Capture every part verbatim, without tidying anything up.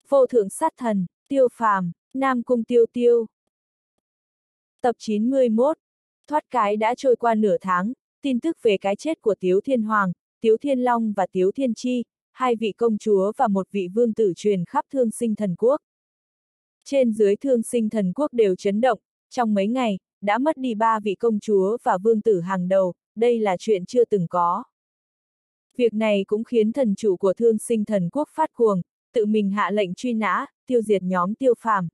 Vô thượng sát thần, Tiêu Phàm, Nam Cung Tiêu Tiêu. Tập chín mươi mốt, thoát cái đã trôi qua nửa tháng, tin tức về cái chết của Tiếu Thiên Hoàng, Tiếu Thiên Long và Tiếu Thiên Chi, hai vị công chúa và một vị vương tử truyền khắp Thương Sinh Thần Quốc. Trên dưới Thương Sinh Thần Quốc đều chấn động, trong mấy ngày, đã mất đi ba vị công chúa và vương tử hàng đầu, đây là chuyện chưa từng có. Việc này cũng khiến thần chủ của Thương Sinh Thần Quốc phát cuồng, tự mình hạ lệnh truy nã, tiêu diệt nhóm Tiêu Phàm.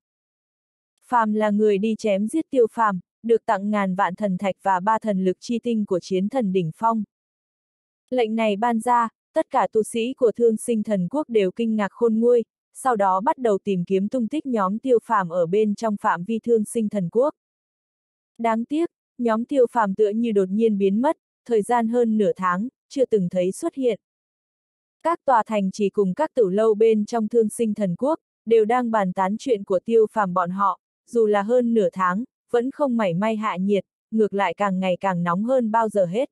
Phàm là người đi chém giết Tiêu Phàm, được tặng ngàn vạn thần thạch và ba thần lực chi tinh của chiến thần đỉnh phong. Lệnh này ban ra, tất cả tu sĩ của Thương Sinh Thần Quốc đều kinh ngạc khôn nguôi, sau đó bắt đầu tìm kiếm tung tích nhóm Tiêu Phàm ở bên trong phạm vi Thương Sinh Thần Quốc. Đáng tiếc, nhóm Tiêu Phàm tựa như đột nhiên biến mất, thời gian hơn nửa tháng, chưa từng thấy xuất hiện. Các tòa thành chỉ cùng các tử lâu bên trong Thương Sinh Thần Quốc, đều đang bàn tán chuyện của Tiêu Phàm bọn họ, dù là hơn nửa tháng, vẫn không mảy may hạ nhiệt, ngược lại càng ngày càng nóng hơn bao giờ hết.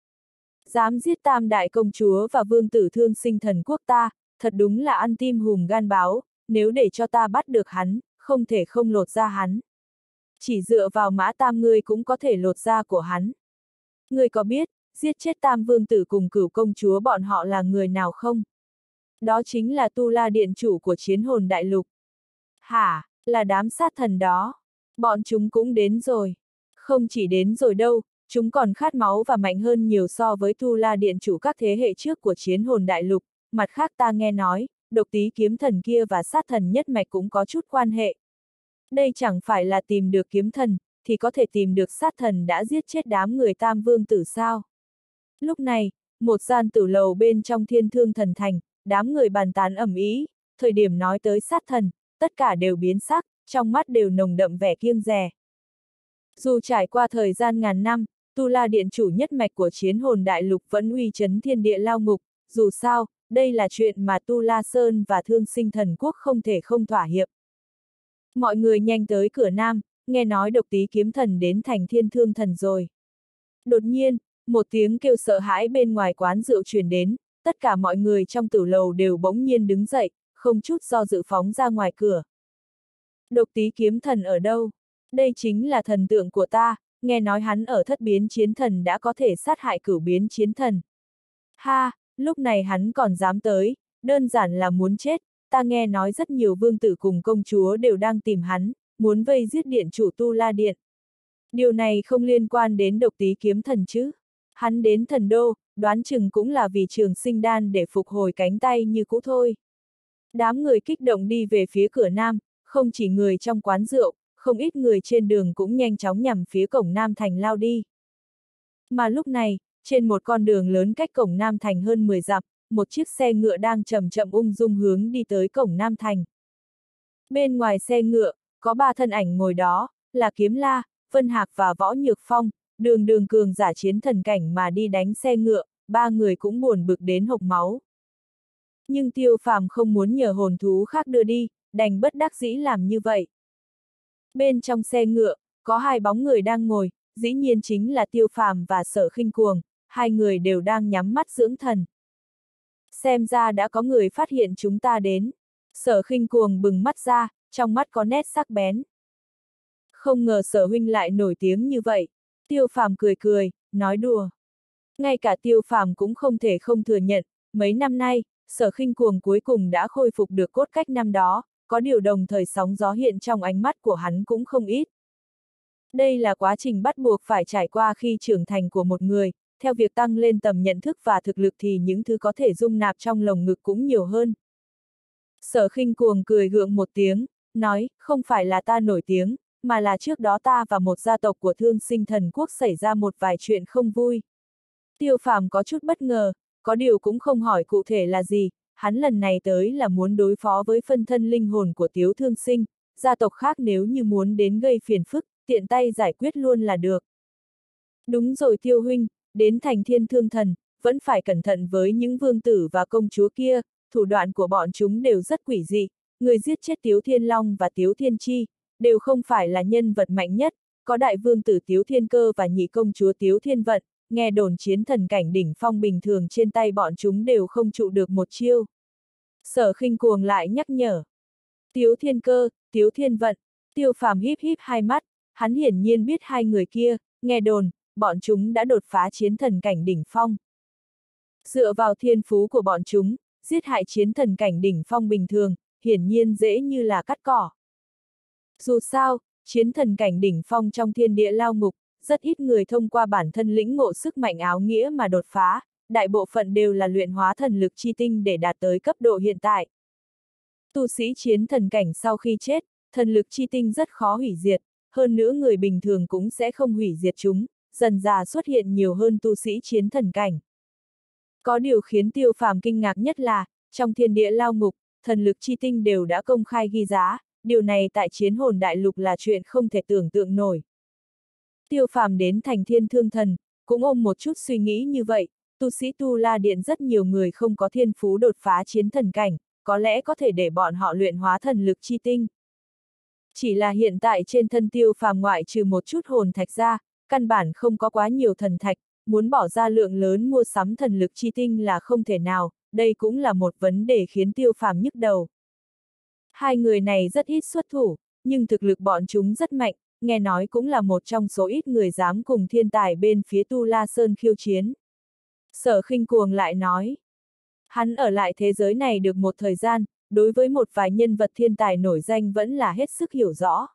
Dám giết tam đại công chúa và vương tử Thương Sinh Thần Quốc ta, thật đúng là ăn tim hùm gan báo, nếu để cho ta bắt được hắn, không thể không lột da hắn. Chỉ dựa vào Mã Tam ngươi cũng có thể lột da của hắn. Ngươi có biết, giết chết tam vương tử cùng cửu công chúa bọn họ là người nào không? Đó chính là Tu La Điện chủ của Chiến Hồn Đại Lục. Hả, là đám sát thần đó. Bọn chúng cũng đến rồi. Không chỉ đến rồi đâu, chúng còn khát máu và mạnh hơn nhiều so với Tu La Điện chủ các thế hệ trước của Chiến Hồn Đại Lục. Mặt khác ta nghe nói, Độc Tý kiếm thần kia và sát thần nhất mạch cũng có chút quan hệ. Đây chẳng phải là tìm được kiếm thần, thì có thể tìm được sát thần đã giết chết đám người tam vương tử sao? Lúc này, một gian tử lầu bên trong Thiên Thương Thần Thành, đám người bàn tán ầm ĩ, thời điểm nói tới sát thần, tất cả đều biến sắc, trong mắt đều nồng đậm vẻ kiêng dè. Dù trải qua thời gian ngàn năm, Tu La Điện chủ nhất mạch của Chiến Hồn Đại Lục vẫn uy chấn thiên địa lao ngục, dù sao, đây là chuyện mà Tu La Sơn và Thương Sinh Thần Quốc không thể không thỏa hiệp. Mọi người nhanh tới cửa nam, nghe nói Độc Tý kiếm thần đến thành Thiên Thương Thần rồi. Đột nhiên, một tiếng kêu sợ hãi bên ngoài quán rượu truyền đến, tất cả mọi người trong tử lầu đều bỗng nhiên đứng dậy, không chút do dự phóng ra ngoài cửa. Độc Tý kiếm thần ở đâu? Đây chính là thần tượng của ta, nghe nói hắn ở Thất Biến Chiến Thần đã có thể sát hại Cửu Biến Chiến Thần. Ha, lúc này hắn còn dám tới, đơn giản là muốn chết, ta nghe nói rất nhiều vương tử cùng công chúa đều đang tìm hắn, muốn vây giết điện chủ Tu La Điện. Điều này không liên quan đến Độc Tý kiếm thần chứ. Hắn đến thần đô, đoán chừng cũng là vì Trường Sinh Đan để phục hồi cánh tay như cũ thôi. Đám người kích động đi về phía cửa nam, không chỉ người trong quán rượu, không ít người trên đường cũng nhanh chóng nhằm phía cổng Nam Thành lao đi. Mà lúc này, trên một con đường lớn cách cổng Nam Thành hơn mười dặm, một chiếc xe ngựa đang chậm chậm ung dung hướng đi tới cổng Nam Thành. Bên ngoài xe ngựa, có ba thân ảnh ngồi đó, là Kiếm La, Vân Hạc và Võ Nhược Phong, đường đường cường giả chiến thần cảnh mà đi đánh xe ngựa, ba người cũng buồn bực đến hộc máu. Nhưng Tiêu Phàm không muốn nhờ hồn thú khác đưa đi, đành bất đắc dĩ làm như vậy. Bên trong xe ngựa, có hai bóng người đang ngồi, dĩ nhiên chính là Tiêu Phàm và Sở Khinh Cuồng, hai người đều đang nhắm mắt dưỡng thần. Xem ra đã có người phát hiện chúng ta đến. Sở Khinh Cuồng bừng mắt ra, trong mắt có nét sắc bén. Không ngờ Sở huynh lại nổi tiếng như vậy. Tiêu Phàm cười cười, nói đùa. Ngay cả Tiêu Phàm cũng không thể không thừa nhận, mấy năm nay, Sở Khinh Cuồng cuối cùng đã khôi phục được cốt cách năm đó, có điều đồng thời sóng gió hiện trong ánh mắt của hắn cũng không ít. Đây là quá trình bắt buộc phải trải qua khi trưởng thành của một người, theo việc tăng lên tầm nhận thức và thực lực thì những thứ có thể dung nạp trong lồng ngực cũng nhiều hơn. Sở Khinh Cuồng cười gượng một tiếng, nói, không phải là ta nổi tiếng, mà là trước đó ta và một gia tộc của Thương Sinh Thần Quốc xảy ra một vài chuyện không vui. Tiêu Phàm có chút bất ngờ, có điều cũng không hỏi cụ thể là gì, hắn lần này tới là muốn đối phó với phân thân linh hồn của Tiếu Thương Sinh, gia tộc khác nếu như muốn đến gây phiền phức, tiện tay giải quyết luôn là được. Đúng rồi Tiêu huynh, đến thành Thiên Thương Thần, vẫn phải cẩn thận với những vương tử và công chúa kia, thủ đoạn của bọn chúng đều rất quỷ dị, người giết chết Tiếu Thiên Long và Tiếu Thiên Chi, đều không phải là nhân vật mạnh nhất, có đại vương tử Tiếu Thiên Cơ và nhị công chúa Tiếu Thiên Vận, nghe đồn chiến thần cảnh đỉnh phong bình thường trên tay bọn chúng đều không trụ được một chiêu. Sở Khinh Cuồng lại nhắc nhở. Tiếu Thiên Cơ, Tiếu Thiên Vận. Tiêu Phàm híp híp hai mắt, hắn hiển nhiên biết hai người kia, nghe đồn, bọn chúng đã đột phá chiến thần cảnh đỉnh phong. Dựa vào thiên phú của bọn chúng, giết hại chiến thần cảnh đỉnh phong bình thường, hiển nhiên dễ như là cắt cỏ. Dù sao, chiến thần cảnh đỉnh phong trong thiên địa lao ngục, rất ít người thông qua bản thân lĩnh ngộ sức mạnh áo nghĩa mà đột phá, đại bộ phận đều là luyện hóa thần lực chi tinh để đạt tới cấp độ hiện tại. Tu sĩ chiến thần cảnh sau khi chết, thần lực chi tinh rất khó hủy diệt, hơn nữa người bình thường cũng sẽ không hủy diệt chúng, dần dà xuất hiện nhiều hơn tu sĩ chiến thần cảnh. Có điều khiến Tiêu Phàm kinh ngạc nhất là, trong thiên địa lao ngục, thần lực chi tinh đều đã công khai ghi giá, điều này tại chiến hồn đại lục là chuyện không thể tưởng tượng nổi. Tiêu Phàm đến thành Thiên Thương Thần, cũng ôm một chút suy nghĩ như vậy, tu sĩ Tu La Điện rất nhiều người không có thiên phú đột phá chiến thần cảnh, có lẽ có thể để bọn họ luyện hóa thần lực chi tinh. Chỉ là hiện tại trên thân Tiêu Phàm ngoại trừ một chút hồn thạch ra, căn bản không có quá nhiều thần thạch, muốn bỏ ra lượng lớn mua sắm thần lực chi tinh là không thể nào, đây cũng là một vấn đề khiến Tiêu Phàm nhức đầu. Hai người này rất ít xuất thủ, nhưng thực lực bọn chúng rất mạnh, nghe nói cũng là một trong số ít người dám cùng thiên tài bên phía Tu La Sơn khiêu chiến. Sở Khinh Cuồng lại nói, hắn ở lại thế giới này được một thời gian, đối với một vài nhân vật thiên tài nổi danh vẫn là hết sức hiểu rõ.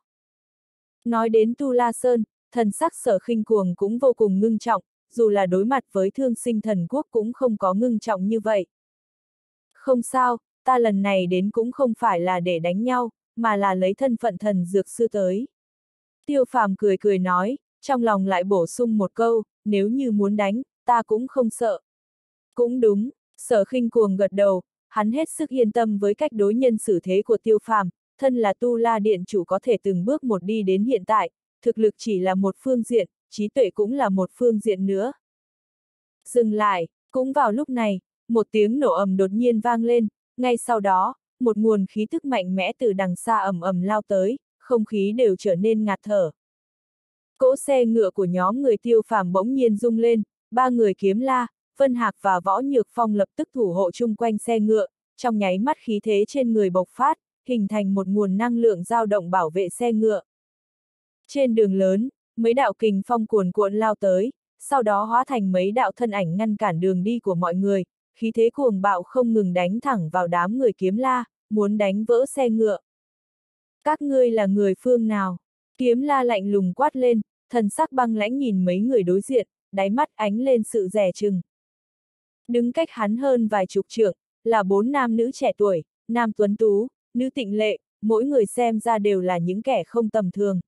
Nói đến Tu La Sơn, thần sắc Sở Khinh Cuồng cũng vô cùng ngưng trọng, dù là đối mặt với Thương Sinh Thần Quốc cũng không có ngưng trọng như vậy. Không sao, ta lần này đến cũng không phải là để đánh nhau, mà là lấy thân phận thần dược sư tới. Tiêu Phàm cười cười nói, trong lòng lại bổ sung một câu, nếu như muốn đánh, ta cũng không sợ. Cũng đúng, Sở Khinh Cuồng gật đầu, hắn hết sức yên tâm với cách đối nhân xử thế của Tiêu Phàm, thân là Tu La Điện chủ có thể từng bước một đi đến hiện tại, thực lực chỉ là một phương diện, trí tuệ cũng là một phương diện nữa. Dừng lại, cũng vào lúc này, một tiếng nổ ầm đột nhiên vang lên, ngay sau đó, một nguồn khí tức mạnh mẽ từ đằng xa ầm ầm lao tới, không khí đều trở nên ngạt thở. Cỗ xe ngựa của nhóm người Tiêu Phàm bỗng nhiên rung lên, ba người Kiếm La, Vân Hạc và Võ Nhược Phong lập tức thủ hộ chung quanh xe ngựa, trong nháy mắt khí thế trên người bộc phát, hình thành một nguồn năng lượng dao động bảo vệ xe ngựa. Trên đường lớn, mấy đạo kình phong cuồn cuộn lao tới, sau đó hóa thành mấy đạo thân ảnh ngăn cản đường đi của mọi người, khí thế cuồng bạo không ngừng đánh thẳng vào đám người Kiếm La, muốn đánh vỡ xe ngựa. Các ngươi là người phương nào? Kiếm La lạnh lùng quát lên, thần sắc băng lãnh nhìn mấy người đối diện, đáy mắt ánh lên sự dè chừng. Đứng cách hắn hơn vài chục trượng, là bốn nam nữ trẻ tuổi, nam tuấn tú, nữ tịnh lệ, mỗi người xem ra đều là những kẻ không tầm thường.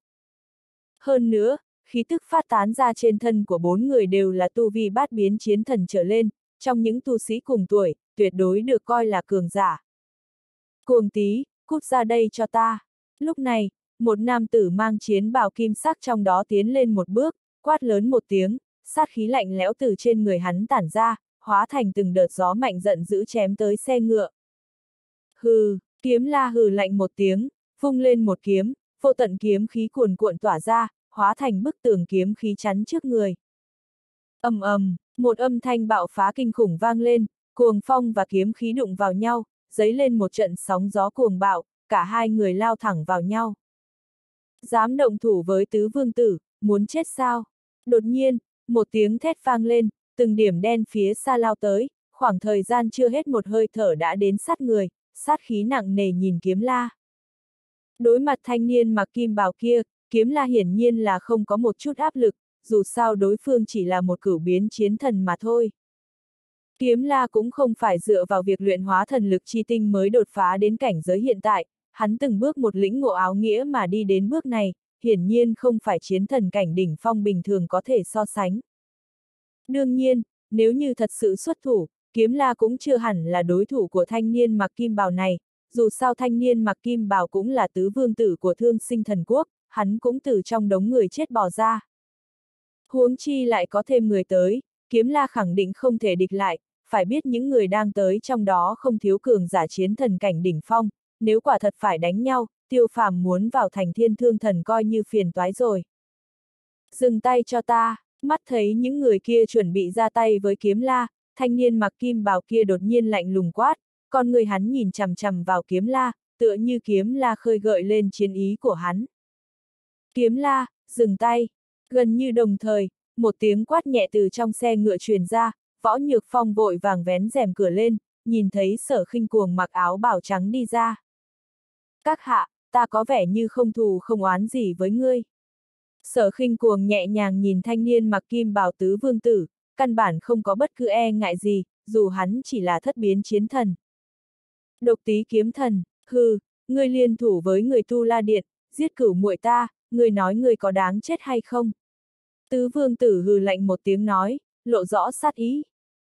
Hơn nữa, khí tức phát tán ra trên thân của bốn người đều là tu vi bát biến chiến thần trở lên, trong những tu sĩ cùng tuổi, tuyệt đối được coi là cường giả. Cuồng Tý, cút ra đây cho ta. Lúc này, một nam tử mang chiến bào kim sắc trong đó tiến lên một bước, quát lớn một tiếng, sát khí lạnh lẽo từ trên người hắn tản ra, hóa thành từng đợt gió mạnh giận dữ chém tới xe ngựa. Hừ, Kiếm La hừ lạnh một tiếng, vung lên một kiếm, vô tận kiếm khí cuồn cuộn tỏa ra, hóa thành bức tường kiếm khí chắn trước người. Ầm ầm, một âm thanh bạo phá kinh khủng vang lên, cuồng phong và kiếm khí đụng vào nhau, dấy lên một trận sóng gió cuồng bạo, cả hai người lao thẳng vào nhau. Dám động thủ với tứ vương tử, muốn chết sao? Đột nhiên, một tiếng thét vang lên, từng điểm đen phía xa lao tới, khoảng thời gian chưa hết một hơi thở đã đến sát người, sát khí nặng nề nhìn Kiếm La. Đối mặt thanh niên mặc kim bào kia, Kiếm La hiển nhiên là không có một chút áp lực, dù sao đối phương chỉ là một cửu biến chiến thần mà thôi. Kiếm La cũng không phải dựa vào việc luyện hóa thần lực chi tinh mới đột phá đến cảnh giới hiện tại, hắn từng bước một lĩnh ngộ áo nghĩa mà đi đến bước này, hiển nhiên không phải chiến thần cảnh đỉnh phong bình thường có thể so sánh. Đương nhiên, nếu như thật sự xuất thủ, Kiếm La cũng chưa hẳn là đối thủ của thanh niên mặc kim bào này, dù sao thanh niên mặc kim bào cũng là tứ vương tử của Thương Sinh Thần Quốc, hắn cũng từ trong đống người chết bò ra. Huống chi lại có thêm người tới, Kiếm La khẳng định không thể địch lại, phải biết những người đang tới trong đó không thiếu cường giả chiến thần cảnh đỉnh phong, nếu quả thật phải đánh nhau, Tiêu Phàm muốn vào thành Thiên Thương Thần coi như phiền toái rồi. Dừng tay cho ta, mắt thấy những người kia chuẩn bị ra tay với Kiếm La, thanh niên mặc kim bào kia đột nhiên lạnh lùng quát, con người hắn nhìn chằm chằm vào Kiếm La, tựa như kiếm la khơi gợi lên chiến ý của hắn. Kiếm la, dừng tay. Gần như đồng thời, một tiếng quát nhẹ từ trong xe ngựa truyền ra, Võ Nhược Phong vội vàng vén rèm cửa lên, nhìn thấy Sở Khinh Cuồng mặc áo bào trắng đi ra. Các hạ, ta có vẻ như không thù không oán gì với ngươi. Sở Khinh Cuồng nhẹ nhàng nhìn thanh niên mặc kim bào tứ vương tử, căn bản không có bất cứ e ngại gì, dù hắn chỉ là thất biến chiến thần. Độc Tý kiếm thần, hừ, ngươi liên thủ với người Tu La Điện, giết cửu muội ta, ngươi nói ngươi có đáng chết hay không? Tứ vương tử hừ lạnh một tiếng nói, lộ rõ sát ý.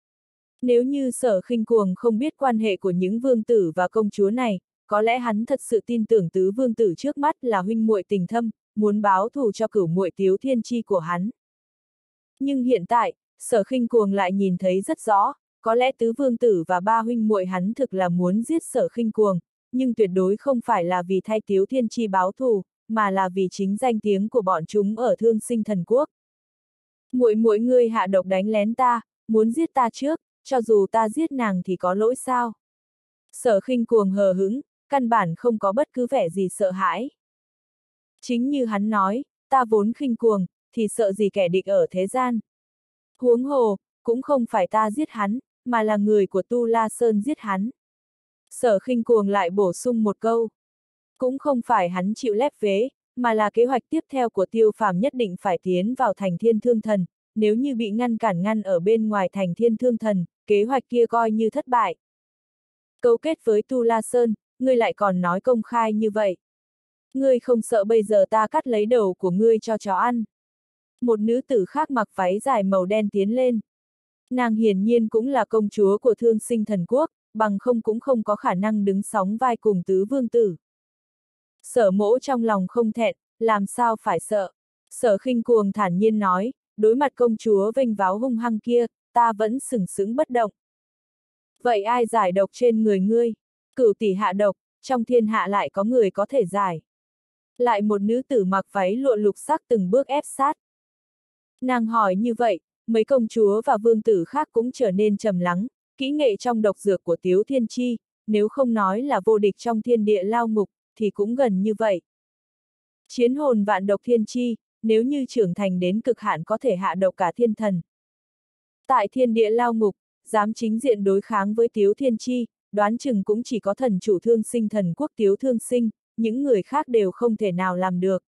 Nếu như Sở Khinh Cuồng không biết quan hệ của những vương tử và công chúa này, có lẽ hắn thật sự tin tưởng tứ vương tử trước mắt là huynh muội tình thâm, muốn báo thù cho cửu muội Tiếu Thiên Chi của hắn. Nhưng hiện tại, Sở Khinh Cuồng lại nhìn thấy rất rõ, có lẽ tứ vương tử và ba huynh muội hắn thực là muốn giết Sở Khinh Cuồng, nhưng tuyệt đối không phải là vì thay Tiếu Thiên Chi báo thù, mà là vì chính danh tiếng của bọn chúng ở Thương Sinh Thần Quốc. Muội muội ngươi hạ độc đánh lén ta, muốn giết ta trước, cho dù ta giết nàng thì có lỗi sao? Sở Khinh Cuồng hờ hững, căn bản không có bất cứ vẻ gì sợ hãi. Chính như hắn nói, ta vốn khinh cuồng, thì sợ gì kẻ địch ở thế gian. Huống hồ, cũng không phải ta giết hắn, mà là người của Tu La Sơn giết hắn. Sở Khinh Cuồng lại bổ sung một câu. Cũng không phải hắn chịu lép vế, mà là kế hoạch tiếp theo của Tiêu Phàm nhất định phải tiến vào thành Thiên Thương Thần, nếu như bị ngăn cản ngăn ở bên ngoài thành Thiên Thương Thần, kế hoạch kia coi như thất bại. Cấu kết với Tu La Sơn, ngươi lại còn nói công khai như vậy. Ngươi không sợ bây giờ ta cắt lấy đầu của ngươi cho chó ăn. Một nữ tử khác mặc váy dài màu đen tiến lên. Nàng hiển nhiên cũng là công chúa của Thương Sinh Thần Quốc, bằng không cũng không có khả năng đứng sóng vai cùng tứ vương tử. Sở Mỗ trong lòng không thẹn, làm sao phải sợ. Sở Khinh Cuồng thản nhiên nói, đối mặt công chúa vênh váo hung hăng kia, ta vẫn sừng sững bất động. Vậy ai giải độc trên người ngươi? Cửu tỷ hạ độc, trong thiên hạ lại có người có thể giải. Lại một nữ tử mặc váy lụa lục sắc từng bước ép sát. Nàng hỏi như vậy, mấy công chúa và vương tử khác cũng trở nên trầm lắng, kỹ nghệ trong độc dược của Tiếu Thiên Chi, nếu không nói là vô địch trong thiên địa lao ngục, thì cũng gần như vậy. Chiến hồn vạn độc thiên chi, nếu như trưởng thành đến cực hạn có thể hạ độc cả thiên thần. Tại thiên địa lao ngục, dám chính diện đối kháng với Tiếu Thiên Chi, đoán chừng cũng chỉ có thần chủ Thương Sinh Thần Quốc Tiếu Thương Sinh, những người khác đều không thể nào làm được.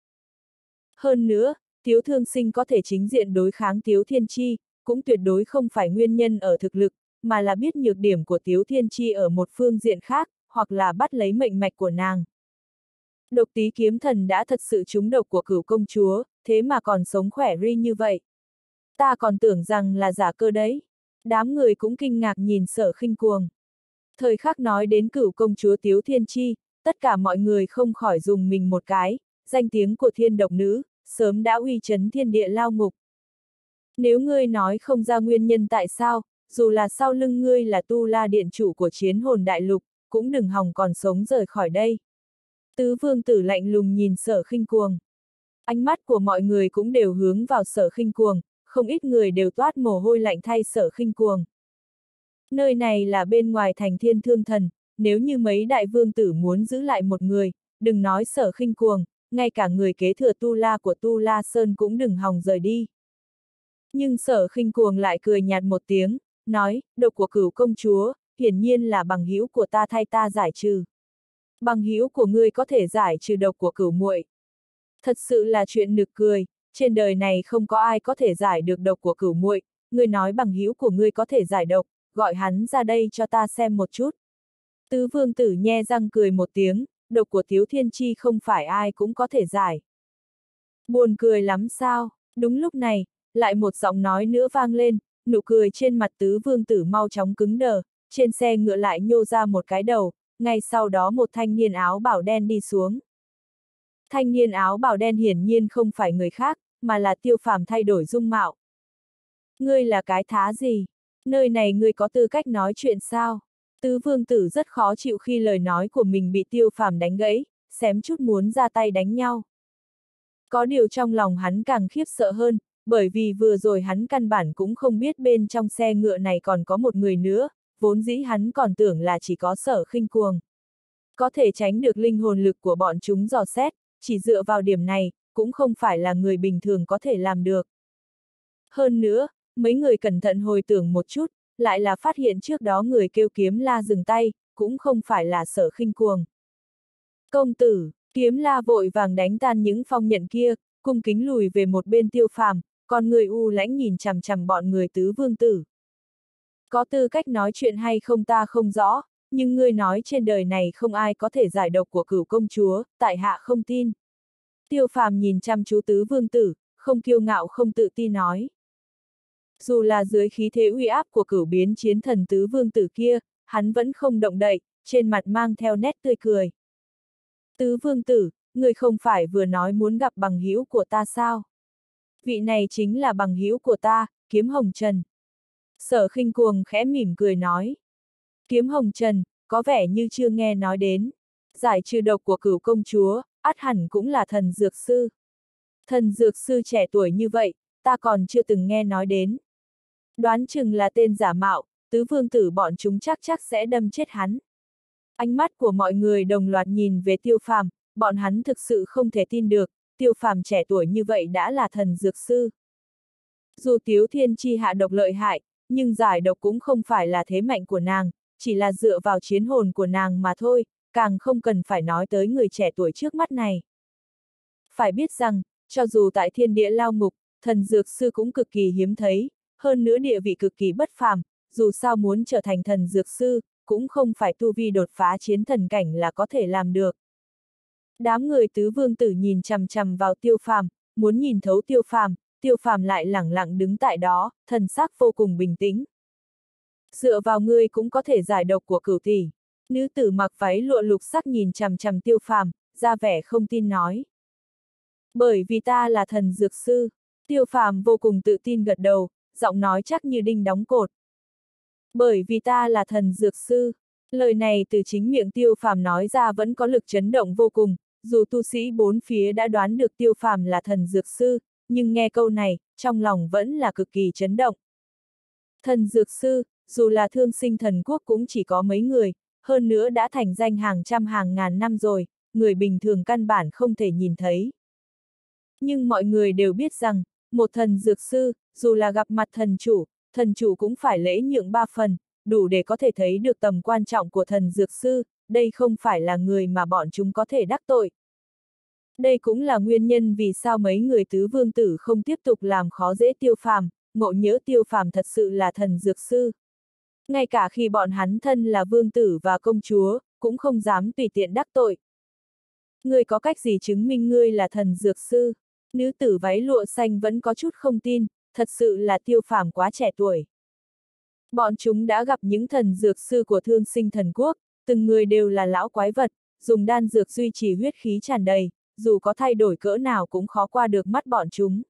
Hơn nữa, Tiếu Thương Sinh có thể chính diện đối kháng Tiếu Thiên Chi, cũng tuyệt đối không phải nguyên nhân ở thực lực, mà là biết nhược điểm của Tiếu Thiên Chi ở một phương diện khác, hoặc là bắt lấy mệnh mạch của nàng. Độc Tý kiếm thần đã thật sự trúng độc của Cửu công chúa, thế mà còn sống khỏe ri như vậy. Ta còn tưởng rằng là giả cơ đấy. Đám người cũng kinh ngạc nhìn Sở Khinh Cuồng. Thời khắc nói đến Cửu công chúa Tiếu Thiên Chi, tất cả mọi người không khỏi dùng mình một cái, danh tiếng của thiên độc nữ, sớm đã uy chấn thiên địa lao ngục. Nếu ngươi nói không ra nguyên nhân tại sao, dù là sau lưng ngươi là Tu La Điện chủ của Chiến Hồn Đại Lục, cũng đừng hòng còn sống rời khỏi đây. Tứ vương tử lạnh lùng nhìn Sở Khinh Cuồng. Ánh mắt của mọi người cũng đều hướng vào Sở Khinh Cuồng, không ít người đều toát mồ hôi lạnh thay Sở Khinh Cuồng. Nơi này là bên ngoài thành Thiên Thương Thần, nếu như mấy đại vương tử muốn giữ lại một người, đừng nói Sở Khinh Cuồng, ngay cả người kế thừa Tu La của Tu La Sơn cũng đừng hòng rời đi. Nhưng Sở Khinh Cuồng lại cười nhạt một tiếng, nói, độc của Cửu công chúa, hiển nhiên là bằng hữu của ta thay ta giải trừ. Bằng hữu của ngươi có thể giải trừ độc của cửu muội. Thật sự là chuyện nực cười, trên đời này không có ai có thể giải được độc của cửu muội, ngươi nói bằng hữu của ngươi có thể giải độc, gọi hắn ra đây cho ta xem một chút. Tứ vương tử nhe răng cười một tiếng, độc của Tiếu Thiên Chi không phải ai cũng có thể giải. Buồn cười lắm sao? Đúng lúc này, lại một giọng nói nữa vang lên, nụ cười trên mặt tứ vương tử mau chóng cứng đờ, trên xe ngựa lại nhô ra một cái đầu, ngay sau đó một thanh niên áo bảo đen đi xuống. Thanh niên áo bảo đen hiển nhiên không phải người khác, mà là Tiêu Phàm thay đổi dung mạo. Ngươi là cái thá gì? Nơi này ngươi có tư cách nói chuyện sao? Tứ vương tử rất khó chịu khi lời nói của mình bị Tiêu Phàm đánh gãy, xém chút muốn ra tay đánh nhau. Có điều trong lòng hắn càng khiếp sợ hơn, bởi vì vừa rồi hắn căn bản cũng không biết bên trong xe ngựa này còn có một người nữa, vốn dĩ hắn còn tưởng là chỉ có Sở Khinh Cuồng. Có thể tránh được linh hồn lực của bọn chúng dò xét, chỉ dựa vào điểm này, cũng không phải là người bình thường có thể làm được. Hơn nữa, mấy người cẩn thận hồi tưởng một chút, lại là phát hiện trước đó người kêu Kiếm La dừng tay, cũng không phải là Sở Khinh Cuồng. Công tử, Kiếm La vội vàng đánh tan những phong nhận kia, cung kính lùi về một bên Tiêu Phàm, còn người u lãnh nhìn chằm chằm bọn người tứ vương tử. Có tư cách nói chuyện hay không ta không rõ, nhưng ngươi nói trên đời này không ai có thể giải độc của Cửu công chúa, tại hạ không tin. Tiêu Phàm nhìn chăm chú tứ vương tử, không kiêu ngạo không tự tin nói. Dù là dưới khí thế uy áp của Cửu biến chiến thần tứ vương tử kia, hắn vẫn không động đậy, trên mặt mang theo nét tươi cười. Tứ vương tử, người không phải vừa nói muốn gặp bằng hữu của ta sao? Vị này chính là bằng hữu của ta, Kiếm Hồng Trần. Sở Khinh Cuồng khẽ mỉm cười nói. Kiếm Hồng Trần, có vẻ như chưa nghe nói đến. Giải trừ độc của Cửu công chúa, ắt hẳn cũng là thần dược sư. Thần dược sư trẻ tuổi như vậy, ta còn chưa từng nghe nói đến. Đoán chừng là tên giả mạo, tứ vương tử bọn chúng chắc chắc sẽ đâm chết hắn. Ánh mắt của mọi người đồng loạt nhìn về Tiêu Phàm, bọn hắn thực sự không thể tin được, Tiêu Phàm trẻ tuổi như vậy đã là thần dược sư. Dù Tiếu Thiên Chi hạ độc lợi hại, nhưng giải độc cũng không phải là thế mạnh của nàng, chỉ là dựa vào chiến hồn của nàng mà thôi, càng không cần phải nói tới người trẻ tuổi trước mắt này. Phải biết rằng, cho dù tại thiên địa lao ngục, thần dược sư cũng cực kỳ hiếm thấy, hơn nữa địa vị cực kỳ bất phàm, dù sao muốn trở thành thần dược sư, cũng không phải tu vi đột phá chiến thần cảnh là có thể làm được. Đám người tứ vương tử nhìn chằm chằm vào Tiêu Phàm, muốn nhìn thấu Tiêu Phàm, Tiêu Phàm lại lẳng lặng đứng tại đó, thần sắc vô cùng bình tĩnh. Dựa vào ngươi cũng có thể giải độc của Cửu tỷ. Nữ tử mặc váy lụa lục sắc nhìn chằm chằm Tiêu Phàm, ra vẻ không tin nói. Bởi vì ta là thần dược sư, Tiêu Phàm vô cùng tự tin gật đầu, giọng nói chắc như đinh đóng cột. Bởi vì ta là thần dược sư, lời này từ chính miệng Tiêu Phàm nói ra vẫn có lực chấn động vô cùng, dù tu sĩ bốn phía đã đoán được Tiêu Phàm là thần dược sư, nhưng nghe câu này, trong lòng vẫn là cực kỳ chấn động. Thần dược sư, dù là thương sinh thần quốc cũng chỉ có mấy người, hơn nữa đã thành danh hàng trăm hàng ngàn năm rồi, người bình thường căn bản không thể nhìn thấy. Nhưng mọi người đều biết rằng, một thần dược sư, dù là gặp mặt thần chủ, thần chủ cũng phải lễ nhượng ba phần, đủ để có thể thấy được tầm quan trọng của thần dược sư, đây không phải là người mà bọn chúng có thể đắc tội. Đây cũng là nguyên nhân vì sao mấy người tứ vương tử không tiếp tục làm khó dễ Tiêu Phàm, ngộ nhỡ Tiêu Phàm thật sự là thần dược sư. Ngay cả khi bọn hắn thân là vương tử và công chúa, cũng không dám tùy tiện đắc tội. Ngươi có cách gì chứng minh ngươi là thần dược sư? Nữ tử váy lụa xanh vẫn có chút không tin, thật sự là Tiêu Phàm quá trẻ tuổi. Bọn chúng đã gặp những thần dược sư của thương sinh thần quốc, từng người đều là lão quái vật, dùng đan dược duy trì huyết khí tràn đầy, dù có thay đổi cỡ nào cũng khó qua được mắt bọn chúng.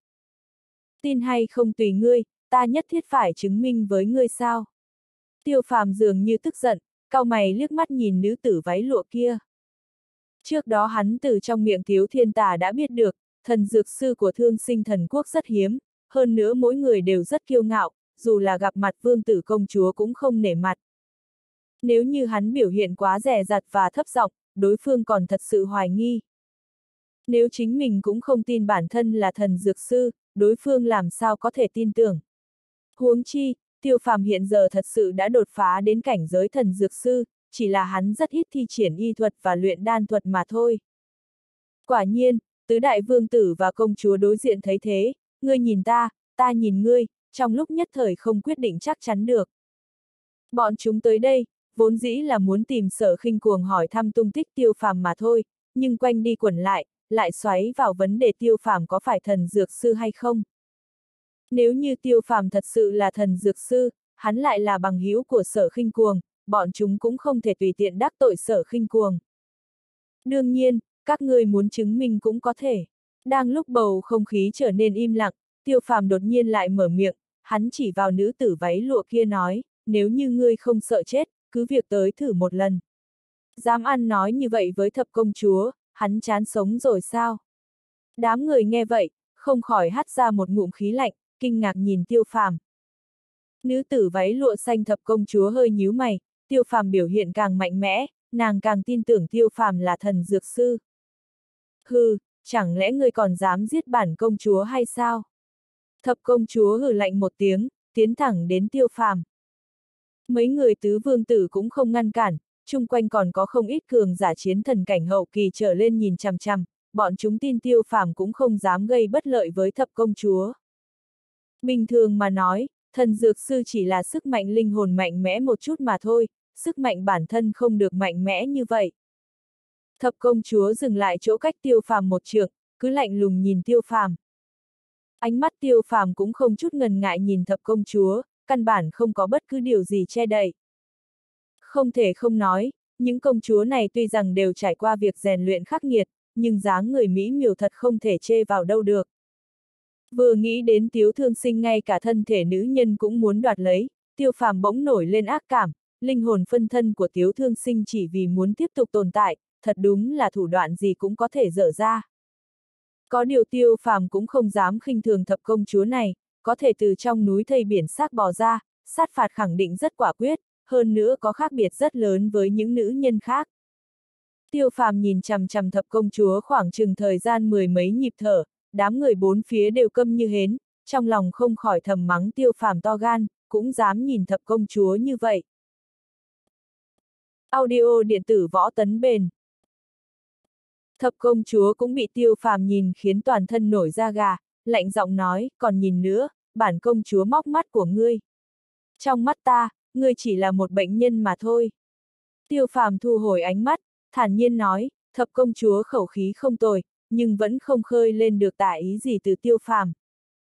Tin hay không tùy ngươi, ta nhất thiết phải chứng minh với ngươi sao? Tiêu Phàm dường như tức giận, cau mày liếc mắt nhìn nữ tử váy lụa kia. Trước đó hắn từ trong miệng Tiếu Thiên Tà đã biết được, thần dược sư của thương sinh thần quốc rất hiếm, hơn nữa mỗi người đều rất kiêu ngạo, dù là gặp mặt vương tử công chúa cũng không nể mặt. Nếu như hắn biểu hiện quá dè dặt và thấp giọng, đối phương còn thật sự hoài nghi. Nếu chính mình cũng không tin bản thân là thần dược sư, đối phương làm sao có thể tin tưởng. Huống chi, Tiêu Phàm hiện giờ thật sự đã đột phá đến cảnh giới thần dược sư, chỉ là hắn rất ít thi triển y thuật và luyện đan thuật mà thôi. Quả nhiên, tứ đại vương tử và công chúa đối diện thấy thế, ngươi nhìn ta, ta nhìn ngươi, trong lúc nhất thời không quyết định chắc chắn được. Bọn chúng tới đây, vốn dĩ là muốn tìm Sở Khinh Cuồng hỏi thăm tung tích Tiêu Phàm mà thôi, nhưng quanh đi quẩn lại, lại xoáy vào vấn đề Tiêu Phàm có phải thần dược sư hay không. Nếu như Tiêu Phàm thật sự là thần dược sư, hắn lại là bằng hữu của Sở Khinh Cuồng, bọn chúng cũng không thể tùy tiện đắc tội Sở Khinh Cuồng. Đương nhiên, các ngươi muốn chứng minh cũng có thể. Đang lúc bầu không khí trở nên im lặng, Tiêu Phàm đột nhiên lại mở miệng, hắn chỉ vào nữ tử váy lụa kia nói, nếu như ngươi không sợ chết, cứ việc tới thử một lần. Dám ăn nói như vậy với thập công chúa, hắn chán sống rồi sao? Đám người nghe vậy, không khỏi hắt ra một ngụm khí lạnh, kinh ngạc nhìn Tiêu Phàm. Nữ tử váy lụa xanh thập công chúa hơi nhíu mày, Tiêu Phàm biểu hiện càng mạnh mẽ, nàng càng tin tưởng Tiêu Phàm là thần dược sư. Hừ, chẳng lẽ ngươi còn dám giết bản công chúa hay sao? Thập công chúa hừ lạnh một tiếng, tiến thẳng đến Tiêu Phàm. Mấy người tứ vương tử cũng không ngăn cản, chung quanh còn có không ít cường giả chiến thần cảnh hậu kỳ trở lên nhìn chằm chằm, bọn chúng tin Tiêu Phàm cũng không dám gây bất lợi với thập công chúa. Bình thường mà nói, thần dược sư chỉ là sức mạnh linh hồn mạnh mẽ một chút mà thôi, sức mạnh bản thân không được mạnh mẽ như vậy. Thập công chúa dừng lại chỗ cách Tiêu Phàm một trượng, cứ lạnh lùng nhìn Tiêu Phàm. Ánh mắt Tiêu Phàm cũng không chút ngần ngại nhìn thập công chúa, căn bản không có bất cứ điều gì che đậy. Không thể không nói, những công chúa này tuy rằng đều trải qua việc rèn luyện khắc nghiệt, nhưng dáng người mỹ miều thật không thể chê vào đâu được. Vừa nghĩ đến Tiếu Thương Sinh ngay cả thân thể nữ nhân cũng muốn đoạt lấy, Tiêu Phàm bỗng nổi lên ác cảm, linh hồn phân thân của Tiếu Thương Sinh chỉ vì muốn tiếp tục tồn tại, thật đúng là thủ đoạn gì cũng có thể dở ra. Có điều Tiêu Phàm cũng không dám khinh thường thập công chúa này, có thể từ trong núi thây biển xác bò ra, sát phạt khẳng định rất quả quyết, hơn nữa có khác biệt rất lớn với những nữ nhân khác. Tiêu Phàm nhìn chằm chằm thập công chúa khoảng chừng thời gian mười mấy nhịp thở, đám người bốn phía đều câm như hến, trong lòng không khỏi thầm mắng Tiêu Phàm to gan, cũng dám nhìn thập công chúa như vậy. Audio điện tử Võ Tấn Bền. Thập công chúa cũng bị Tiêu Phàm nhìn khiến toàn thân nổi da gà, lạnh giọng nói, còn nhìn nữa, bản công chúa móc mắt của ngươi. Trong mắt ta, ngươi chỉ là một bệnh nhân mà thôi. Tiêu Phàm thu hồi ánh mắt, thản nhiên nói, thập công chúa khẩu khí không tồi, nhưng vẫn không khơi lên được tả ý gì từ Tiêu Phàm.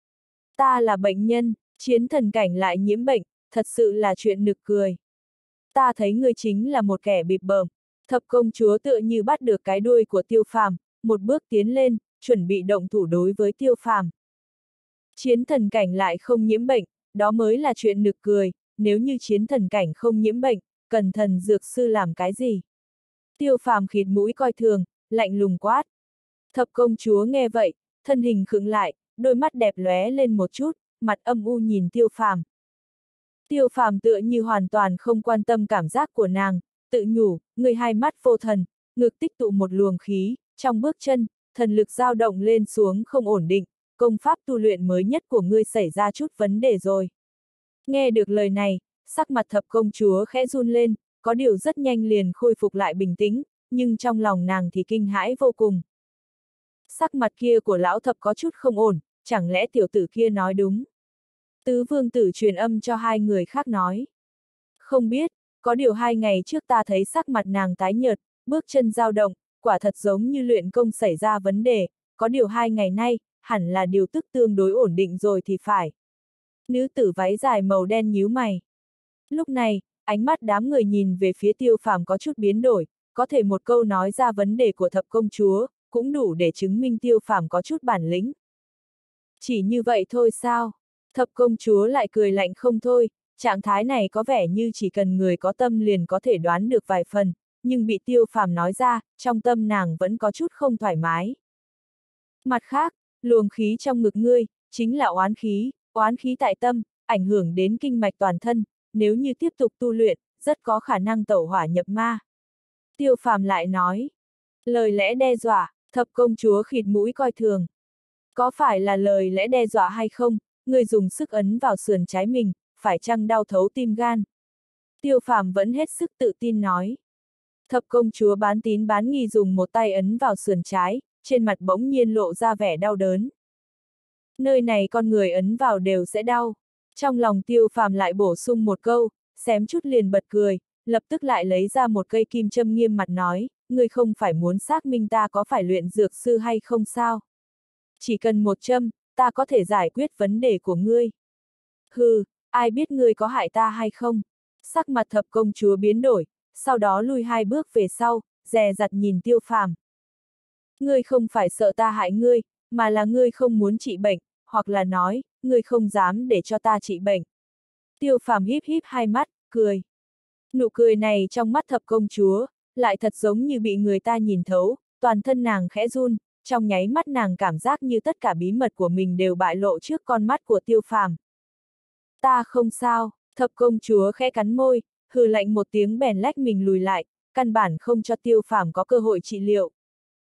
Ta là bệnh nhân, chiến thần cảnh lại nhiễm bệnh, thật sự là chuyện nực cười. Ta thấy ngươi chính là một kẻ bịp bợm. Thập công chúa tựa như bắt được cái đuôi của Tiêu Phàm, một bước tiến lên, chuẩn bị động thủ đối với Tiêu Phàm. Chiến thần cảnh lại không nhiễm bệnh, đó mới là chuyện nực cười, nếu như chiến thần cảnh không nhiễm bệnh, cần thần dược sư làm cái gì? Tiêu Phàm khịt mũi coi thường, lạnh lùng quát. Thập công chúa nghe vậy, thân hình khựng lại, đôi mắt đẹp lóe lên một chút, mặt âm u nhìn Tiêu Phàm. Tiêu Phàm tựa như hoàn toàn không quan tâm cảm giác của nàng, tự nhủ, người hai mắt vô thần, ngực tích tụ một luồng khí, trong bước chân, thần lực dao động lên xuống không ổn định, công pháp tu luyện mới nhất của ngươi xảy ra chút vấn đề rồi. Nghe được lời này, sắc mặt thập công chúa khẽ run lên, có điều rất nhanh liền khôi phục lại bình tĩnh, nhưng trong lòng nàng thì kinh hãi vô cùng. Sắc mặt kia của lão thập có chút không ổn, chẳng lẽ tiểu tử kia nói đúng? Tứ vương tử truyền âm cho hai người khác nói. Không biết, có điều hai ngày trước ta thấy sắc mặt nàng tái nhợt, bước chân dao động, quả thật giống như luyện công xảy ra vấn đề, có điều hai ngày nay, hẳn là điều tức tương đối ổn định rồi thì phải. Nữ tử váy dài màu đen nhíu mày. Lúc này, ánh mắt đám người nhìn về phía Tiêu Phàm có chút biến đổi, có thể một câu nói ra vấn đề của thập công chúa, cũng đủ để chứng minh Tiêu Phàm có chút bản lĩnh. Chỉ như vậy thôi sao? Thập công chúa lại cười lạnh không thôi, trạng thái này có vẻ như chỉ cần người có tâm liền có thể đoán được vài phần, nhưng bị Tiêu Phàm nói ra, trong tâm nàng vẫn có chút không thoải mái. Mặt khác, luồng khí trong ngực ngươi, chính là oán khí, oán khí tại tâm, ảnh hưởng đến kinh mạch toàn thân, nếu như tiếp tục tu luyện, rất có khả năng tẩu hỏa nhập ma. Tiêu Phàm lại nói, lời lẽ đe dọa, thập công chúa khịt mũi coi thường. Có phải là lời lẽ đe dọa hay không, ngươi dùng sức ấn vào sườn trái mình, phải chăng đau thấu tim gan? Tiêu Phàm vẫn hết sức tự tin nói. Thập công chúa bán tín bán nghi dùng một tay ấn vào sườn trái, trên mặt bỗng nhiên lộ ra vẻ đau đớn. Nơi này con người ấn vào đều sẽ đau. Trong lòng Tiêu Phàm lại bổ sung một câu, xém chút liền bật cười, lập tức lại lấy ra một cây kim châm nghiêm mặt nói, ngươi không phải muốn xác minh ta có phải luyện dược sư hay không sao? Chỉ cần một châm, ta có thể giải quyết vấn đề của ngươi. Hừ, ai biết ngươi có hại ta hay không? Sắc mặt thập công chúa biến đổi, sau đó lui hai bước về sau, dè dặt nhìn Tiêu Phàm. Ngươi không phải sợ ta hại ngươi, mà là ngươi không muốn trị bệnh, hoặc là nói, ngươi không dám để cho ta trị bệnh. Tiêu Phàm híp híp hai mắt, cười. Nụ cười này trong mắt thập công chúa, lại thật giống như bị người ta nhìn thấu, toàn thân nàng khẽ run, trong nháy mắt nàng cảm giác như tất cả bí mật của mình đều bại lộ trước con mắt của Tiêu Phàm. Ta không sao, thập công chúa khẽ cắn môi, hừ lạnh một tiếng bèn lách mình lùi lại, căn bản không cho Tiêu Phàm có cơ hội trị liệu.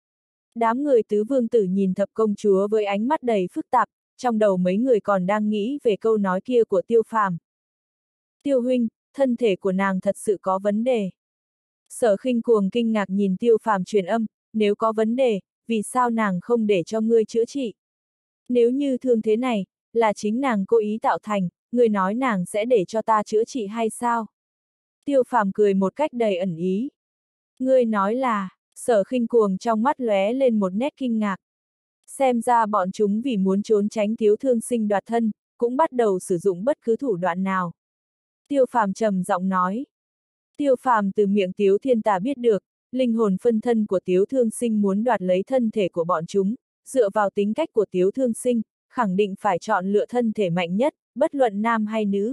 Đám người tứ vương tử nhìn thập công chúa với ánh mắt đầy phức tạp, trong đầu mấy người còn đang nghĩ về câu nói kia của Tiêu Phàm. Tiêu huynh, thân thể của nàng thật sự có vấn đề. Sở Khinh Cuồng kinh ngạc nhìn Tiêu Phàm truyền âm, nếu có vấn đề, vì sao nàng không để cho ngươi chữa trị? Nếu như thương thế này, là chính nàng cố ý tạo thành, ngươi nói nàng sẽ để cho ta chữa trị hay sao? Tiêu Phàm cười một cách đầy ẩn ý. Ngươi nói là, Sở Khinh Cuồng trong mắt lóe lên một nét kinh ngạc. Xem ra bọn chúng vì muốn trốn tránh Tiếu Thương Sinh đoạt thân, cũng bắt đầu sử dụng bất cứ thủ đoạn nào. Tiêu Phàm trầm giọng nói. Tiêu Phàm từ miệng Tiếu Thiên Tà biết được, linh hồn phân thân của Tiếu Thương Sinh muốn đoạt lấy thân thể của bọn chúng, dựa vào tính cách của Tiếu Thương Sinh, khẳng định phải chọn lựa thân thể mạnh nhất, bất luận nam hay nữ.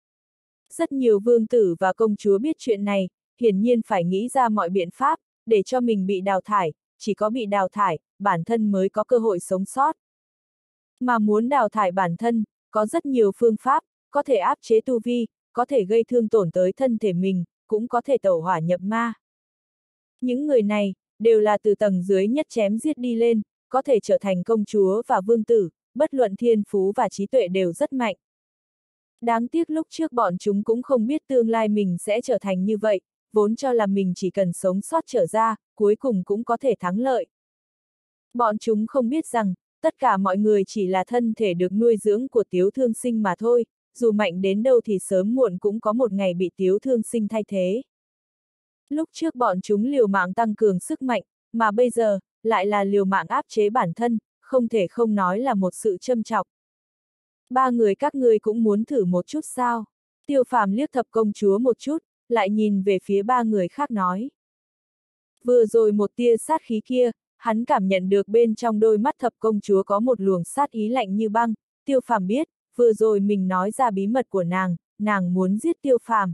Rất nhiều vương tử và công chúa biết chuyện này, hiển nhiên phải nghĩ ra mọi biện pháp, để cho mình bị đào thải, chỉ có bị đào thải, bản thân mới có cơ hội sống sót. Mà muốn đào thải bản thân, có rất nhiều phương pháp, có thể áp chế tu vi, có thể gây thương tổn tới thân thể mình, cũng có thể tẩu hỏa nhập ma. Những người này, đều là từ tầng dưới nhất chém giết đi lên, có thể trở thành công chúa và vương tử, bất luận thiên phú và trí tuệ đều rất mạnh. Đáng tiếc lúc trước bọn chúng cũng không biết tương lai mình sẽ trở thành như vậy, vốn cho là mình chỉ cần sống sót trở ra, cuối cùng cũng có thể thắng lợi. Bọn chúng không biết rằng, tất cả mọi người chỉ là thân thể được nuôi dưỡng của Tiếu Thương Sinh mà thôi, dù mạnh đến đâu thì sớm muộn cũng có một ngày bị Tiếu Thương Sinh thay thế. Lúc trước bọn chúng liều mạng tăng cường sức mạnh, mà bây giờ, lại là liều mạng áp chế bản thân, không thể không nói là một sự châm chọc. Ba người các ngươi cũng muốn thử một chút sao? Tiêu Phàm liếc thập công chúa một chút, lại nhìn về phía ba người khác nói. Vừa rồi một tia sát khí kia, hắn cảm nhận được bên trong đôi mắt thập công chúa có một luồng sát ý lạnh như băng. Tiêu Phàm biết, vừa rồi mình nói ra bí mật của nàng, nàng muốn giết Tiêu Phàm.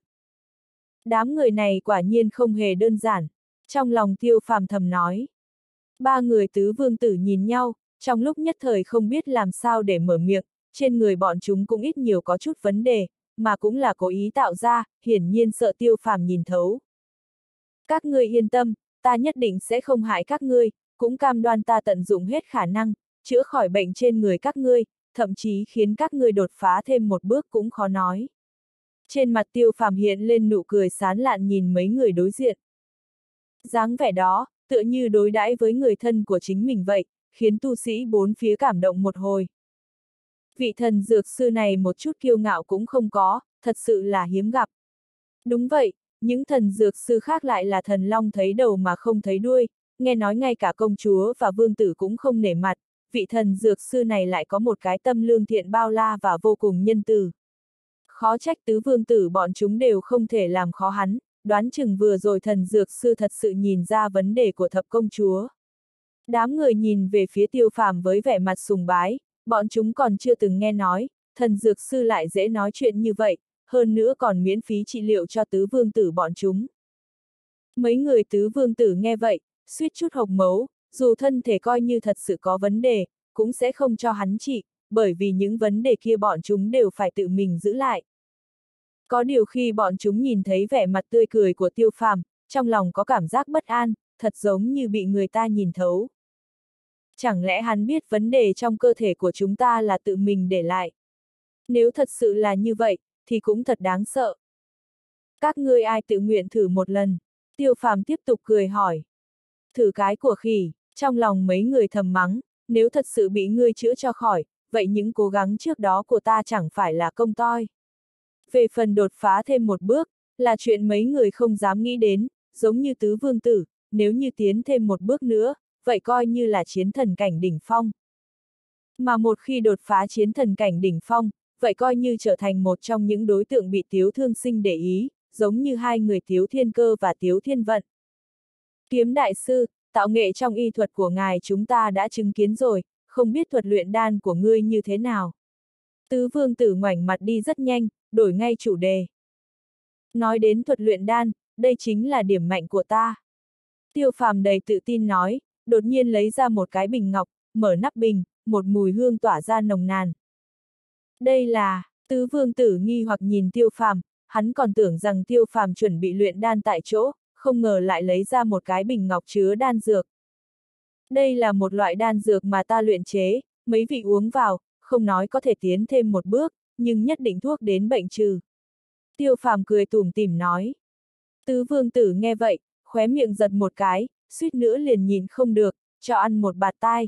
Đám người này quả nhiên không hề đơn giản, trong lòng Tiêu Phàm thầm nói. Ba người tứ vương tử nhìn nhau, trong lúc nhất thời không biết làm sao để mở miệng, trên người bọn chúng cũng ít nhiều có chút vấn đề, mà cũng là cố ý tạo ra, hiển nhiên sợ Tiêu Phàm nhìn thấu. Các ngươi yên tâm, ta nhất định sẽ không hại các ngươi, cũng cam đoan ta tận dụng hết khả năng, chữa khỏi bệnh trên người các ngươi, thậm chí khiến các ngươi đột phá thêm một bước cũng khó nói. Trên mặt Tiêu Phàm hiện lên nụ cười sán lạn nhìn mấy người đối diện. Dáng vẻ đó, tựa như đối đãi với người thân của chính mình vậy, khiến tu sĩ bốn phía cảm động một hồi. Vị thần dược sư này một chút kiêu ngạo cũng không có, thật sự là hiếm gặp. Đúng vậy, những thần dược sư khác lại là thần long thấy đầu mà không thấy đuôi, nghe nói ngay cả công chúa và vương tử cũng không nể mặt, vị thần dược sư này lại có một cái tâm lương thiện bao la và vô cùng nhân từ. Khó trách tứ vương tử bọn chúng đều không thể làm khó hắn, đoán chừng vừa rồi thần dược sư thật sự nhìn ra vấn đề của thập công chúa. Đám người nhìn về phía Tiêu Phàm với vẻ mặt sùng bái, bọn chúng còn chưa từng nghe nói, thần dược sư lại dễ nói chuyện như vậy, hơn nữa còn miễn phí trị liệu cho tứ vương tử bọn chúng. Mấy người tứ vương tử nghe vậy, suýt chút hộc máu, dù thân thể coi như thật sự có vấn đề, cũng sẽ không cho hắn trị, bởi vì những vấn đề kia bọn chúng đều phải tự mình giữ lại. Có điều khi bọn chúng nhìn thấy vẻ mặt tươi cười của Tiêu Phàm, trong lòng có cảm giác bất an, thật giống như bị người ta nhìn thấu. Chẳng lẽ hắn biết vấn đề trong cơ thể của chúng ta là tự mình để lại? Nếu thật sự là như vậy, thì cũng thật đáng sợ. Các ngươi ai tự nguyện thử một lần? Tiêu Phàm tiếp tục cười hỏi. Thử cái của khỉ, trong lòng mấy người thầm mắng, nếu thật sự bị ngươi chữa cho khỏi, vậy những cố gắng trước đó của ta chẳng phải là công toi. Về phần đột phá thêm một bước, là chuyện mấy người không dám nghĩ đến, giống như tứ vương tử, nếu như tiến thêm một bước nữa, vậy coi như là chiến thần cảnh đỉnh phong. Mà một khi đột phá chiến thần cảnh đỉnh phong, vậy coi như trở thành một trong những đối tượng bị Tiếu Thương Sinh để ý, giống như hai người Tiếu Thiên Cơ và Tiếu Thiên Vận. Kiếm đại sư, tạo nghệ trong y thuật của ngài chúng ta đã chứng kiến rồi, không biết thuật luyện đan của ngươi như thế nào. Tứ vương tử ngoảnh mặt đi rất nhanh, đổi ngay chủ đề. Nói đến thuật luyện đan, đây chính là điểm mạnh của ta. Tiêu Phàm đầy tự tin nói, đột nhiên lấy ra một cái bình ngọc, mở nắp bình, một mùi hương tỏa ra nồng nàn. Đây là, tứ vương tử nghi hoặc nhìn Tiêu Phàm, hắn còn tưởng rằng Tiêu Phàm chuẩn bị luyện đan tại chỗ, không ngờ lại lấy ra một cái bình ngọc chứa đan dược. Đây là một loại đan dược mà ta luyện chế, mấy vị uống vào, không nói có thể tiến thêm một bước, nhưng nhất định thuốc đến bệnh trừ. Tiêu Phàm cười tủm tỉm nói. Tứ vương tử nghe vậy, khóe miệng giật một cái, suýt nữa liền nhìn không được, cho ăn một bạt tai.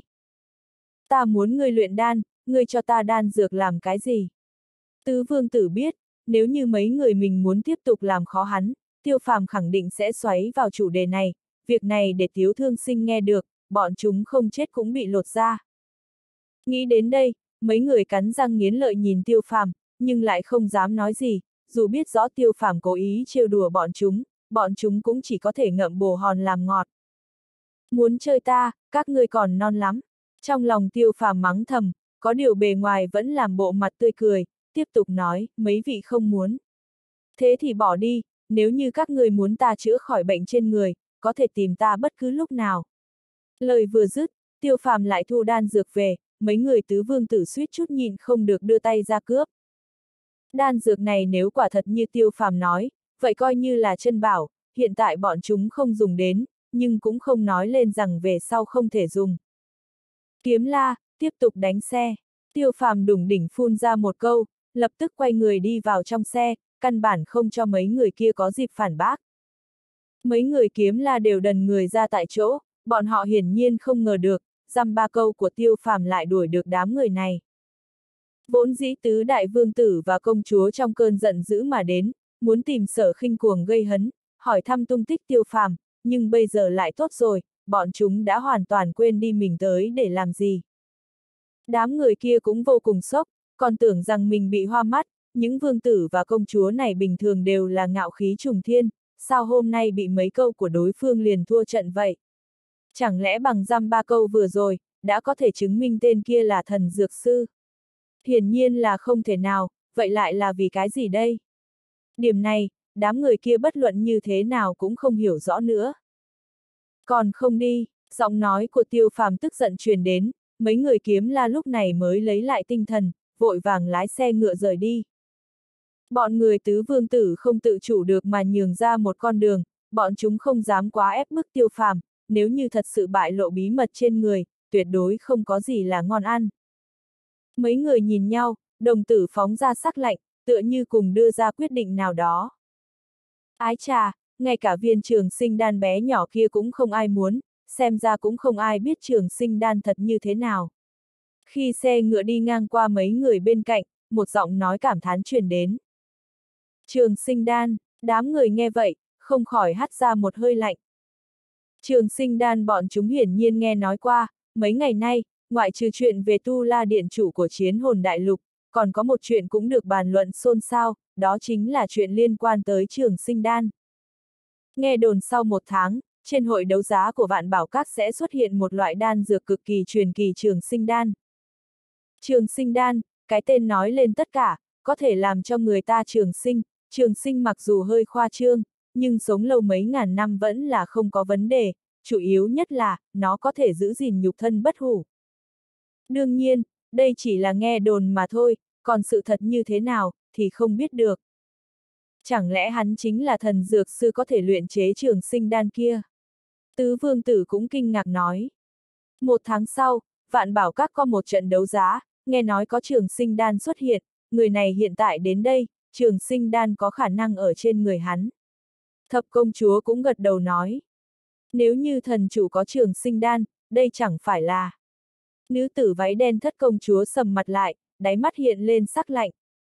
Ta muốn ngươi luyện đan, ngươi cho ta đan dược làm cái gì? Tứ vương tử biết, nếu như mấy người mình muốn tiếp tục làm khó hắn, Tiêu Phàm khẳng định sẽ xoáy vào chủ đề này, việc này để Tiếu Thương Sinh nghe được, bọn chúng không chết cũng bị lột ra. Nghĩ đến đây, mấy người cắn răng nghiến lợi nhìn Tiêu Phàm, nhưng lại không dám nói gì, dù biết rõ Tiêu Phàm cố ý trêu đùa bọn chúng, bọn chúng cũng chỉ có thể ngậm bồ hòn làm ngọt. Muốn chơi ta, các ngươi còn non lắm. Trong lòng Tiêu Phàm mắng thầm, có điều bề ngoài vẫn làm bộ mặt tươi cười, tiếp tục nói, mấy vị không muốn. Thế thì bỏ đi, nếu như các ngươi muốn ta chữa khỏi bệnh trên người, có thể tìm ta bất cứ lúc nào. Lời vừa dứt, Tiêu Phàm lại thu đan dược về, mấy người tứ vương tử suýt chút nhịn không được đưa tay ra cướp. Đan dược này nếu quả thật như Tiêu Phàm nói, vậy coi như là chân bảo, hiện tại bọn chúng không dùng đến, nhưng cũng không nói lên rằng về sau không thể dùng. Kiếm la, tiếp tục đánh xe. Tiêu Phàm đủng đỉnh phun ra một câu, lập tức quay người đi vào trong xe, căn bản không cho mấy người kia có dịp phản bác. Mấy người kiếm la đều đần người ra tại chỗ, bọn họ hiển nhiên không ngờ được, dăm ba câu của Tiêu Phàm lại đuổi được đám người này. Vốn dĩ tứ đại vương tử và công chúa trong cơn giận dữ mà đến, muốn tìm Sở Khinh Cuồng gây hấn, hỏi thăm tung tích Tiêu Phàm, nhưng bây giờ lại tốt rồi, bọn chúng đã hoàn toàn quên đi mình tới để làm gì. Đám người kia cũng vô cùng sốc, còn tưởng rằng mình bị hoa mắt, những vương tử và công chúa này bình thường đều là ngạo khí trùng thiên, sao hôm nay bị mấy câu của đối phương liền thua trận vậy? Chẳng lẽ bằng dăm ba câu vừa rồi, đã có thể chứng minh tên kia là thần dược sư? Hiển nhiên là không thể nào, vậy lại là vì cái gì đây? Điểm này, đám người kia bất luận như thế nào cũng không hiểu rõ nữa. Còn không đi, giọng nói của Tiêu Phàm tức giận truyền đến, mấy người kiếm la lúc này mới lấy lại tinh thần, vội vàng lái xe ngựa rời đi. Bọn người tứ vương tử không tự chủ được mà nhường ra một con đường, bọn chúng không dám quá ép bức Tiêu Phàm, nếu như thật sự bại lộ bí mật trên người, tuyệt đối không có gì là ngon ăn. Mấy người nhìn nhau, đồng tử phóng ra sắc lạnh, tựa như cùng đưa ra quyết định nào đó. Ái chà, ngay cả viên trường sinh đan bé nhỏ kia cũng không ai muốn, xem ra cũng không ai biết trường sinh đan thật như thế nào. Khi xe ngựa đi ngang qua mấy người bên cạnh, một giọng nói cảm thán truyền đến. Trường sinh đan, đám người nghe vậy, không khỏi hắt ra một hơi lạnh. Trường sinh đan bọn chúng hiển nhiên nghe nói qua, mấy ngày nay, ngoại trừ chuyện về Tu La Điện chủ của Chiến Hồn Đại Lục, còn có một chuyện cũng được bàn luận xôn xao, đó chính là chuyện liên quan tới trường sinh đan. Nghe đồn sau một tháng, trên hội đấu giá của Vạn Bảo Các sẽ xuất hiện một loại đan dược cực kỳ truyền kỳ trường sinh đan. Trường sinh đan, cái tên nói lên tất cả, có thể làm cho người ta trường sinh, trường sinh mặc dù hơi khoa trương, nhưng sống lâu mấy ngàn năm vẫn là không có vấn đề, chủ yếu nhất là, nó có thể giữ gìn nhục thân bất hủ. Đương nhiên, đây chỉ là nghe đồn mà thôi, còn sự thật như thế nào, thì không biết được. Chẳng lẽ hắn chính là thần dược sư có thể luyện chế trường sinh đan kia? Tứ vương tử cũng kinh ngạc nói. Một tháng sau, Vạn Bảo Các có một trận đấu giá, nghe nói có trường sinh đan xuất hiện, người này hiện tại đến đây, trường sinh đan có khả năng ở trên người hắn. Thập công chúa cũng gật đầu nói. Nếu như thần chủ có trường sinh đan, đây chẳng phải là... Nữ tử váy đen thất công chúa sầm mặt lại, đáy mắt hiện lên sắc lạnh.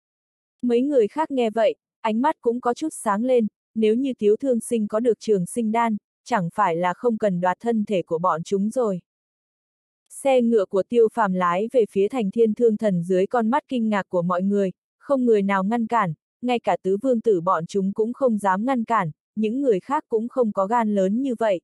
Mấy người khác nghe vậy, ánh mắt cũng có chút sáng lên, nếu như Tiếu Thương Sinh có được trường sinh đan, chẳng phải là không cần đoạt thân thể của bọn chúng rồi. Xe ngựa của Tiêu Phàm lái về phía thành Thiên Thương Thần dưới con mắt kinh ngạc của mọi người, không người nào ngăn cản, ngay cả tứ vương tử bọn chúng cũng không dám ngăn cản, những người khác cũng không có gan lớn như vậy.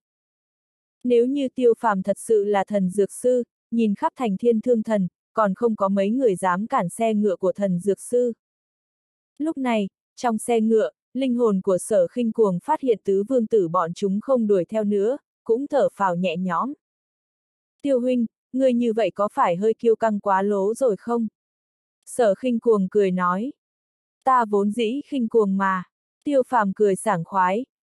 Nếu như Tiêu Phàm thật sự là thần dược sư, nhìn khắp thành Thiên Thương Thần, còn không có mấy người dám cản xe ngựa của thần dược sư. Lúc này, trong xe ngựa, linh hồn của Sở Khinh Cuồng phát hiện tứ vương tử bọn chúng không đuổi theo nữa, cũng thở phào nhẹ nhõm. Tiêu huynh, ngươi như vậy có phải hơi kiêu căng quá lố rồi không? Sở Khinh Cuồng cười nói. Ta vốn dĩ khinh cuồng mà. Tiêu Phàm cười sảng khoái,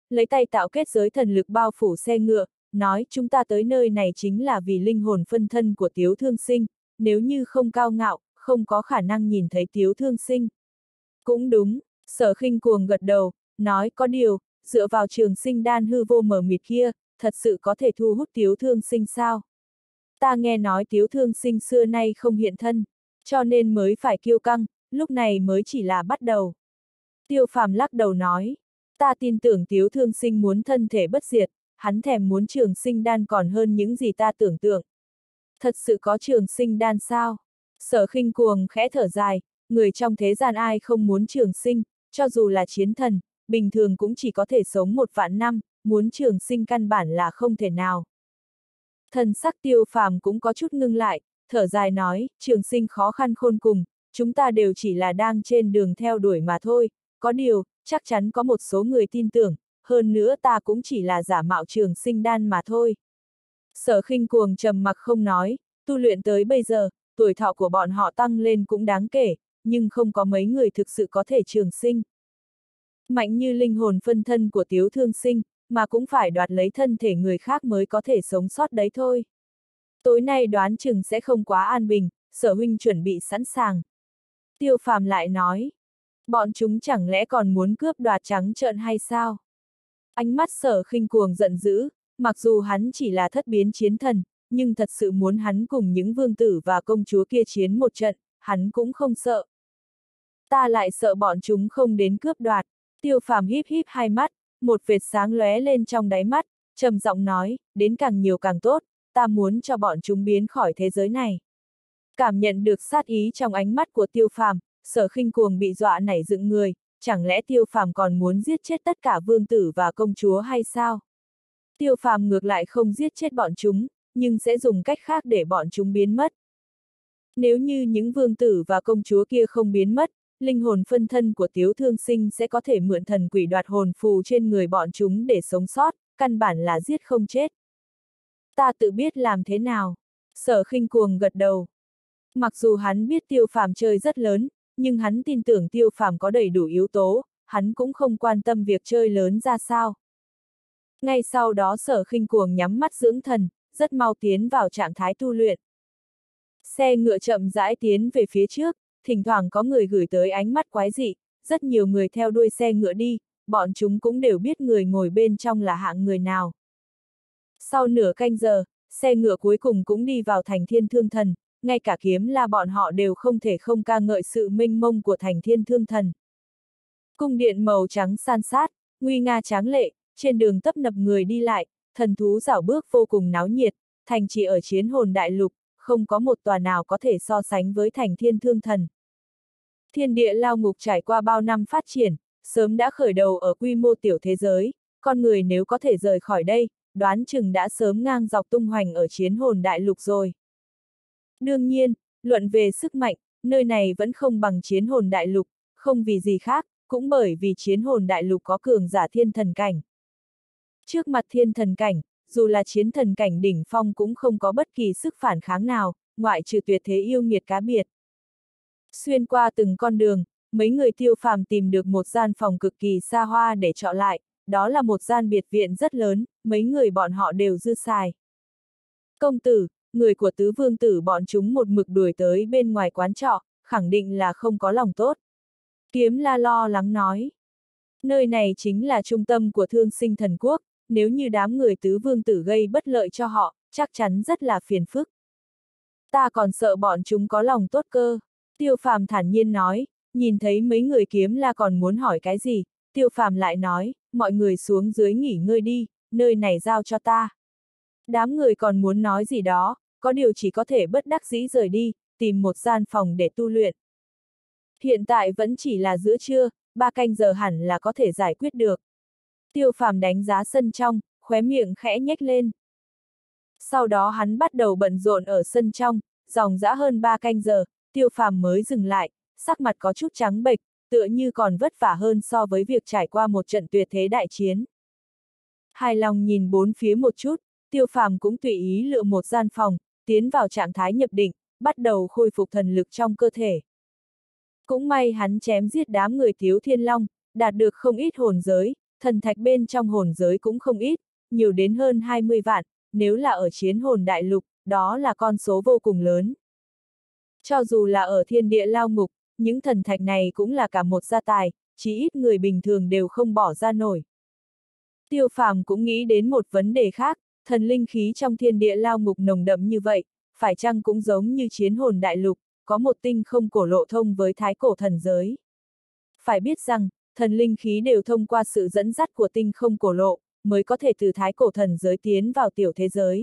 lấy tay tạo kết giới thần lực bao phủ xe ngựa, nói chúng ta tới nơi này chính là vì linh hồn phân thân của Tiếu Thương Sinh, nếu như không cao ngạo, không có khả năng nhìn thấy Tiếu Thương Sinh. Cũng đúng, Sở Khinh Cuồng gật đầu, nói có điều, dựa vào trường sinh đan hư vô mờ mịt kia, thật sự có thể thu hút Tiếu Thương Sinh sao? Ta nghe nói Tiếu Thương Sinh xưa nay không hiện thân, cho nên mới phải kiêu căng, lúc này mới chỉ là bắt đầu. Tiêu Phàm lắc đầu nói, ta tin tưởng Tiếu Thương Sinh muốn thân thể bất diệt, hắn thèm muốn trường sinh đan còn hơn những gì ta tưởng tượng. Thật sự có trường sinh đan sao? Sở Khinh Cuồng khẽ thở dài, người trong thế gian ai không muốn trường sinh, cho dù là chiến thần, bình thường cũng chỉ có thể sống một vạn năm, muốn trường sinh căn bản là không thể nào. Thần sắc Tiêu Phàm cũng có chút ngưng lại, thở dài nói, trường sinh khó khăn khôn cùng, chúng ta đều chỉ là đang trên đường theo đuổi mà thôi, có điều, chắc chắn có một số người tin tưởng, hơn nữa ta cũng chỉ là giả mạo trường sinh đan mà thôi. Sở Khinh Cuồng trầm mặc không nói, tu luyện tới bây giờ, tuổi thọ của bọn họ tăng lên cũng đáng kể, nhưng không có mấy người thực sự có thể trường sinh. Mạnh như linh hồn phân thân của Tiếu Thương Sinh, mà cũng phải đoạt lấy thân thể người khác mới có thể sống sót đấy thôi. Tối nay đoán chừng sẽ không quá an bình, Sở huynh chuẩn bị sẵn sàng. Tiêu Phàm lại nói, bọn chúng chẳng lẽ còn muốn cướp đoạt trắng trợn hay sao? Ánh mắt Sở Khinh Cuồng giận dữ, mặc dù hắn chỉ là thất biến chiến thần, nhưng thật sự muốn hắn cùng những vương tử và công chúa kia chiến một trận, hắn cũng không sợ. Ta lại sợ bọn chúng không đến cướp đoạt. Tiêu Phàm híp híp hai mắt, một vệt sáng lóe lên trong đáy mắt, trầm giọng nói, đến càng nhiều càng tốt, ta muốn cho bọn chúng biến khỏi thế giới này. Cảm nhận được sát ý trong ánh mắt của Tiêu Phàm, Sở Khinh Cuồng bị dọa nảy dựng người, chẳng lẽ Tiêu Phàm còn muốn giết chết tất cả vương tử và công chúa hay sao? Tiêu Phàm ngược lại không giết chết bọn chúng, nhưng sẽ dùng cách khác để bọn chúng biến mất. Nếu như những vương tử và công chúa kia không biến mất, linh hồn phân thân của Tiếu Thương Sinh sẽ có thể mượn thần quỷ đoạt hồn phù trên người bọn chúng để sống sót, căn bản là giết không chết. Ta tự biết làm thế nào. Sở Khinh Cuồng gật đầu. Mặc dù hắn biết Tiêu Phàm chơi rất lớn, nhưng hắn tin tưởng Tiêu Phàm có đầy đủ yếu tố, hắn cũng không quan tâm việc chơi lớn ra sao. Ngay sau đó Sở Khinh Cuồng nhắm mắt dưỡng thần, rất mau tiến vào trạng thái tu luyện. Xe ngựa chậm rãi tiến về phía trước, thỉnh thoảng có người gửi tới ánh mắt quái dị, rất nhiều người theo đuôi xe ngựa đi, bọn chúng cũng đều biết người ngồi bên trong là hạng người nào. Sau nửa canh giờ, xe ngựa cuối cùng cũng đi vào thành Thiên Thương Thần, ngay cả Kiếm La bọn họ đều không thể không ca ngợi sự mênh mông của thành Thiên Thương Thần. Cung điện màu trắng san sát, nguy nga tráng lệ, trên đường tấp nập người đi lại, thần thú rảo bước vô cùng náo nhiệt, thành trì ở Chiến Hồn Đại Lục, không có một tòa nào có thể so sánh với thành Thiên Thương Thần. Thiên địa lao ngục trải qua bao năm phát triển, sớm đã khởi đầu ở quy mô tiểu thế giới, con người nếu có thể rời khỏi đây, đoán chừng đã sớm ngang dọc tung hoành ở Chiến Hồn Đại Lục rồi. Đương nhiên, luận về sức mạnh, nơi này vẫn không bằng Chiến Hồn Đại Lục, không vì gì khác, cũng bởi vì Chiến Hồn Đại Lục có cường giả thiên thần cảnh. Trước mặt thiên thần cảnh, dù là chiến thần cảnh đỉnh phong cũng không có bất kỳ sức phản kháng nào, ngoại trừ tuyệt thế yêu nghiệt cá biệt. Xuyên qua từng con đường, mấy người Tiêu Phàm tìm được một gian phòng cực kỳ xa hoa để trọ lại, đó là một gian biệt viện rất lớn, mấy người bọn họ đều dư xài. Công tử, người của tứ vương tử bọn chúng một mực đuổi tới bên ngoài quán trọ, khẳng định là không có lòng tốt. Kiếm La lo lắng nói. Nơi này chính là trung tâm của Thương Sinh Thần Quốc, nếu như đám người tứ vương tử gây bất lợi cho họ, chắc chắn rất là phiền phức. Ta còn sợ bọn chúng có lòng tốt cơ. Tiêu Phàm thản nhiên nói, nhìn thấy mấy người Kiếm La còn muốn hỏi cái gì, Tiêu Phàm lại nói, mọi người xuống dưới nghỉ ngơi đi, nơi này giao cho ta. Đám người còn muốn nói gì đó, có điều chỉ có thể bất đắc dĩ rời đi, tìm một gian phòng để tu luyện. Hiện tại vẫn chỉ là giữa trưa, ba canh giờ hẳn là có thể giải quyết được. Tiêu Phàm đánh giá sân trong, khóe miệng khẽ nhếch lên. Sau đó hắn bắt đầu bận rộn ở sân trong, dòng dã hơn ba canh giờ, Tiêu Phàm mới dừng lại, sắc mặt có chút trắng bệch, tựa như còn vất vả hơn so với việc trải qua một trận tuyệt thế đại chiến. Hài lòng nhìn bốn phía một chút, Tiêu Phàm cũng tùy ý lựa một gian phòng, tiến vào trạng thái nhập định, bắt đầu khôi phục thần lực trong cơ thể. Cũng may hắn chém giết đám người Tiếu Thiên Long, đạt được không ít hồn giới, thần thạch bên trong hồn giới cũng không ít, nhiều đến hơn hai mươi vạn, nếu là ở chiến hồn đại lục, đó là con số vô cùng lớn. Cho dù là ở thiên địa lao ngục, những thần thạch này cũng là cả một gia tài, chỉ ít người bình thường đều không bỏ ra nổi. Tiêu Phàm cũng nghĩ đến một vấn đề khác, thần linh khí trong thiên địa lao ngục nồng đậm như vậy, phải chăng cũng giống như chiến hồn đại lục, có một tinh không cổ lộ thông với thái cổ thần giới. Phải biết rằng, thần linh khí đều thông qua sự dẫn dắt của tinh không cổ lộ, mới có thể từ thái cổ thần giới tiến vào tiểu thế giới.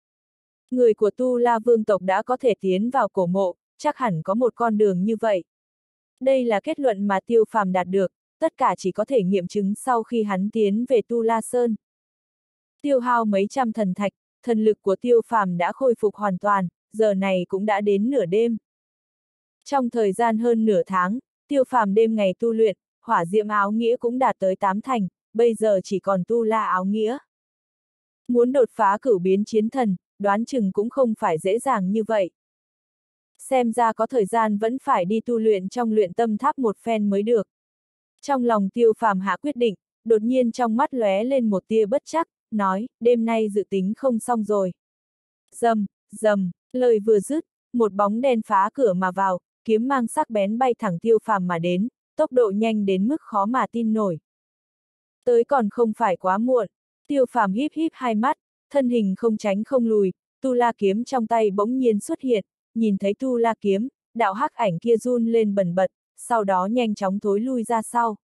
Người của Tu La Vương tộc đã có thể tiến vào cổ mộ, chắc hẳn có một con đường như vậy. Đây là kết luận mà Tiêu Phàm đạt được, tất cả chỉ có thể nghiệm chứng sau khi hắn tiến về Tu La Sơn. Tiêu hao mấy trăm thần thạch, thần lực của Tiêu Phàm đã khôi phục hoàn toàn, giờ này cũng đã đến nửa đêm. Trong thời gian hơn nửa tháng, Tiêu Phàm đêm ngày tu luyện, hỏa diệm áo nghĩa cũng đạt tới tám thành, bây giờ chỉ còn Tu La áo nghĩa. Muốn đột phá cửu biến chiến thần, đoán chừng cũng không phải dễ dàng như vậy. Xem ra có thời gian vẫn phải đi tu luyện trong luyện tâm tháp một phen mới được. Trong lòng Tiêu Phàm hạ quyết định, đột nhiên trong mắt lóe lên một tia bất chắc, nói, đêm nay dự tính không xong rồi. Rầm, rầm, lời vừa dứt, một bóng đen phá cửa mà vào, kiếm mang sắc bén bay thẳng Tiêu Phàm mà đến, tốc độ nhanh đến mức khó mà tin nổi. Tới còn không phải quá muộn, Tiêu Phàm híp híp hai mắt, thân hình không tránh không lùi, Tu La kiếm trong tay bỗng nhiên xuất hiện, nhìn thấy Tu La kiếm, đạo hắc ảnh kia run lên bần bật, sau đó nhanh chóng thối lui ra sau.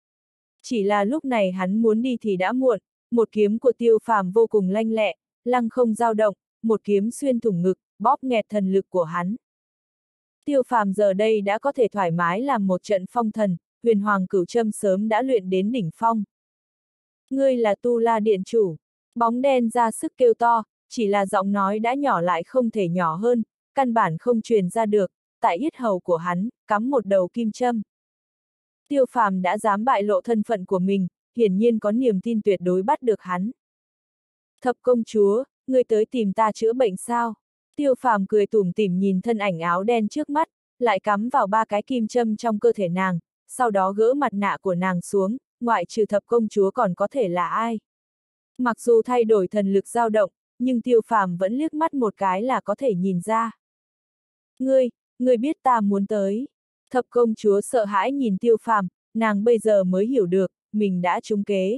Chỉ là lúc này hắn muốn đi thì đã muộn, một kiếm của Tiêu Phàm vô cùng lanh lẹ, lăng không dao động, một kiếm xuyên thủng ngực, bóp nghẹt thần lực của hắn. Tiêu Phàm giờ đây đã có thể thoải mái làm một trận phong thần, huyền hoàng cửu châm sớm đã luyện đến đỉnh phong. Ngươi là Tu La điện chủ, bóng đen ra sức kêu to, chỉ là giọng nói đã nhỏ lại không thể nhỏ hơn, căn bản không truyền ra được, tại yết hầu của hắn, cắm một đầu kim châm. Tiêu Phàm đã dám bại lộ thân phận của mình, hiển nhiên có niềm tin tuyệt đối bắt được hắn. Thập công chúa, ngươi tới tìm ta chữa bệnh sao? Tiêu Phàm cười tủm tỉm nhìn thân ảnh áo đen trước mắt, lại cắm vào ba cái kim châm trong cơ thể nàng, sau đó gỡ mặt nạ của nàng xuống, ngoại trừ thập công chúa còn có thể là ai? Mặc dù thay đổi thần lực dao động, nhưng Tiêu Phàm vẫn liếc mắt một cái là có thể nhìn ra. Ngươi, ngươi biết ta muốn tới. Thập công chúa sợ hãi nhìn Tiêu Phàm, nàng bây giờ mới hiểu được, mình đã trúng kế.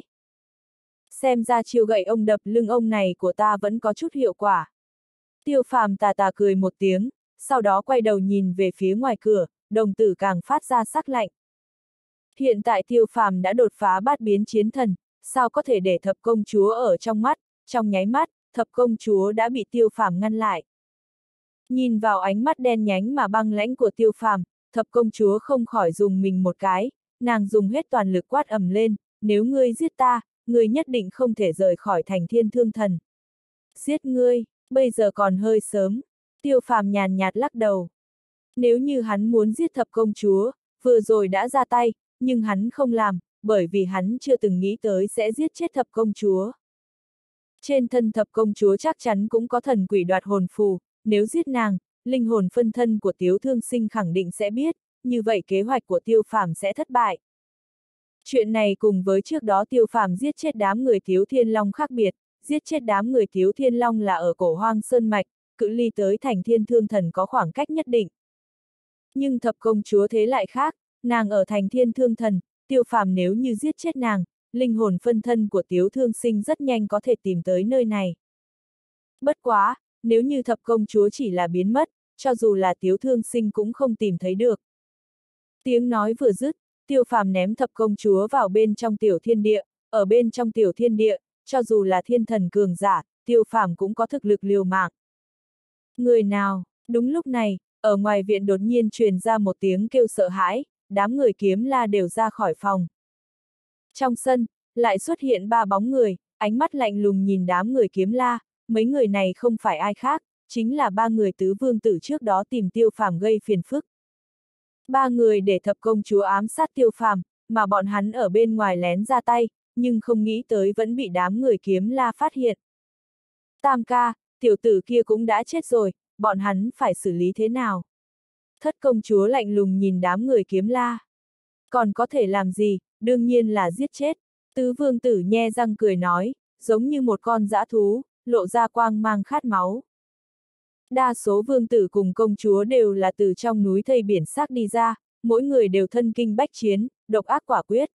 Xem ra chiêu gậy ông đập lưng ông này của ta vẫn có chút hiệu quả. Tiêu Phàm tà tà cười một tiếng, sau đó quay đầu nhìn về phía ngoài cửa, đồng tử càng phát ra sắc lạnh. Hiện tại Tiêu Phàm đã đột phá bát biến chiến thần, sao có thể để thập công chúa ở trong mắt, trong nháy mắt, thập công chúa đã bị Tiêu Phàm ngăn lại. Nhìn vào ánh mắt đen nhánh mà băng lãnh của Tiêu Phàm, thập công chúa không khỏi dùng mình một cái, nàng dùng hết toàn lực quát ầm lên, nếu ngươi giết ta, ngươi nhất định không thể rời khỏi thành Thiên Thương Thần. Giết ngươi, bây giờ còn hơi sớm, Tiêu Phàm nhàn nhạt lắc đầu. Nếu như hắn muốn giết thập công chúa, vừa rồi đã ra tay, nhưng hắn không làm, bởi vì hắn chưa từng nghĩ tới sẽ giết chết thập công chúa. Trên thân thập công chúa chắc chắn cũng có thần quỷ đoạt hồn phù, nếu giết nàng, linh hồn phân thân của Tiếu Thương Sinh khẳng định sẽ biết, như vậy kế hoạch của Tiêu Phàm sẽ thất bại. Chuyện này cùng với trước đó Tiêu Phàm giết chết đám người Tiếu Thiên Long khác biệt, giết chết đám người Tiếu Thiên Long là ở cổ Hoang Sơn Mạch, cự ly tới thành Thiên Thương Thần có khoảng cách nhất định. Nhưng thập công chúa thế lại khác, nàng ở thành Thiên Thương Thần, Tiêu Phàm nếu như giết chết nàng, linh hồn phân thân của Tiếu Thương Sinh rất nhanh có thể tìm tới nơi này. Bất quá, nếu như thập công chúa chỉ là biến mất, cho dù là Tiếu Thương Sinh cũng không tìm thấy được. Tiếng nói vừa dứt, Tiêu Phàm ném thập công chúa vào bên trong tiểu thiên địa, ở bên trong tiểu thiên địa, cho dù là thiên thần cường giả, Tiêu Phàm cũng có thực lực liều mạng. Người nào? Đúng lúc này, ở ngoài viện đột nhiên truyền ra một tiếng kêu sợ hãi, đám người Kiếm La đều ra khỏi phòng. Trong sân, lại xuất hiện ba bóng người, ánh mắt lạnh lùng nhìn đám người Kiếm La, mấy người này không phải ai khác, chính là ba người tứ vương tử trước đó tìm Tiêu Phàm gây phiền phức. Ba người để thập công chúa ám sát Tiêu Phàm, mà bọn hắn ở bên ngoài lén ra tay, nhưng không nghĩ tới vẫn bị đám người Kiếm La phát hiện. Tam ca, tiểu tử kia cũng đã chết rồi, bọn hắn phải xử lý thế nào? Thất công chúa lạnh lùng nhìn đám người Kiếm La. Còn có thể làm gì, đương nhiên là giết chết. Tứ vương tử nhe răng cười nói, giống như một con dã thú, lộ ra quang mang khát máu. Đa số vương tử cùng công chúa đều là từ trong núi thây biển xác đi ra, mỗi người đều thân kinh bách chiến, độc ác quả quyết.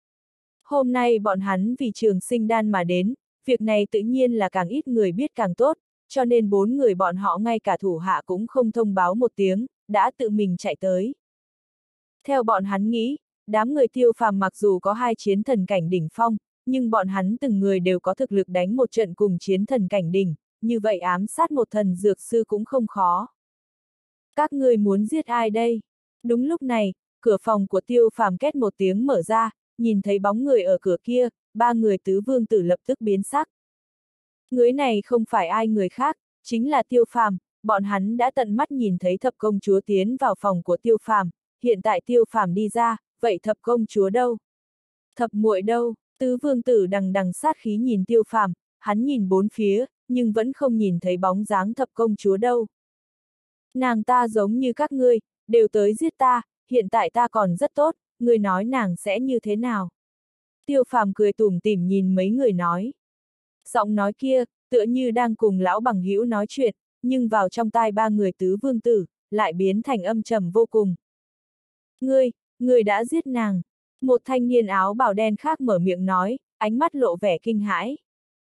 Hôm nay bọn hắn vì trường sinh đan mà đến, việc này tự nhiên là càng ít người biết càng tốt, cho nên bốn người bọn họ ngay cả thủ hạ cũng không thông báo một tiếng, đã tự mình chạy tới. Theo bọn hắn nghĩ, đám người Tiêu Phàm mặc dù có hai chiến thần cảnh đỉnh phong, nhưng bọn hắn từng người đều có thực lực đánh một trận cùng chiến thần cảnh đỉnh, như vậy ám sát một thần dược sư cũng không khó. Các ngươi muốn giết ai đây? Đúng lúc này, cửa phòng của Tiêu Phàm két một tiếng mở ra, nhìn thấy bóng người ở cửa kia, ba người tứ vương tử lập tức biến sắc. Người này không phải ai người khác, chính là Tiêu Phàm, bọn hắn đã tận mắt nhìn thấy thập công chúa tiến vào phòng của Tiêu Phàm, hiện tại Tiêu Phàm đi ra, vậy thập công chúa đâu? Thập muội đâu? Tứ vương tử đằng đằng sát khí nhìn Tiêu Phàm, hắn nhìn bốn phía, nhưng vẫn không nhìn thấy bóng dáng thập công chúa đâu. Nàng ta giống như các ngươi, đều tới giết ta, hiện tại ta còn rất tốt, ngươi nói nàng sẽ như thế nào? Tiêu Phàm cười tủm tỉm nhìn mấy người nói. Giọng nói kia, tựa như đang cùng lão bằng hữu nói chuyện, nhưng vào trong tai ba người tứ vương tử, lại biến thành âm trầm vô cùng. Ngươi, ngươi đã giết nàng. Một thanh niên áo bào đen khác mở miệng nói, ánh mắt lộ vẻ kinh hãi.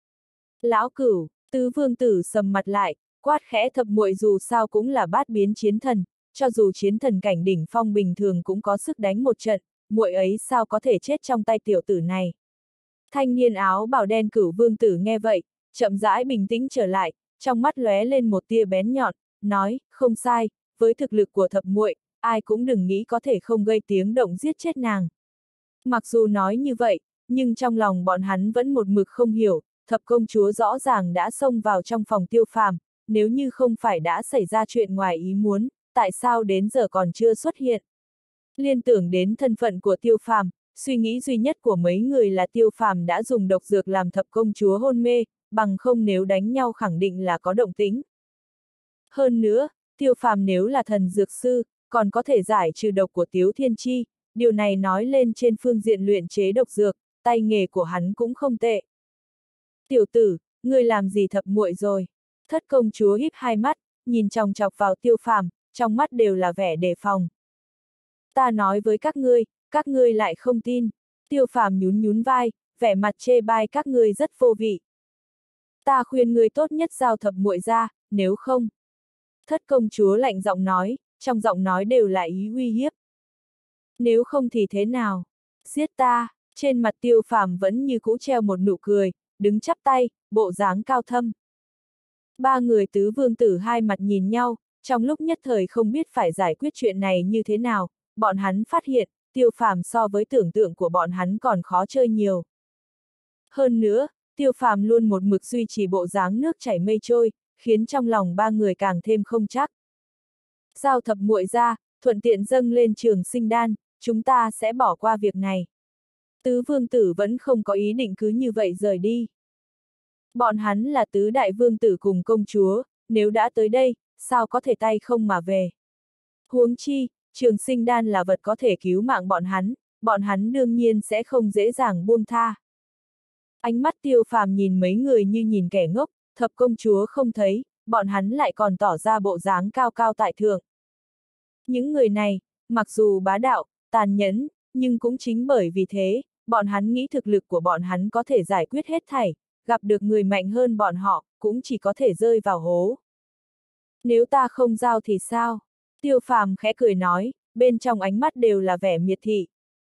Lão Cửu, tứ vương tử sầm mặt lại, quát khẽ thập muội dù sao cũng là bát biến chiến thần, cho dù chiến thần cảnh đỉnh phong bình thường cũng có sức đánh một trận, muội ấy sao có thể chết trong tay tiểu tử này. Thanh niên áo bào đen Cửu vương tử nghe vậy, chậm rãi bình tĩnh trở lại, trong mắt lóe lên một tia bén nhọn, nói, không sai, với thực lực của thập muội, ai cũng đừng nghĩ có thể không gây tiếng động giết chết nàng. Mặc dù nói như vậy, nhưng trong lòng bọn hắn vẫn một mực không hiểu, thập công chúa rõ ràng đã xông vào trong phòng Tiêu Phàm, nếu như không phải đã xảy ra chuyện ngoài ý muốn, tại sao đến giờ còn chưa xuất hiện. Liên tưởng đến thân phận của Tiêu Phàm, suy nghĩ duy nhất của mấy người là Tiêu Phàm đã dùng độc dược làm thập công chúa hôn mê, bằng không nếu đánh nhau khẳng định là có động tĩnh. Hơn nữa, Tiêu Phàm nếu là thần dược sư, còn có thể giải trừ độc của Tiếu Thiên Chi, điều này nói lên trên phương diện luyện chế độc dược, tay nghề của hắn cũng không tệ. Tiểu tử, ngươi làm gì thập muội rồi? Thất công chúa híp hai mắt, nhìn chòng chọc vào Tiêu Phàm, trong mắt đều là vẻ đề phòng. Ta nói với các ngươi, các ngươi lại không tin. Tiêu Phàm nhún nhún vai, vẻ mặt chê bai các ngươi rất vô vị. Ta khuyên ngươi tốt nhất giao thập muội ra, nếu không. Thất công chúa lạnh giọng nói, trong giọng nói đều là ý uy hiếp. Nếu không thì thế nào? Giết ta, trên mặt Tiêu Phàm vẫn như cũ treo một nụ cười, đứng chắp tay, bộ dáng cao thâm. Ba người tứ vương tử hai mặt nhìn nhau, trong lúc nhất thời không biết phải giải quyết chuyện này như thế nào, bọn hắn phát hiện, Tiêu Phàm so với tưởng tượng của bọn hắn còn khó chơi nhiều. Hơn nữa, Tiêu Phàm luôn một mực duy trì bộ dáng nước chảy mây trôi, khiến trong lòng ba người càng thêm không chắc. Giao thập muội ra, thuận tiện dâng lên trường sinh đan, chúng ta sẽ bỏ qua việc này. Tứ vương tử vẫn không có ý định cứ như vậy rời đi. Bọn hắn là tứ đại vương tử cùng công chúa, nếu đã tới đây, sao có thể tay không mà về. Huống chi, trường sinh đan là vật có thể cứu mạng bọn hắn, bọn hắn đương nhiên sẽ không dễ dàng buông tha. Ánh mắt Tiêu Phàm nhìn mấy người như nhìn kẻ ngốc, thập công chúa không thấy, bọn hắn lại còn tỏ ra bộ dáng cao cao tại thượng. Những người này, mặc dù bá đạo, tàn nhẫn, nhưng cũng chính bởi vì thế, bọn hắn nghĩ thực lực của bọn hắn có thể giải quyết hết thảy, gặp được người mạnh hơn bọn họ, cũng chỉ có thể rơi vào hố. Nếu ta không giao thì sao? Tiêu Phàm khẽ cười nói, bên trong ánh mắt đều là vẻ miệt thị.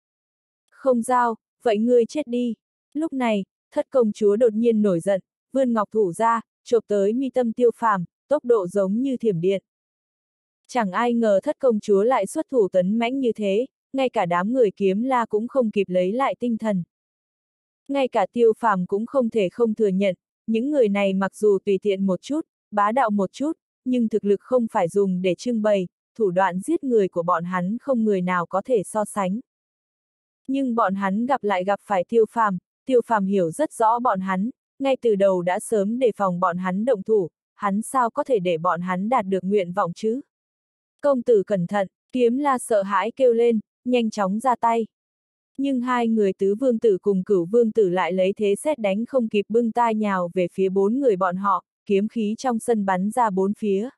Không giao, vậy ngươi chết đi. Lúc này, thất công chúa đột nhiên nổi giận, vươn ngọc thủ ra, chộp tới mi tâm Tiêu Phàm, tốc độ giống như thiểm điện. Chẳng ai ngờ thất công chúa lại xuất thủ tấn mãnh như thế, ngay cả đám người Kiếm La cũng không kịp lấy lại tinh thần. Ngay cả Tiêu Phàm cũng không thể không thừa nhận, những người này mặc dù tùy tiện một chút, bá đạo một chút, nhưng thực lực không phải dùng để trưng bày, thủ đoạn giết người của bọn hắn không người nào có thể so sánh. Nhưng bọn hắn gặp lại gặp phải Tiêu Phàm, Tiêu Phàm hiểu rất rõ bọn hắn, ngay từ đầu đã sớm đề phòng bọn hắn động thủ, hắn sao có thể để bọn hắn đạt được nguyện vọng chứ? Công tử cẩn thận, Kiếm La sợ hãi kêu lên, nhanh chóng ra tay. Nhưng hai người tứ vương tử cùng cửu vương tử lại lấy thế sét đánh không kịp bưng tai nhào về phía bốn người bọn họ, kiếm khí trong sân bắn ra bốn phía.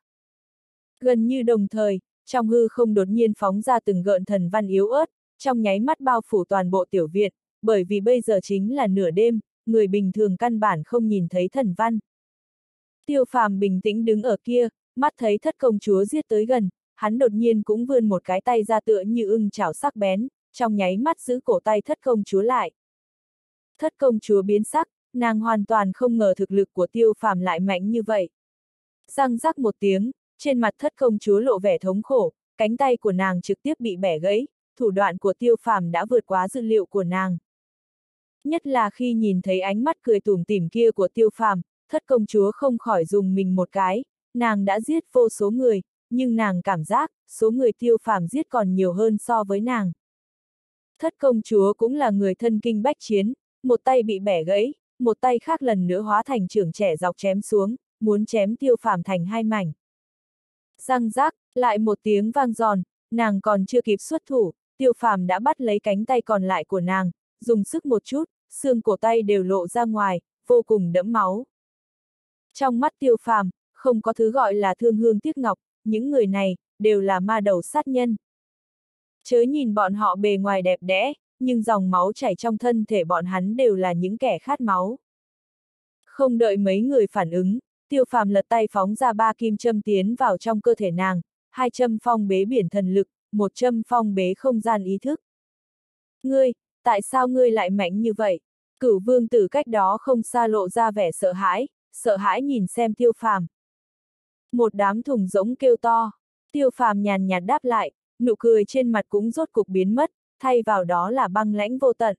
Gần như đồng thời, trong hư không đột nhiên phóng ra từng gợn thần văn yếu ớt, trong nháy mắt bao phủ toàn bộ tiểu viện, bởi vì bây giờ chính là nửa đêm, người bình thường căn bản không nhìn thấy thần văn. Tiêu Phàm bình tĩnh đứng ở kia, mắt thấy thất công chúa giết tới gần, hắn đột nhiên cũng vươn một cái tay ra tựa như ưng chảo sắc bén, trong nháy mắt giữ cổ tay thất công chúa lại. Thất công chúa biến sắc, nàng hoàn toàn không ngờ thực lực của Tiêu Phàm lại mạnh như vậy. Răng rắc một tiếng, trên mặt thất công chúa lộ vẻ thống khổ, cánh tay của nàng trực tiếp bị bẻ gãy, thủ đoạn của Tiêu Phàm đã vượt quá dự liệu của nàng. Nhất là khi nhìn thấy ánh mắt cười tủm tỉm kia của Tiêu Phàm, thất công chúa không khỏi dùng mình một cái, nàng đã giết vô số người, nhưng nàng cảm giác, số người Tiêu Phàm giết còn nhiều hơn so với nàng. Thất công chúa cũng là người thân kinh bách chiến, một tay bị bẻ gãy, một tay khác lần nữa hóa thành chưởng trẻ dọc chém xuống, muốn chém Tiêu Phàm thành hai mảnh. Răng rác, lại một tiếng vang giòn, nàng còn chưa kịp xuất thủ, Tiêu Phàm đã bắt lấy cánh tay còn lại của nàng, dùng sức một chút, xương cổ tay đều lộ ra ngoài, vô cùng đẫm máu. Trong mắt Tiêu Phàm, không có thứ gọi là thương hương tiếc ngọc, những người này, đều là ma đầu sát nhân. Chớ nhìn bọn họ bề ngoài đẹp đẽ, nhưng dòng máu chảy trong thân thể bọn hắn đều là những kẻ khát máu. Không đợi mấy người phản ứng, Tiêu Phàm lật tay phóng ra ba kim châm tiến vào trong cơ thể nàng, hai châm phong bế biển thần lực, một châm phong bế không gian ý thức. Ngươi, tại sao ngươi lại mạnh như vậy? Cửu vương tử cách đó không xa lộ ra vẻ sợ hãi, sợ hãi nhìn xem Tiêu Phàm. Một đám thùng rỗng kêu to, Tiêu Phàm nhàn nhạt đáp lại, nụ cười trên mặt cũng rốt cục biến mất, thay vào đó là băng lãnh vô tận.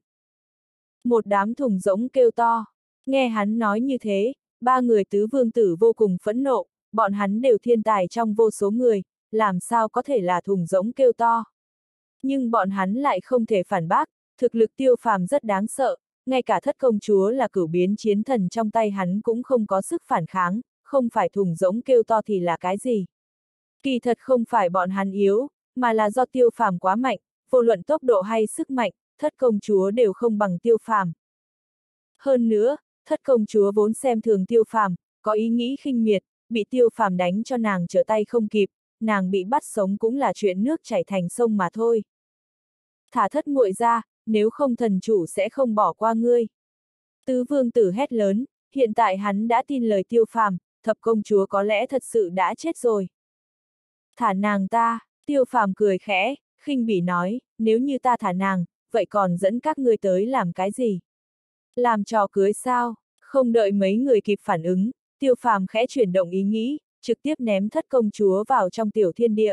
Một đám thùng rỗng kêu to, nghe hắn nói như thế, ba người tứ vương tử vô cùng phẫn nộ, bọn hắn đều thiên tài trong vô số người, làm sao có thể là thùng rỗng kêu to. Nhưng bọn hắn lại không thể phản bác, thực lực Tiêu Phàm rất đáng sợ, ngay cả thất công chúa là cửu biến chiến thần trong tay hắn cũng không có sức phản kháng, không phải thùng rỗng kêu to thì là cái gì. Kỳ thật không phải bọn hắn yếu, mà là do Tiêu Phàm quá mạnh, vô luận tốc độ hay sức mạnh, thất công chúa đều không bằng Tiêu Phàm. Hơn nữa, thất công chúa vốn xem thường Tiêu Phàm, có ý nghĩ khinh miệt, bị Tiêu Phàm đánh cho nàng trở tay không kịp, nàng bị bắt sống cũng là chuyện nước chảy thành sông mà thôi. Thả thất muội ra, nếu không thần chủ sẽ không bỏ qua ngươi. Tứ vương tử hét lớn, hiện tại hắn đã tin lời Tiêu Phàm, thập công chúa có lẽ thật sự đã chết rồi. Thả nàng ta, Tiêu Phàm cười khẽ, khinh bỉ nói, nếu như ta thả nàng, vậy còn dẫn các ngươi tới làm cái gì? Làm trò cưới sao? Không đợi mấy người kịp phản ứng, Tiêu Phàm khẽ chuyển động ý nghĩ, trực tiếp ném thất công chúa vào trong tiểu thiên địa.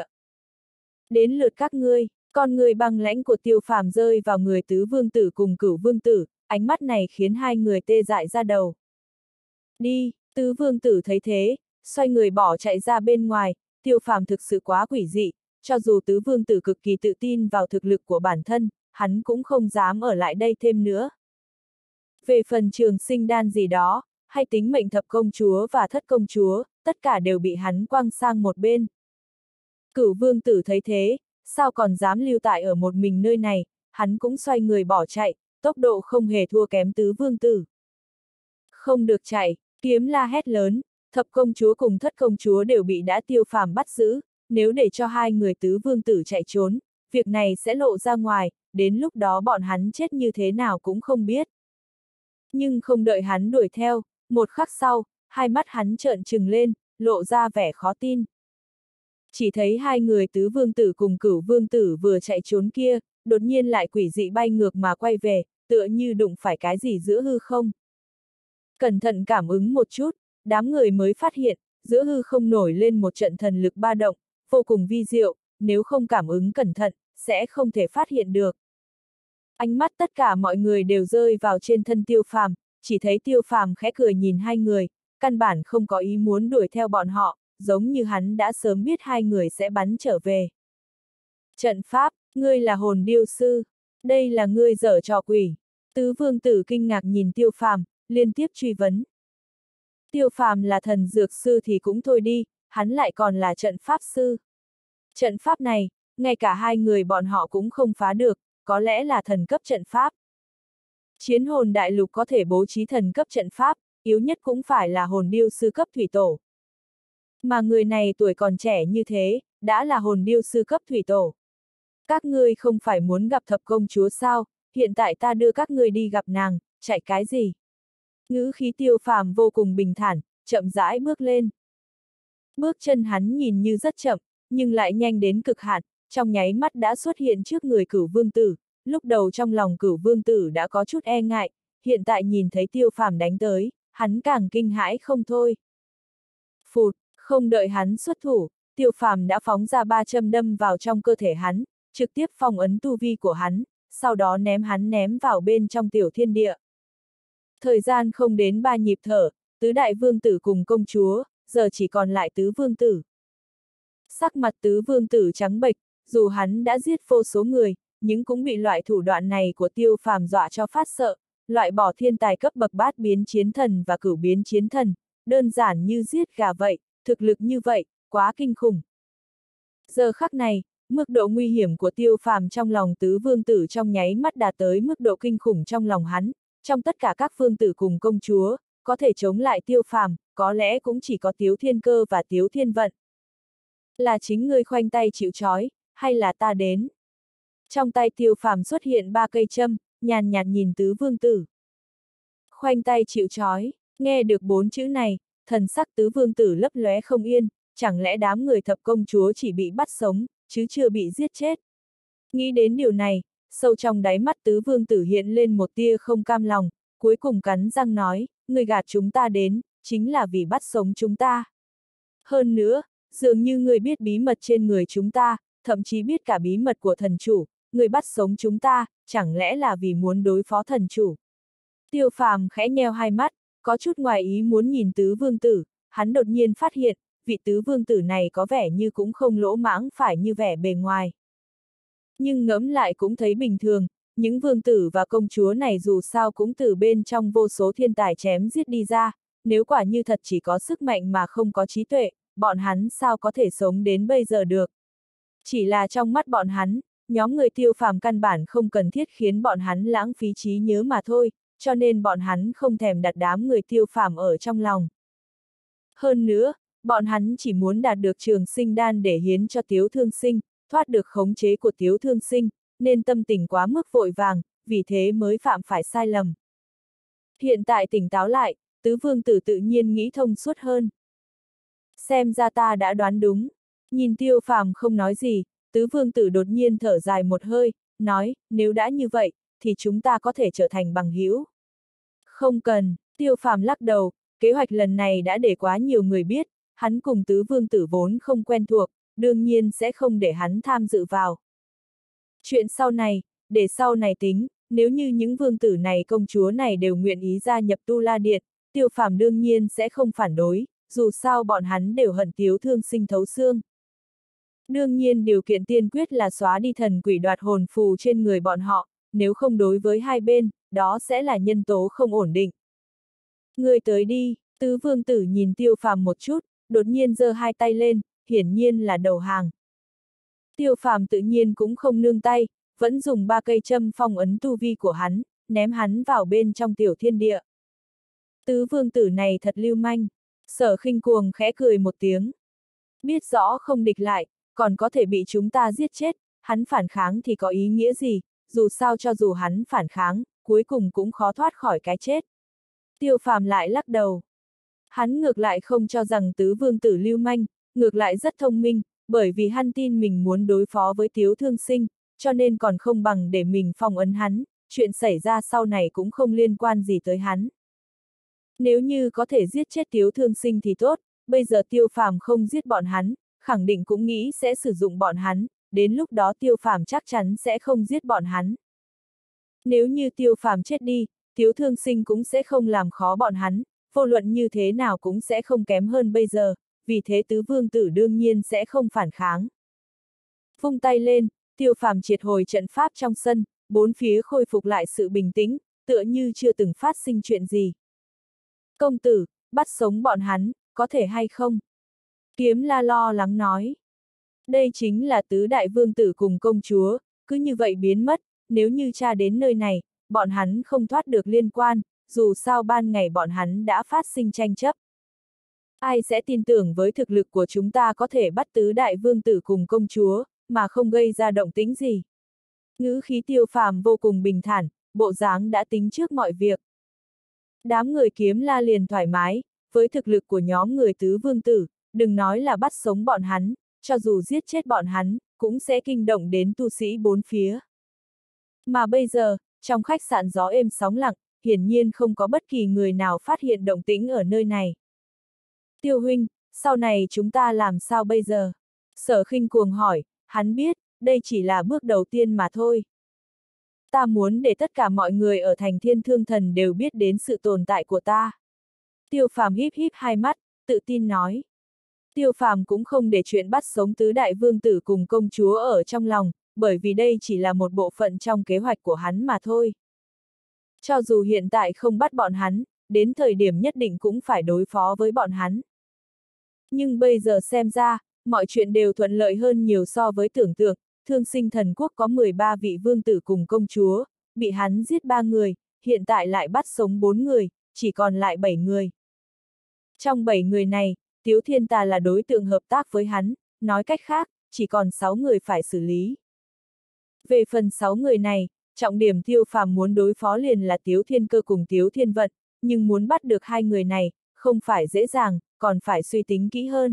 Đến lượt các ngươi, con người băng lãnh của Tiêu Phàm rơi vào người tứ vương tử cùng cửu vương tử, ánh mắt này khiến hai người tê dại ra đầu. Đi, tứ vương tử thấy thế, xoay người bỏ chạy ra bên ngoài, Tiêu Phàm thực sự quá quỷ dị, cho dù tứ vương tử cực kỳ tự tin vào thực lực của bản thân, hắn cũng không dám ở lại đây thêm nữa. Về phần trường sinh đan gì đó, hay tính mệnh thập công chúa và thất công chúa, tất cả đều bị hắn quăng sang một bên. Cửu vương tử thấy thế, sao còn dám lưu tại ở một mình nơi này, hắn cũng xoay người bỏ chạy, tốc độ không hề thua kém tứ vương tử. Không được chạy, kiếm la hét lớn, thập công chúa cùng thất công chúa đều bị đã Tiêu Phàm bắt giữ, nếu để cho hai người tứ vương tử chạy trốn, việc này sẽ lộ ra ngoài, đến lúc đó bọn hắn chết như thế nào cũng không biết. Nhưng không đợi hắn đuổi theo, một khắc sau, hai mắt hắn trợn trừng lên, lộ ra vẻ khó tin. Chỉ thấy hai người tứ vương tử cùng cửu vương tử vừa chạy trốn kia, đột nhiên lại quỷ dị bay ngược mà quay về, tựa như đụng phải cái gì giữa hư không. Cẩn thận cảm ứng một chút, đám người mới phát hiện, giữa hư không nổi lên một trận thần lực ba động, vô cùng vi diệu, nếu không cảm ứng cẩn thận, sẽ không thể phát hiện được. Ánh mắt tất cả mọi người đều rơi vào trên thân Tiêu Phàm, chỉ thấy Tiêu Phàm khẽ cười nhìn hai người, căn bản không có ý muốn đuổi theo bọn họ, giống như hắn đã sớm biết hai người sẽ bắn trở về. Trận pháp, ngươi là hồn điêu sư, đây là ngươi giở trò quỷ. Tứ vương tử kinh ngạc nhìn Tiêu Phàm, liên tiếp truy vấn. Tiêu Phàm là thần dược sư thì cũng thôi đi, hắn lại còn là trận pháp sư. Trận pháp này, ngay cả hai người bọn họ cũng không phá được, có lẽ là thần cấp trận pháp. Chiến hồn đại lục có thể bố trí thần cấp trận pháp, yếu nhất cũng phải là hồn điêu sư cấp thủy tổ. Mà người này tuổi còn trẻ như thế, đã là hồn điêu sư cấp thủy tổ. Các ngươi không phải muốn gặp thập công chúa sao, hiện tại ta đưa các ngươi đi gặp nàng, chạy cái gì? Ngữ khí Tiêu Phàm vô cùng bình thản, chậm rãi bước lên. Bước chân hắn nhìn như rất chậm, nhưng lại nhanh đến cực hạn, trong nháy mắt đã xuất hiện trước người Cửu Vương Tử. Lúc đầu trong lòng Cửu Vương Tử đã có chút e ngại, hiện tại nhìn thấy Tiêu Phàm đánh tới, hắn càng kinh hãi không thôi. Phụt, không đợi hắn xuất thủ, Tiêu Phàm đã phóng ra ba châm đâm vào trong cơ thể hắn, trực tiếp phong ấn tu vi của hắn, sau đó ném hắn ném vào bên trong tiểu thiên địa. Thời gian không đến ba nhịp thở, tứ đại vương tử cùng công chúa, giờ chỉ còn lại tứ vương tử. Sắc mặt tứ vương tử trắng bệch, dù hắn đã giết vô số người, nhưng cũng bị loại thủ đoạn này của Tiêu Phàm dọa cho phát sợ, loại bỏ thiên tài cấp bậc bát biến chiến thần và cửu biến chiến thần, đơn giản như giết gà vậy, thực lực như vậy, quá kinh khủng. Giờ khắc này, mức độ nguy hiểm của Tiêu Phàm trong lòng tứ vương tử trong nháy mắt đạt tới mức độ kinh khủng trong lòng hắn, trong tất cả các vương tử cùng công chúa, có thể chống lại Tiêu Phàm, có lẽ cũng chỉ có Tiếu Thiên Cơ và Tiếu Thiên Vận. Là chính ngươi khoanh tay chịu trói, hay là ta đến? Trong tay Tiêu Phàm xuất hiện ba cây châm, nhàn nhạt nhìn tứ vương tử. Khoanh tay chịu trói, nghe được bốn chữ này, thần sắc tứ vương tử lấp lóe không yên, chẳng lẽ đám người thập công chúa chỉ bị bắt sống, chứ chưa bị giết chết? Nghĩ đến điều này, sâu trong đáy mắt tứ vương tử hiện lên một tia không cam lòng, cuối cùng cắn răng nói, người gạt chúng ta đến, chính là vì bắt sống chúng ta. Hơn nữa, dường như người biết bí mật trên người chúng ta, thậm chí biết cả bí mật của thần chủ, người bắt sống chúng ta, chẳng lẽ là vì muốn đối phó thần chủ? Tiêu Phàm khẽ nheo hai mắt, có chút ngoài ý muốn nhìn tứ vương tử, hắn đột nhiên phát hiện, vị tứ vương tử này có vẻ như cũng không lỗ mãng phải như vẻ bề ngoài. Nhưng ngẫm lại cũng thấy bình thường, những vương tử và công chúa này dù sao cũng từ bên trong vô số thiên tài chém giết đi ra, nếu quả như thật chỉ có sức mạnh mà không có trí tuệ, bọn hắn sao có thể sống đến bây giờ được. Chỉ là trong mắt bọn hắn, nhóm người Tiêu Phàm căn bản không cần thiết khiến bọn hắn lãng phí trí nhớ mà thôi, cho nên bọn hắn không thèm đặt đám người Tiêu Phàm ở trong lòng. Hơn nữa, bọn hắn chỉ muốn đạt được trường sinh đan để hiến cho Tiếu Thương Sinh, thoát được khống chế của Tiếu Thương Sinh, nên tâm tình quá mức vội vàng, vì thế mới phạm phải sai lầm. Hiện tại tỉnh táo lại, tứ vương tử tự nhiên nghĩ thông suốt hơn. Xem ra ta đã đoán đúng. Nhìn Tiêu Phàm không nói gì, tứ vương tử đột nhiên thở dài một hơi, nói, nếu đã như vậy, thì chúng ta có thể trở thành bằng hữu. Không cần, Tiêu Phàm lắc đầu, kế hoạch lần này đã để quá nhiều người biết, hắn cùng tứ vương tử vốn không quen thuộc, đương nhiên sẽ không để hắn tham dự vào. Chuyện sau này, để sau này tính, nếu như những vương tử này công chúa này đều nguyện ý gia nhập Tu La Điện, Tiêu Phàm đương nhiên sẽ không phản đối, dù sao bọn hắn đều hận Tiếu Thương Sinh thấu xương. Đương nhiên điều kiện tiên quyết là xóa đi thần quỷ đoạt hồn phù trên người bọn họ, nếu không đối với hai bên, đó sẽ là nhân tố không ổn định. Người tới đi, tứ vương tử nhìn Tiêu Phàm một chút, đột nhiên giơ hai tay lên, hiển nhiên là đầu hàng. Tiêu Phàm tự nhiên cũng không nương tay, vẫn dùng ba cây châm phong ấn tu vi của hắn, ném hắn vào bên trong tiểu thiên địa. Tứ vương tử này thật lưu manh, Sở Khinh Cuồng khẽ cười một tiếng. Biết rõ không địch lại, còn có thể bị chúng ta giết chết, hắn phản kháng thì có ý nghĩa gì, dù sao cho dù hắn phản kháng, cuối cùng cũng khó thoát khỏi cái chết. Tiêu Phàm lại lắc đầu. Hắn ngược lại không cho rằng tứ vương tử lưu manh, ngược lại rất thông minh, bởi vì hắn tin mình muốn đối phó với Tiếu Thương Sinh, cho nên còn không bằng để mình phong ấn hắn, chuyện xảy ra sau này cũng không liên quan gì tới hắn. Nếu như có thể giết chết Tiếu Thương Sinh thì tốt, bây giờ Tiêu Phàm không giết bọn hắn, khẳng định cũng nghĩ sẽ sử dụng bọn hắn, đến lúc đó Tiêu Phàm chắc chắn sẽ không giết bọn hắn. Nếu như Tiêu Phàm chết đi, Tiếu Thương Sinh cũng sẽ không làm khó bọn hắn, vô luận như thế nào cũng sẽ không kém hơn bây giờ, vì thế tứ vương tử đương nhiên sẽ không phản kháng. Vung tay lên, Tiêu Phàm triệt hồi trận pháp trong sân, bốn phía khôi phục lại sự bình tĩnh, tựa như chưa từng phát sinh chuyện gì. Công tử, bắt sống bọn hắn, có thể hay không? Kiếm La lo lắng nói. Đây chính là tứ đại vương tử cùng công chúa, cứ như vậy biến mất, nếu như tra đến nơi này, bọn hắn không thoát được liên quan, dù sao ban ngày bọn hắn đã phát sinh tranh chấp. Ai sẽ tin tưởng với thực lực của chúng ta có thể bắt tứ đại vương tử cùng công chúa, mà không gây ra động tĩnh gì. Ngữ khí Tiêu Phàm vô cùng bình thản, bộ dáng đã tính trước mọi việc. Đám người Kiếm La liền thoải mái, với thực lực của nhóm người tứ vương tử, đừng nói là bắt sống bọn hắn, cho dù giết chết bọn hắn, cũng sẽ kinh động đến tu sĩ bốn phía. Mà bây giờ, trong khách sạn gió êm sóng lặng, hiển nhiên không có bất kỳ người nào phát hiện động tĩnh ở nơi này. Tiêu huynh, sau này chúng ta làm sao bây giờ? Sở Khinh cuồng hỏi, hắn biết, đây chỉ là bước đầu tiên mà thôi. Ta muốn để tất cả mọi người ở thành Thiên Thương Thần đều biết đến sự tồn tại của ta. Tiêu Phàm híp híp hai mắt, tự tin nói. Tiêu Phàm cũng không để chuyện bắt sống tứ đại vương tử cùng công chúa ở trong lòng, bởi vì đây chỉ là một bộ phận trong kế hoạch của hắn mà thôi. Cho dù hiện tại không bắt bọn hắn, đến thời điểm nhất định cũng phải đối phó với bọn hắn. Nhưng bây giờ xem ra, mọi chuyện đều thuận lợi hơn nhiều so với tưởng tượng, Thương Sinh Thần Quốc có mười ba vị vương tử cùng công chúa, bị hắn giết ba người, hiện tại lại bắt sống bốn người, chỉ còn lại bảy người. Trong bảy người này, Tiếu Thiên Tà là đối tượng hợp tác với hắn, nói cách khác, chỉ còn sáu người phải xử lý. Về phần sáu người này, trọng điểm Tiêu Phàm muốn đối phó liền là Tiếu Thiên Cơ cùng Tiếu Thiên Vận, nhưng muốn bắt được hai người này, không phải dễ dàng, còn phải suy tính kỹ hơn.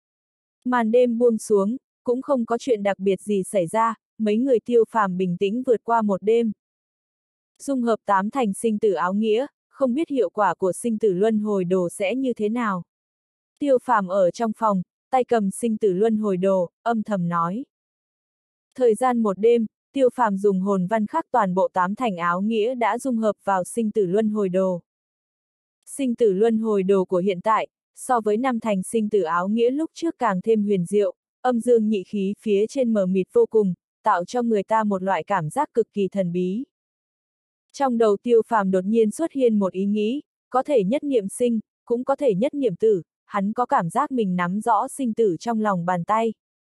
Màn đêm buông xuống, cũng không có chuyện đặc biệt gì xảy ra, mấy người Tiêu Phàm bình tĩnh vượt qua một đêm. Dung hợp tám thành sinh tử áo nghĩa, không biết hiệu quả của sinh tử luân hồi đồ sẽ như thế nào. Tiêu Phàm ở trong phòng, tay cầm sinh tử luân hồi đồ, âm thầm nói. Thời gian một đêm, Tiêu Phàm dùng hồn văn khắc toàn bộ tám thành áo nghĩa đã dung hợp vào sinh tử luân hồi đồ. Sinh tử luân hồi đồ của hiện tại, so với năm thành sinh tử áo nghĩa lúc trước càng thêm huyền diệu, âm dương nhị khí phía trên mờ mịt vô cùng, tạo cho người ta một loại cảm giác cực kỳ thần bí. Trong đầu Tiêu Phàm đột nhiên xuất hiện một ý nghĩ, có thể nhất niệm sinh, cũng có thể nhất niệm tử, hắn có cảm giác mình nắm rõ sinh tử trong lòng bàn tay.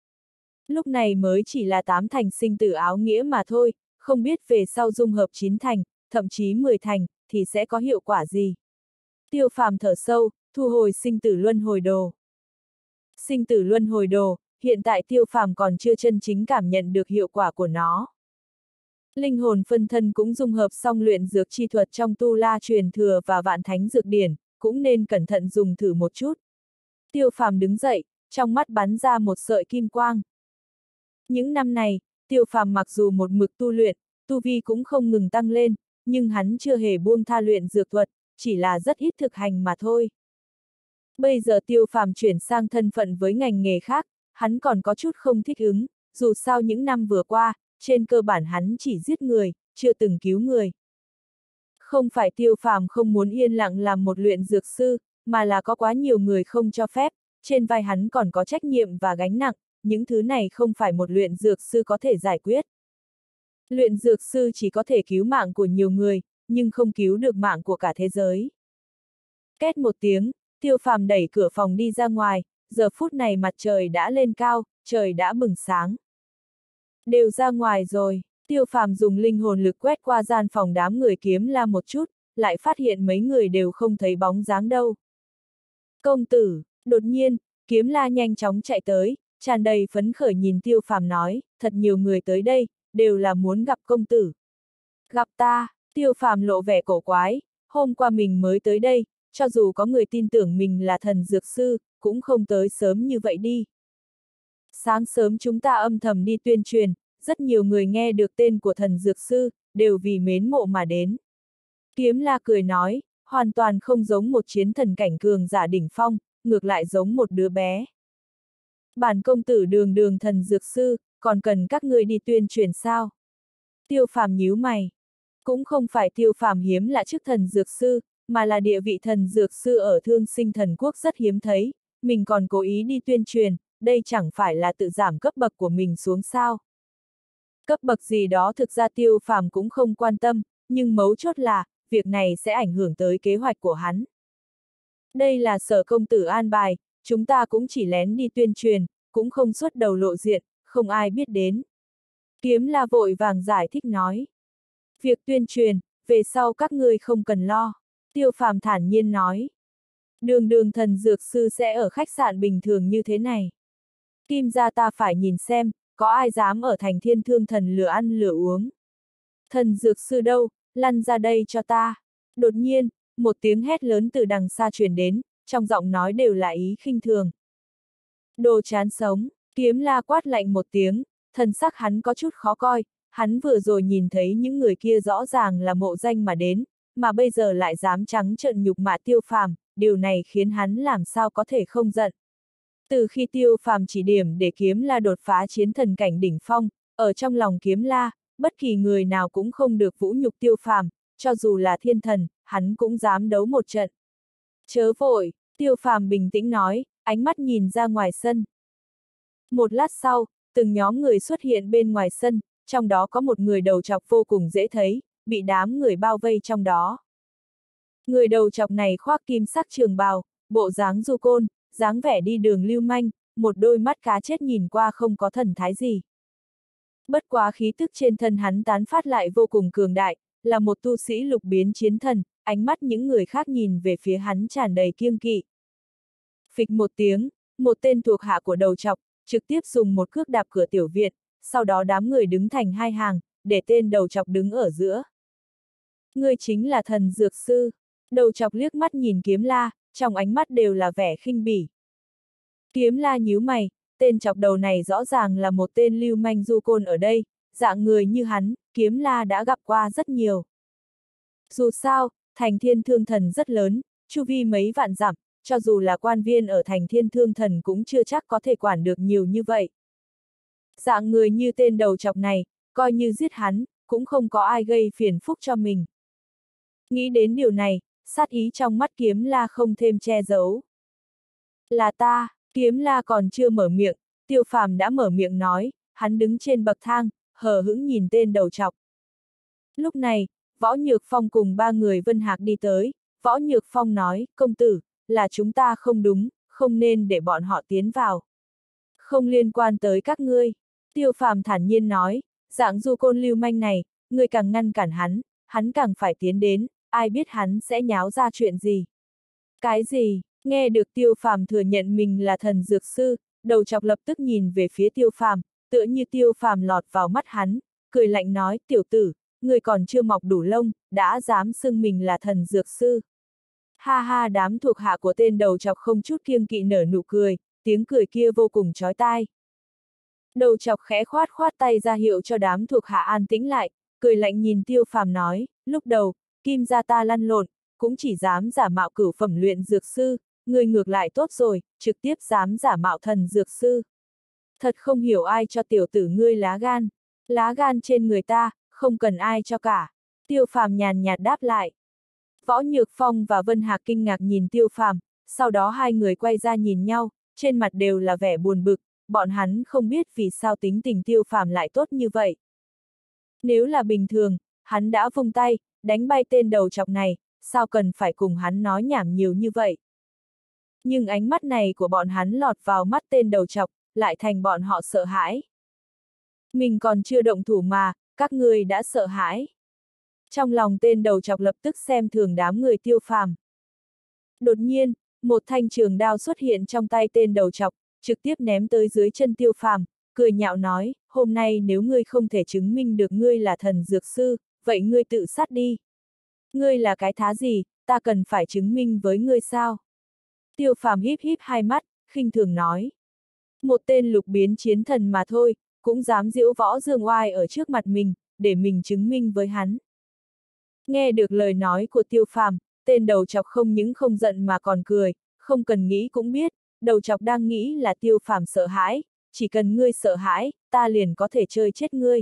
Lúc này mới chỉ là tám thành sinh tử áo nghĩa mà thôi, không biết về sau dung hợp chín thành, thậm chí mười thành, thì sẽ có hiệu quả gì. Tiêu Phàm thở sâu, thu hồi sinh tử luân hồi đồ. Sinh tử luân hồi đồ, hiện tại Tiêu Phàm còn chưa chân chính cảm nhận được hiệu quả của nó. Linh hồn phân thân cũng dung hợp xong luyện dược chi thuật trong tu la truyền thừa và vạn thánh dược điển, cũng nên cẩn thận dùng thử một chút. Tiêu Phàm đứng dậy, trong mắt bắn ra một sợi kim quang. Những năm này, Tiêu Phàm mặc dù một mực tu luyện, tu vi cũng không ngừng tăng lên, nhưng hắn chưa hề buông tha luyện dược thuật, chỉ là rất ít thực hành mà thôi. Bây giờ Tiêu Phàm chuyển sang thân phận với ngành nghề khác, hắn còn có chút không thích ứng, dù sao những năm vừa qua, trên cơ bản hắn chỉ giết người, chưa từng cứu người. Không phải Tiêu Phàm không muốn yên lặng làm một luyện dược sư, mà là có quá nhiều người không cho phép, trên vai hắn còn có trách nhiệm và gánh nặng, những thứ này không phải một luyện dược sư có thể giải quyết. Luyện dược sư chỉ có thể cứu mạng của nhiều người, nhưng không cứu được mạng của cả thế giới. Két một tiếng, Tiêu Phàm đẩy cửa phòng đi ra ngoài, giờ phút này mặt trời đã lên cao, trời đã bừng sáng. Đều ra ngoài rồi, Tiêu Phàm dùng linh hồn lực quét qua gian phòng đám người Kiếm La một chút, lại phát hiện mấy người đều không thấy bóng dáng đâu. Công tử, đột nhiên, Kiếm La nhanh chóng chạy tới, tràn đầy phấn khởi nhìn Tiêu Phàm nói, thật nhiều người tới đây, đều là muốn gặp công tử. Gặp ta, Tiêu Phàm lộ vẻ cổ quái, hôm qua mình mới tới đây, cho dù có người tin tưởng mình là thần dược sư, cũng không tới sớm như vậy đi. Sáng sớm chúng ta âm thầm đi tuyên truyền, rất nhiều người nghe được tên của thần dược sư, đều vì mến mộ mà đến. Kiếm La cười nói, hoàn toàn không giống một chiến thần cảnh cường giả đỉnh phong, ngược lại giống một đứa bé. Bản công tử đường đường thần dược sư, còn cần các ngươi đi tuyên truyền sao? Tiêu Phàm nhíu mày. Cũng không phải Tiêu Phàm hiếm lạ chức thần dược sư, mà là địa vị thần dược sư ở Thương Sinh Thần Quốc rất hiếm thấy, mình còn cố ý đi tuyên truyền, đây chẳng phải là tự giảm cấp bậc của mình xuống sao. Cấp bậc gì đó thực ra Tiêu Phàm cũng không quan tâm, nhưng mấu chốt là, việc này sẽ ảnh hưởng tới kế hoạch của hắn. Đây là Sở công tử an bài, chúng ta cũng chỉ lén đi tuyên truyền, cũng không xuất đầu lộ diện, không ai biết đến. Kiếm La vội vàng giải thích nói. Việc tuyên truyền, về sau các ngươi không cần lo. Tiêu Phàm thản nhiên nói. Đường đường thần dược sư sẽ ở khách sạn bình thường như thế này. Kim gia ta phải nhìn xem, có ai dám ở thành Thiên Thương Thần lừa ăn lừa uống. Thần dược sư đâu, lăn ra đây cho ta. Đột nhiên, một tiếng hét lớn từ đằng xa truyền đến, trong giọng nói đều là ý khinh thường. Đồ chán sống, Kiếm La quát lạnh một tiếng, thần sắc hắn có chút khó coi, hắn vừa rồi nhìn thấy những người kia rõ ràng là mộ danh mà đến, mà bây giờ lại dám trắng trợn nhục mạ Tiêu Phàm, điều này khiến hắn làm sao có thể không giận. Từ khi Tiêu Phàm chỉ điểm để Kiếm La đột phá chiến thần cảnh đỉnh phong, ở trong lòng Kiếm La, bất kỳ người nào cũng không được vũ nhục Tiêu Phàm, cho dù là thiên thần, hắn cũng dám đấu một trận. Chớ vội, Tiêu Phàm bình tĩnh nói, ánh mắt nhìn ra ngoài sân. Một lát sau, từng nhóm người xuất hiện bên ngoài sân, trong đó có một người đầu trọc vô cùng dễ thấy, bị đám người bao vây trong đó. Người đầu trọc này khoác kim sắc trường bào, bộ dáng du côn, dáng vẻ đi đường lưu manh, một đôi mắt cá chết nhìn qua không có thần thái gì. Bất quá khí tức trên thân hắn tán phát lại vô cùng cường đại, là một tu sĩ lục biến chiến thần, ánh mắt những người khác nhìn về phía hắn tràn đầy kiêng kỵ. Phịch một tiếng, một tên thuộc hạ của đầu trọc, trực tiếp dùng một cước đạp cửa tiểu viện, sau đó đám người đứng thành hai hàng, để tên đầu trọc đứng ở giữa. Ngươi chính là thần dược sư. Đầu trọc liếc mắt nhìn Kiếm La, trong ánh mắt đều là vẻ khinh bỉ. Kiếm La nhíu mày, tên chọc đầu này rõ ràng là một tên lưu manh du côn ở đây, dạng người như hắn, Kiếm La đã gặp qua rất nhiều. Dù sao, thành Thiên Thương Thần rất lớn, chu vi mấy vạn dặm, cho dù là quan viên ở thành Thiên Thương Thần cũng chưa chắc có thể quản được nhiều như vậy. Dạng người như tên đầu chọc này, coi như giết hắn, cũng không có ai gây phiền phúc cho mình. Nghĩ đến điều này, sát ý trong mắt Kiếm La không thêm che giấu. Là ta, Kiếm La còn chưa mở miệng, Tiêu Phàm đã mở miệng nói, hắn đứng trên bậc thang, hờ hững nhìn tên đầu trọc. Lúc này, Võ Nhược Phong cùng ba người Vân Hạc đi tới, Võ Nhược Phong nói, công tử, là chúng ta không đúng, không nên để bọn họ tiến vào. Không liên quan tới các ngươi. Tiêu Phàm thản nhiên nói, dạng du côn lưu manh này, ngươi càng ngăn cản hắn, hắn càng phải tiến đến, ai biết hắn sẽ nháo ra chuyện gì. Cái gì? Nghe được Tiêu Phàm thừa nhận mình là thần dược sư, đầu chọc lập tức nhìn về phía Tiêu Phàm, tựa như Tiêu Phàm lọt vào mắt hắn, cười lạnh nói, tiểu tử, ngươi còn chưa mọc đủ lông, đã dám xưng mình là thần dược sư. Ha ha, đám thuộc hạ của tên đầu chọc không chút kiêng kỵ nở nụ cười, tiếng cười kia vô cùng chói tai. Đầu chọc khẽ khoát khoát tay ra hiệu cho đám thuộc hạ an tĩnh lại, cười lạnh nhìn Tiêu Phàm nói, lúc đầu, Kim gia ta lăn lộn, cũng chỉ dám giả mạo cửu phẩm luyện dược sư, người ngược lại tốt rồi, trực tiếp dám giả mạo thần dược sư. Thật không hiểu ai cho tiểu tử ngươi lá gan, lá gan trên người ta, không cần ai cho cả. Tiêu Phàm nhàn nhạt đáp lại. Võ Nhược Phong và Vân Hạc kinh ngạc nhìn Tiêu Phàm, sau đó hai người quay ra nhìn nhau, trên mặt đều là vẻ buồn bực, bọn hắn không biết vì sao tính tình Tiêu Phàm lại tốt như vậy. Nếu là bình thường, hắn đã vung tay, đánh bay tên đầu chọc này, sao cần phải cùng hắn nói nhảm nhiều như vậy. Nhưng ánh mắt này của bọn hắn lọt vào mắt tên đầu chọc, lại thành bọn họ sợ hãi. Mình còn chưa động thủ mà, các ngươi đã sợ hãi. Trong lòng tên đầu chọc lập tức xem thường đám người Tiêu Phàm. Đột nhiên, một thanh trường đao xuất hiện trong tay tên đầu chọc, trực tiếp ném tới dưới chân Tiêu Phàm, cười nhạo nói, hôm nay nếu ngươi không thể chứng minh được ngươi là thần dược sư, vậy ngươi tự sát đi. Ngươi là cái thá gì, ta cần phải chứng minh với ngươi sao? Tiêu Phàm híp híp hai mắt, khinh thường nói. Một tên lục biến chiến thần mà thôi, cũng dám giễu võ dương oai ở trước mặt mình, để mình chứng minh với hắn. Nghe được lời nói của Tiêu Phàm, tên đầu chọc không những không giận mà còn cười, không cần nghĩ cũng biết, đầu chọc đang nghĩ là Tiêu Phàm sợ hãi, chỉ cần ngươi sợ hãi, ta liền có thể chơi chết ngươi.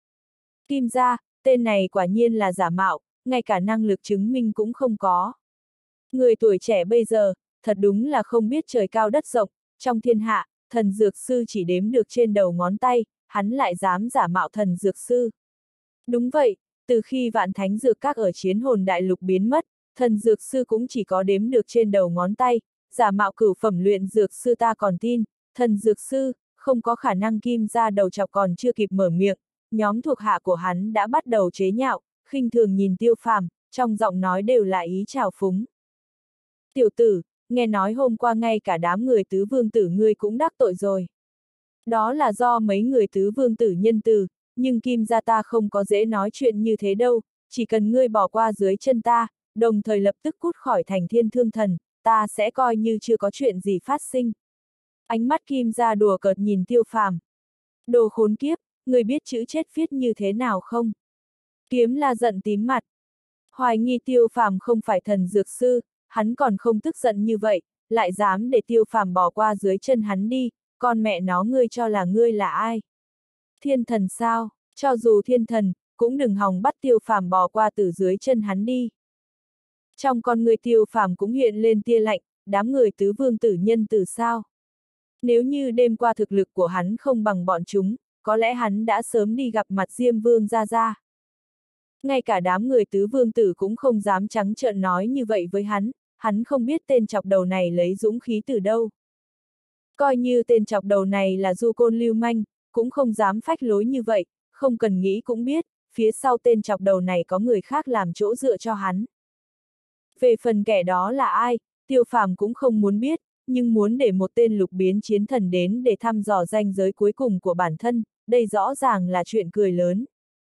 Kim gia, tên này quả nhiên là giả mạo, ngay cả năng lực chứng minh cũng không có. Người tuổi trẻ bây giờ, thật đúng là không biết trời cao đất rộng, trong thiên hạ, thần dược sư chỉ đếm được trên đầu ngón tay, hắn lại dám giả mạo thần dược sư. Đúng vậy, từ khi vạn thánh dược các ở chiến hồn đại lục biến mất, thần dược sư cũng chỉ có đếm được trên đầu ngón tay, giả mạo cửu phẩm luyện dược sư ta còn tin, thần dược sư, không có khả năng. Kim gia đầu chọc còn chưa kịp mở miệng, nhóm thuộc hạ của hắn đã bắt đầu chế nhạo, khinh thường nhìn Tiêu Phàm, trong giọng nói đều là ý trào phúng. Tiểu tử, nghe nói hôm qua ngay cả đám người tứ vương tử ngươi cũng đắc tội rồi. Đó là do mấy người tứ vương tử nhân từ, nhưng Kim gia ta không có dễ nói chuyện như thế đâu, chỉ cần ngươi bỏ qua dưới chân ta, đồng thời lập tức cút khỏi thành Thiên Thương Thần, ta sẽ coi như chưa có chuyện gì phát sinh. Ánh mắt Kim gia đùa cợt nhìn Tiêu Phàm. Đồ khốn kiếp, ngươi biết chữ chết viết như thế nào không? Kiếm La giận tím mặt. Hoài nghi Tiêu Phàm không phải thần dược sư, hắn còn không tức giận như vậy, lại dám để Tiêu Phàm bỏ qua dưới chân hắn đi, con mẹ nó ngươi cho là ngươi là ai? Thiên thần sao? Cho dù thiên thần, cũng đừng hòng bắt Tiêu Phàm bỏ qua từ dưới chân hắn đi. Trong con người Tiêu Phàm cũng hiện lên tia lạnh, đám người tứ vương tử nhân từ sao? Nếu như đêm qua thực lực của hắn không bằng bọn chúng, có lẽ hắn đã sớm đi gặp mặt Diêm Vương Gia Gia. Ngay cả đám người tứ vương tử cũng không dám trắng trợn nói như vậy với hắn, hắn không biết tên chọc đầu này lấy dũng khí từ đâu. Coi như tên chọc đầu này là du côn lưu manh, cũng không dám phách lối như vậy, không cần nghĩ cũng biết, phía sau tên chọc đầu này có người khác làm chỗ dựa cho hắn. Về phần kẻ đó là ai, Tiêu Phàm cũng không muốn biết, nhưng muốn để một tên lục biến chiến thần đến để thăm dò ranh giới cuối cùng của bản thân, đây rõ ràng là chuyện cười lớn.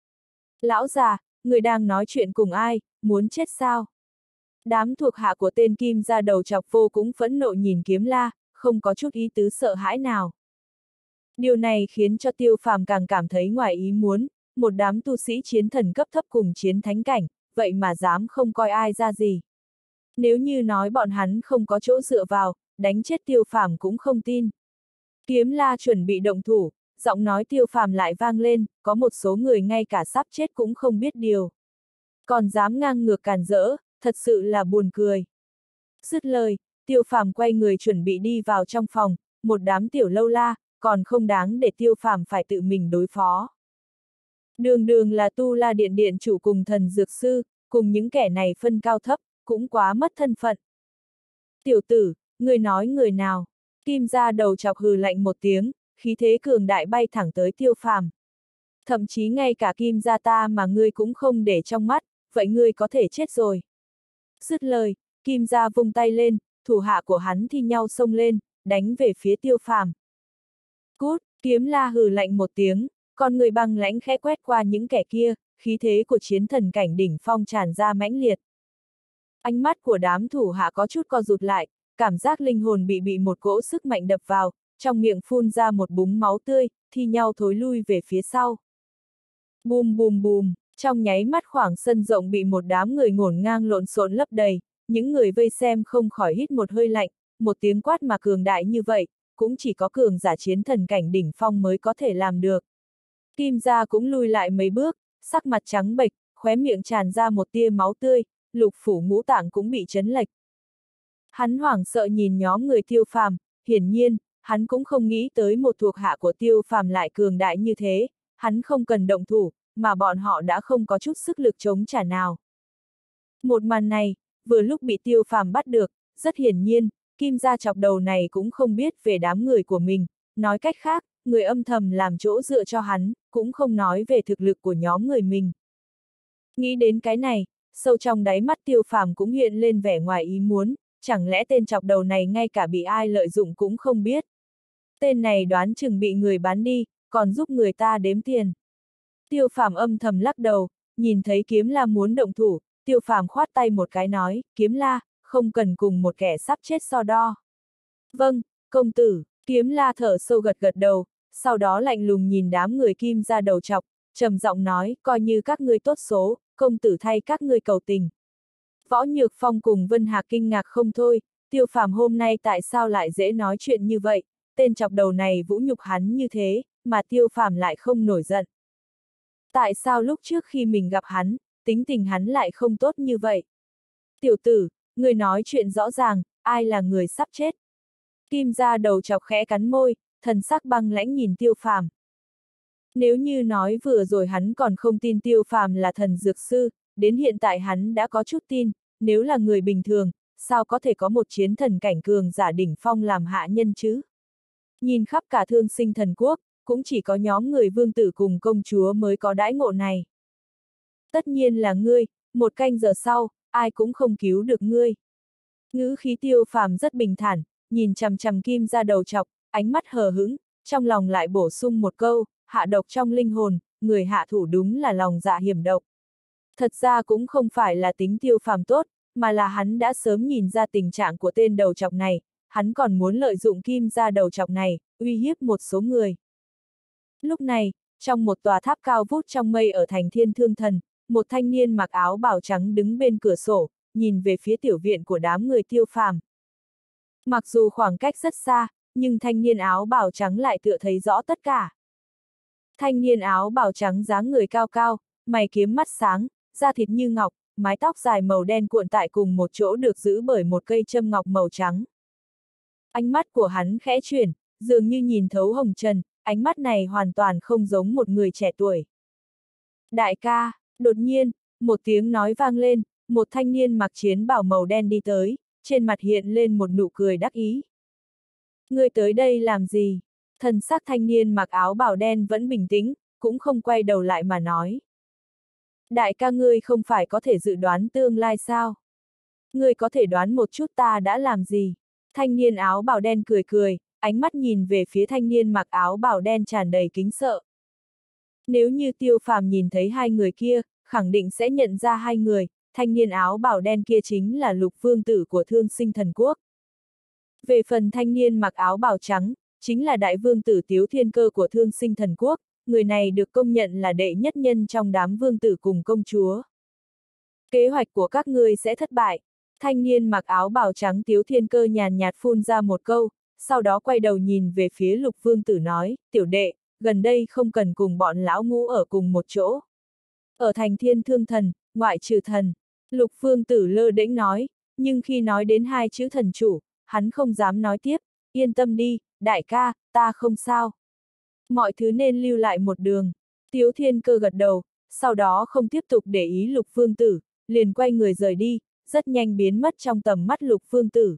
Lão già, người đang nói chuyện cùng ai, muốn chết sao? Đám thuộc hạ của tên Kim gia đầu chọc vô cũng phẫn nộ nhìn Kiếm La, không có chút ý tứ sợ hãi nào. Điều này khiến cho Tiêu Phàm càng cảm thấy ngoài ý muốn, một đám tu sĩ chiến thần cấp thấp cùng chiến thánh cảnh, vậy mà dám không coi ai ra gì. Nếu như nói bọn hắn không có chỗ dựa vào, đánh chết Tiêu Phàm cũng không tin. Kiếm La chuẩn bị động thủ, giọng nói Tiêu Phàm lại vang lên, có một số người ngay cả sắp chết cũng không biết điều. Còn dám ngang ngược càn rỡ, thật sự là buồn cười. Dứt lời, Tiêu Phàm quay người chuẩn bị đi vào trong phòng, một đám tiểu lâu la, còn không đáng để Tiêu Phàm phải tự mình đối phó. Đường đường là Tu La Điện điện chủ cùng thần dược sư, cùng những kẻ này phân cao thấp, cũng quá mất thân phận. Tiểu tử, người nói người nào? Kim gia đầu chọc hừ lạnh một tiếng, khí thế cường đại bay thẳng tới Tiêu Phàm. Thậm chí ngay cả Kim gia ta mà ngươi cũng không để trong mắt, vậy ngươi có thể chết rồi. Dứt lời, Kim gia vung tay lên, thủ hạ của hắn thi nhau xông lên, đánh về phía Tiêu Phàm. Cút, Kiếm La hừ lạnh một tiếng, con người băng lãnh khẽ quét qua những kẻ kia, khí thế của chiến thần cảnh đỉnh phong tràn ra mãnh liệt. Ánh mắt của đám thủ hạ có chút co rụt lại, cảm giác linh hồn bị bị một cỗ sức mạnh đập vào, trong miệng phun ra một búng máu tươi, thi nhau thối lui về phía sau. Bùm bùm bùm, trong nháy mắt khoảng sân rộng bị một đám người ngổn ngang lộn xộn lấp đầy, những người vây xem không khỏi hít một hơi lạnh, một tiếng quát mà cường đại như vậy, cũng chỉ có cường giả chiến thần cảnh đỉnh phong mới có thể làm được. Kim gia cũng lùi lại mấy bước, sắc mặt trắng bệch, khóe miệng tràn ra một tia máu tươi, lục phủ ngũ tạng cũng bị chấn lệch. Hắn hoảng sợ nhìn nhóm người Tiêu Phàm, hiển nhiên, hắn cũng không nghĩ tới một thuộc hạ của Tiêu Phàm lại cường đại như thế, hắn không cần động thủ, mà bọn họ đã không có chút sức lực chống trả nào. Một màn này, vừa lúc bị Tiêu Phàm bắt được, rất hiển nhiên, Kim gia chọc đầu này cũng không biết về đám người của mình, nói cách khác, người âm thầm làm chỗ dựa cho hắn, cũng không nói về thực lực của nhóm người mình. Nghĩ đến cái này, sâu trong đáy mắt Tiêu Phàm cũng hiện lên vẻ ngoài ý muốn, chẳng lẽ tên chọc đầu này ngay cả bị ai lợi dụng cũng không biết. Tên này đoán chừng bị người bán đi, còn giúp người ta đếm tiền. Tiêu Phàm âm thầm lắc đầu, nhìn thấy Kiếm La muốn động thủ, Tiêu Phàm khoát tay một cái nói, Kiếm La, không cần cùng một kẻ sắp chết so đo. Vâng, công tử, Kiếm La thở sâu gật gật đầu, sau đó lạnh lùng nhìn đám người Kim gia đầu chọc, trầm giọng nói, coi như các ngươi tốt số, công tử thay các ngươi cầu tình. Võ Nhược Phong cùng Vân Hạc kinh ngạc không thôi, Tiêu Phàm hôm nay tại sao lại dễ nói chuyện như vậy, tên chọc đầu này vũ nhục hắn như thế, mà Tiêu Phàm lại không nổi giận. Tại sao lúc trước khi mình gặp hắn, tính tình hắn lại không tốt như vậy? Tiểu tử, người nói chuyện rõ ràng, ai là người sắp chết? Kim gia đầu chọc khẽ cắn môi, thần sắc băng lãnh nhìn Tiêu Phàm. Nếu như nói vừa rồi hắn còn không tin Tiêu Phàm là thần dược sư, đến hiện tại hắn đã có chút tin, nếu là người bình thường, sao có thể có một chiến thần cảnh cường giả đỉnh phong làm hạ nhân chứ? Nhìn khắp cả Thương Sinh Thần Quốc, cũng chỉ có nhóm người vương tử cùng công chúa mới có đãi ngộ này. Tất nhiên là ngươi, một canh giờ sau, ai cũng không cứu được ngươi. Ngữ khí Tiêu Phàm rất bình thản, nhìn chằm chằm Kim Gia đầu chọc, ánh mắt hờ hững, trong lòng lại bổ sung một câu, hạ độc trong linh hồn, người hạ thủ đúng là lòng dạ hiểm độc. Thật ra cũng không phải là tính Tiêu Phàm tốt, mà là hắn đã sớm nhìn ra tình trạng của tên đầu chọc này, hắn còn muốn lợi dụng Kim Gia đầu chọc này, uy hiếp một số người. Lúc này, trong một tòa tháp cao vút trong mây ở thành Thiên Thương Thần, một thanh niên mặc áo bào trắng đứng bên cửa sổ, nhìn về phía tiểu viện của đám người Tiêu Phàm. Mặc dù khoảng cách rất xa, nhưng thanh niên áo bào trắng lại tựa thấy rõ tất cả. Thanh niên áo bào trắng dáng người cao cao, mày kiếm mắt sáng, da thịt như ngọc, mái tóc dài màu đen cuộn tại cùng một chỗ được giữ bởi một cây châm ngọc màu trắng. Ánh mắt của hắn khẽ chuyển, dường như nhìn thấu hồng trần, ánh mắt này hoàn toàn không giống một người trẻ tuổi. Đại ca, đột nhiên, một tiếng nói vang lên, một thanh niên mặc chiến bào màu đen đi tới, trên mặt hiện lên một nụ cười đắc ý. Ngươi tới đây làm gì? Thần sắc thanh niên mặc áo bào đen vẫn bình tĩnh, cũng không quay đầu lại mà nói. Đại ca ngươi không phải có thể dự đoán tương lai sao? Ngươi có thể đoán một chút ta đã làm gì? Thanh niên áo bào đen cười cười, ánh mắt nhìn về phía thanh niên mặc áo bào đen tràn đầy kính sợ. Nếu như Tiêu Phàm nhìn thấy hai người kia, khẳng định sẽ nhận ra hai người, thanh niên áo bào đen kia chính là Lục Vương tử của Thương Sinh Thần Quốc. Về phần thanh niên mặc áo bào trắng, chính là đại vương tử Tiếu Thiên Cơ của Thương Sinh Thần Quốc, người này được công nhận là đệ nhất nhân trong đám vương tử cùng công chúa. Kế hoạch của các ngươi sẽ thất bại. Thanh niên mặc áo bào trắng Tiếu Thiên Cơ nhàn nhạt phun ra một câu, sau đó quay đầu nhìn về phía Lục Vương tử nói, tiểu đệ, gần đây không cần cùng bọn lão ngũ ở cùng một chỗ. Ở thành Thiên Thương Thần, ngoại trừ thần, Lục Vương tử lơ đễnh nói, nhưng khi nói đến hai chữ thần chủ, hắn không dám nói tiếp, yên tâm đi, đại ca, ta không sao. Mọi thứ nên lưu lại một đường. Tiếu Thiên Cơ gật đầu, sau đó không tiếp tục để ý Lục Vương tử, liền quay người rời đi, rất nhanh biến mất trong tầm mắt Lục Vương tử.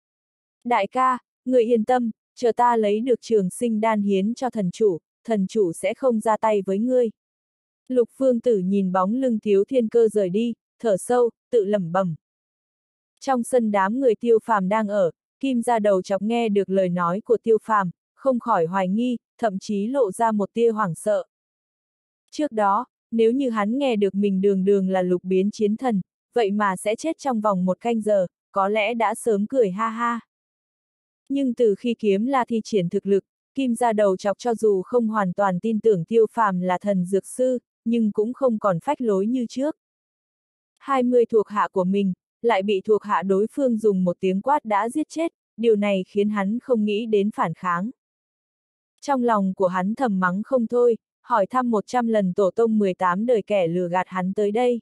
Đại ca, người yên tâm, chờ ta lấy được trường sinh đan hiến cho thần chủ, thần chủ sẽ không ra tay với ngươi. Lục Vương tử nhìn bóng lưng Tiếu Thiên Cơ rời đi, thở sâu, tự lẩm bẩm. Trong sân đám người Tiêu Phàm đang ở, Kim Gia đầu chọc nghe được lời nói của Tiêu Phàm, không khỏi hoài nghi, thậm chí lộ ra một tia hoảng sợ. Trước đó, nếu như hắn nghe được mình đường đường là lục biến chiến thần, vậy mà sẽ chết trong vòng một canh giờ, có lẽ đã sớm cười ha ha. Nhưng từ khi Kiếm La thi triển thực lực, Kim Gia đầu chọc cho dù không hoàn toàn tin tưởng Tiêu Phàm là thần dược sư, nhưng cũng không còn phách lối như trước. hai mươi thuộc hạ của mình, lại bị thuộc hạ đối phương dùng một tiếng quát đã giết chết, điều này khiến hắn không nghĩ đến phản kháng. Trong lòng của hắn thầm mắng không thôi, hỏi thăm một trăm lần tổ tông mười tám đời kẻ lừa gạt hắn tới đây.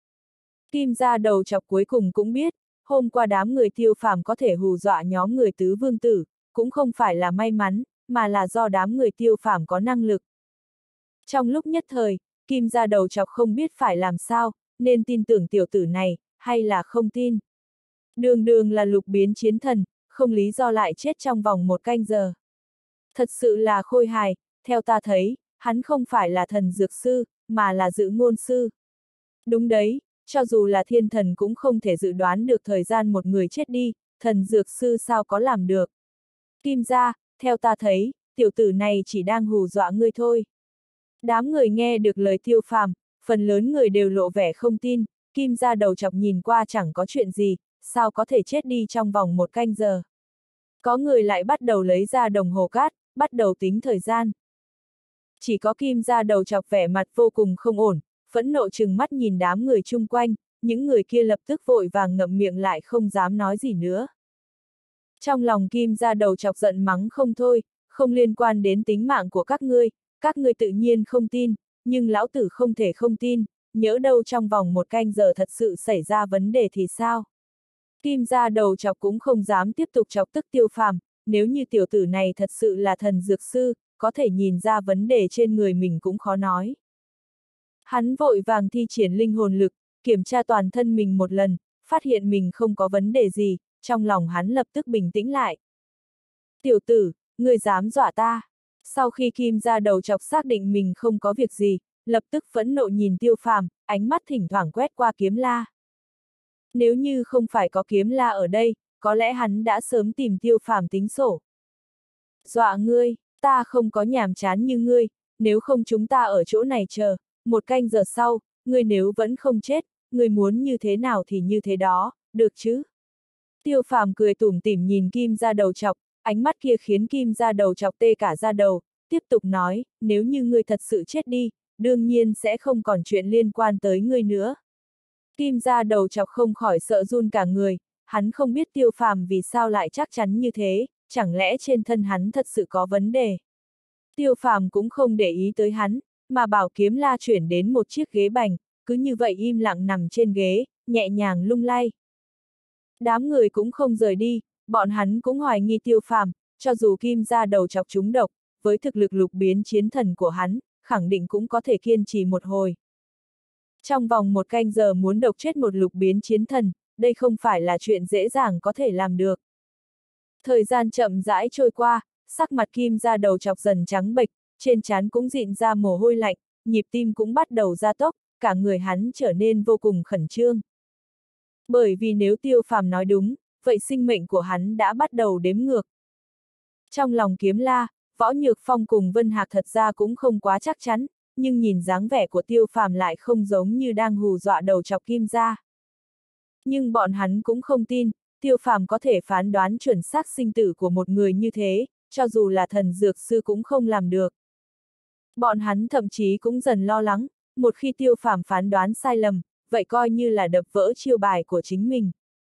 Kim Gia đầu chọc cuối cùng cũng biết, hôm qua đám người Tiêu Phàm có thể hù dọa nhóm người tứ vương tử, cũng không phải là may mắn, mà là do đám người Tiêu Phàm có năng lực. Trong lúc nhất thời, Kim Gia đầu chọc không biết phải làm sao, nên tin tưởng tiểu tử này, hay là không tin. Đường đường là lục biến chiến thần, không lý do lại chết trong vòng một canh giờ. Thật sự là khôi hài, theo ta thấy, hắn không phải là thần dược sư, mà là dự ngôn sư. Đúng đấy, cho dù là thiên thần cũng không thể dự đoán được thời gian một người chết đi, thần dược sư sao có làm được. Kim Gia, theo ta thấy, tiểu tử này chỉ đang hù dọa ngươi thôi. Đám người nghe được lời Tiêu Phàm, phần lớn người đều lộ vẻ không tin, Kim Gia đầu chọc nhìn qua chẳng có chuyện gì, sao có thể chết đi trong vòng một canh giờ. Có người lại bắt đầu lấy ra đồng hồ cát, bắt đầu tính thời gian. Chỉ có Kim Gia đầu chọc vẻ mặt vô cùng không ổn, phẫn nộ trừng mắt nhìn đám người chung quanh, những người kia lập tức vội vàng ngậm miệng lại không dám nói gì nữa. Trong lòng Kim Gia đầu chọc giận mắng không thôi, không liên quan đến tính mạng của các ngươi, các ngươi tự nhiên không tin, nhưng lão tử không thể không tin, nhỡ đâu trong vòng một canh giờ thật sự xảy ra vấn đề thì sao? Kim Gia đầu chọc cũng không dám tiếp tục chọc tức Tiêu Phàm, nếu như tiểu tử này thật sự là thần dược sư, có thể nhìn ra vấn đề trên người mình cũng khó nói. Hắn vội vàng thi triển linh hồn lực, kiểm tra toàn thân mình một lần, phát hiện mình không có vấn đề gì, trong lòng hắn lập tức bình tĩnh lại. Tiểu tử, ngươi dám dọa ta? Sau khi Kim Gia Đầu Chọc xác định mình không có việc gì, lập tức phẫn nộ nhìn Tiêu Phàm, ánh mắt thỉnh thoảng quét qua Kiếm La. Nếu như không phải có Kiếm La ở đây, có lẽ hắn đã sớm tìm Tiêu Phàm tính sổ. Dọa ngươi, ta không có nhàm chán như ngươi, nếu không chúng ta ở chỗ này chờ, một canh giờ sau, ngươi nếu vẫn không chết, ngươi muốn như thế nào thì như thế đó, được chứ? Tiêu Phàm cười tủm tỉm nhìn Kim Gia Đầu Chọc, ánh mắt kia khiến Kim Gia Đầu Chọc tê cả da đầu, tiếp tục nói, nếu như ngươi thật sự chết đi, đương nhiên sẽ không còn chuyện liên quan tới ngươi nữa. Kim Gia Đầu Chọc không khỏi sợ run cả người, hắn không biết Tiêu Phàm vì sao lại chắc chắn như thế, chẳng lẽ trên thân hắn thật sự có vấn đề. Tiêu Phàm cũng không để ý tới hắn, mà bảo Kiếm La chuyển đến một chiếc ghế bành, cứ như vậy im lặng nằm trên ghế, nhẹ nhàng lung lay. Đám người cũng không rời đi, bọn hắn cũng hoài nghi Tiêu Phàm, cho dù Kim Gia Đầu Chọc trúng độc, với thực lực lục biến chiến thần của hắn, khẳng định cũng có thể kiên trì một hồi. Trong vòng một canh giờ muốn độc chết một lục biến chiến thần, đây không phải là chuyện dễ dàng có thể làm được. Thời gian chậm rãi trôi qua, sắc mặt Kim Gia Đầu Chọc dần trắng bệch, trên trán cũng dịn ra mồ hôi lạnh, nhịp tim cũng bắt đầu gia tốc, cả người hắn trở nên vô cùng khẩn trương. Bởi vì nếu Tiêu Phàm nói đúng, vậy sinh mệnh của hắn đã bắt đầu đếm ngược. Trong lòng Kiếm La, Võ Nhược Phong cùng Vân Hạc thật ra cũng không quá chắc chắn, nhưng nhìn dáng vẻ của Tiêu Phàm lại không giống như đang hù dọa đầu chọc Kim Gia. Nhưng bọn hắn cũng không tin, Tiêu Phàm có thể phán đoán chuẩn xác sinh tử của một người như thế, cho dù là thần dược sư cũng không làm được. Bọn hắn thậm chí cũng dần lo lắng, một khi Tiêu Phàm phán đoán sai lầm, vậy coi như là đập vỡ chiêu bài của chính mình.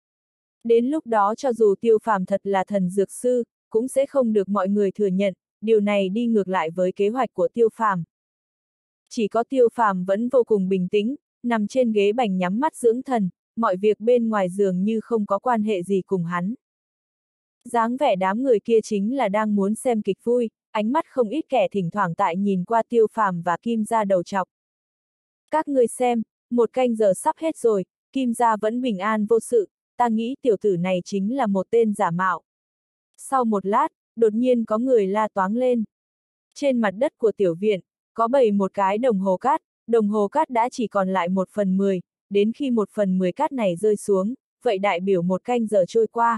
Đến lúc đó cho dù Tiêu Phàm thật là thần dược sư, cũng sẽ không được mọi người thừa nhận, điều này đi ngược lại với kế hoạch của Tiêu Phàm. Chỉ có Tiêu Phàm vẫn vô cùng bình tĩnh, nằm trên ghế bành nhắm mắt dưỡng thần, mọi việc bên ngoài dường như không có quan hệ gì cùng hắn. Dáng vẻ đám người kia chính là đang muốn xem kịch vui, ánh mắt không ít kẻ thỉnh thoảng tại nhìn qua Tiêu Phàm và Kim Gia Đầu Chọc. Các ngươi xem, một canh giờ sắp hết rồi, Kim Gia vẫn bình an vô sự, ta nghĩ tiểu tử này chính là một tên giả mạo. Sau một lát, đột nhiên có người la toáng lên. Trên mặt đất của tiểu viện, có bày một cái đồng hồ cát, đồng hồ cát đã chỉ còn lại một phần mười, đến khi một phần mười cát này rơi xuống, vậy đại biểu một canh giờ trôi qua.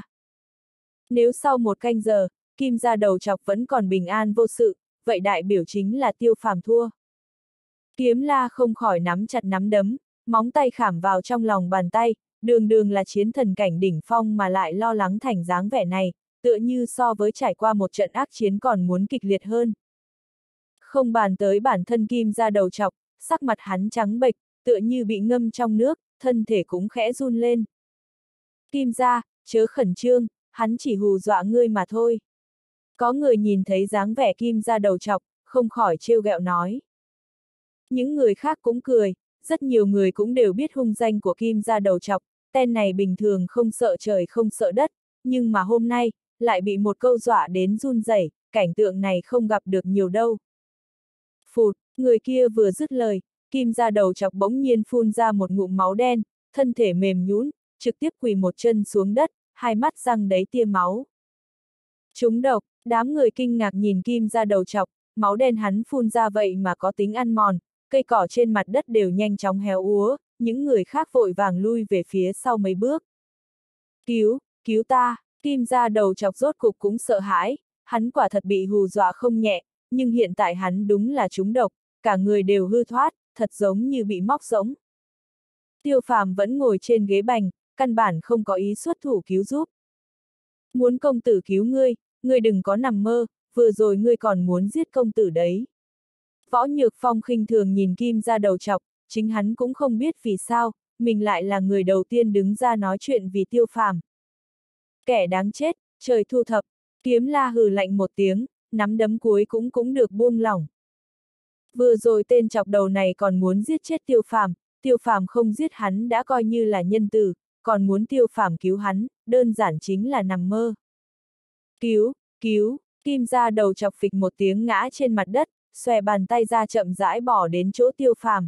Nếu sau một canh giờ, Kim Gia Đầu Chọc vẫn còn bình an vô sự, vậy đại biểu chính là Tiêu Phàm thua. Kiếm La không khỏi nắm chặt nắm đấm, móng tay khảm vào trong lòng bàn tay, đường đường là chiến thần cảnh đỉnh phong mà lại lo lắng thành dáng vẻ này, tựa như so với trải qua một trận ác chiến còn muốn kịch liệt hơn. Không bàn tới bản thân Kim Gia Đầu Chọc, sắc mặt hắn trắng bệch, tựa như bị ngâm trong nước, thân thể cũng khẽ run lên. Kim Gia, chớ khẩn trương, hắn chỉ hù dọa ngươi mà thôi. Có người nhìn thấy dáng vẻ Kim Gia Đầu Chọc, không khỏi trêu ghẹo nói. Những người khác cũng cười, rất nhiều người cũng đều biết hung danh của Kim Gia Đầu Chọc, tên này bình thường không sợ trời không sợ đất, nhưng mà hôm nay, lại bị một câu dọa đến run rẩy, cảnh tượng này không gặp được nhiều đâu. Phụt, người kia vừa dứt lời, Kim Gia Đầu Chọc bỗng nhiên phun ra một ngụm máu đen, thân thể mềm nhũn, trực tiếp quỳ một chân xuống đất, hai mắt răng đấy tia máu. Trúng độc, đám người kinh ngạc nhìn Kim Gia Đầu Chọc, máu đen hắn phun ra vậy mà có tính ăn mòn, cây cỏ trên mặt đất đều nhanh chóng héo úa, những người khác vội vàng lui về phía sau mấy bước. Cứu, cứu ta, Kim Gia Đầu Chọc rốt cục cũng sợ hãi, hắn quả thật bị hù dọa không nhẹ, nhưng hiện tại hắn đúng là trúng độc, cả người đều hư thoát, thật giống như bị móc rỗng. Tiêu Phàm vẫn ngồi trên ghế bành, căn bản không có ý xuất thủ cứu giúp. Muốn công tử cứu ngươi, ngươi đừng có nằm mơ, vừa rồi ngươi còn muốn giết công tử đấy. Võ Nhược Phong khinh thường nhìn Kim Gia Đầu Chọc, chính hắn cũng không biết vì sao, mình lại là người đầu tiên đứng ra nói chuyện vì Tiêu Phàm. Kẻ đáng chết, trời thu thập, Kiếm La hừ lạnh một tiếng, nắm đấm cuối cũng cũng được buông lỏng. Vừa rồi tên chọc đầu này còn muốn giết chết Tiêu Phàm, Tiêu Phàm không giết hắn đã coi như là nhân từ, còn muốn Tiêu Phàm cứu hắn, đơn giản chính là nằm mơ. Cứu, cứu, Kim Gia Đầu Chọc phịch một tiếng ngã trên mặt đất, xòe bàn tay ra chậm rãi bỏ đến chỗ Tiêu Phàm.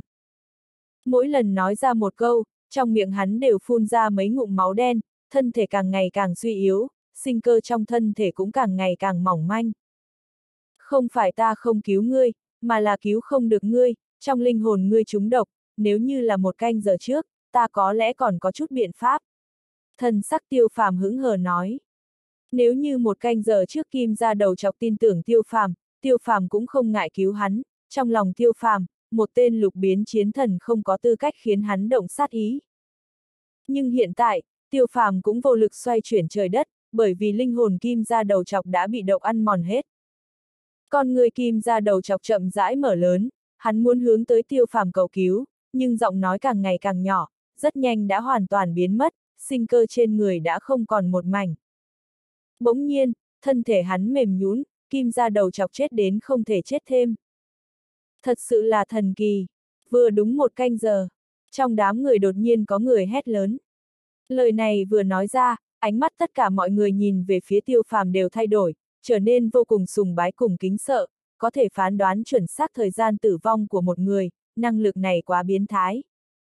Mỗi lần nói ra một câu, trong miệng hắn đều phun ra mấy ngụm máu đen, thân thể càng ngày càng suy yếu, sinh cơ trong thân thể cũng càng ngày càng mỏng manh. Không phải ta không cứu ngươi, mà là cứu không được ngươi, trong linh hồn ngươi trúng độc, nếu như là một canh giờ trước, ta có lẽ còn có chút biện pháp. Thần sắc Tiêu Phàm hững hờ nói. Nếu như một canh giờ trước Kim gia đầu chọc tin tưởng Tiêu Phàm, Tiêu Phàm cũng không ngại cứu hắn, trong lòng Tiêu Phàm, một tên lục biến chiến thần không có tư cách khiến hắn động sát ý. Nhưng hiện tại, Tiêu Phàm cũng vô lực xoay chuyển trời đất, bởi vì linh hồn Kim gia đầu chọc đã bị độc ăn mòn hết. Con người Kim gia đầu chọc chậm rãi mở lớn, hắn muốn hướng tới Tiêu Phàm cầu cứu, nhưng giọng nói càng ngày càng nhỏ, rất nhanh đã hoàn toàn biến mất, sinh cơ trên người đã không còn một mảnh. Bỗng nhiên, thân thể hắn mềm nhũn, Kim gia đầu chọc chết đến không thể chết thêm. Thật sự là thần kỳ. Vừa đúng một canh giờ, trong đám người đột nhiên có người hét lớn. Lời này vừa nói ra, ánh mắt tất cả mọi người nhìn về phía Tiêu Phàm đều thay đổi, trở nên vô cùng sùng bái cùng kính sợ, có thể phán đoán chuẩn xác thời gian tử vong của một người, năng lực này quá biến thái.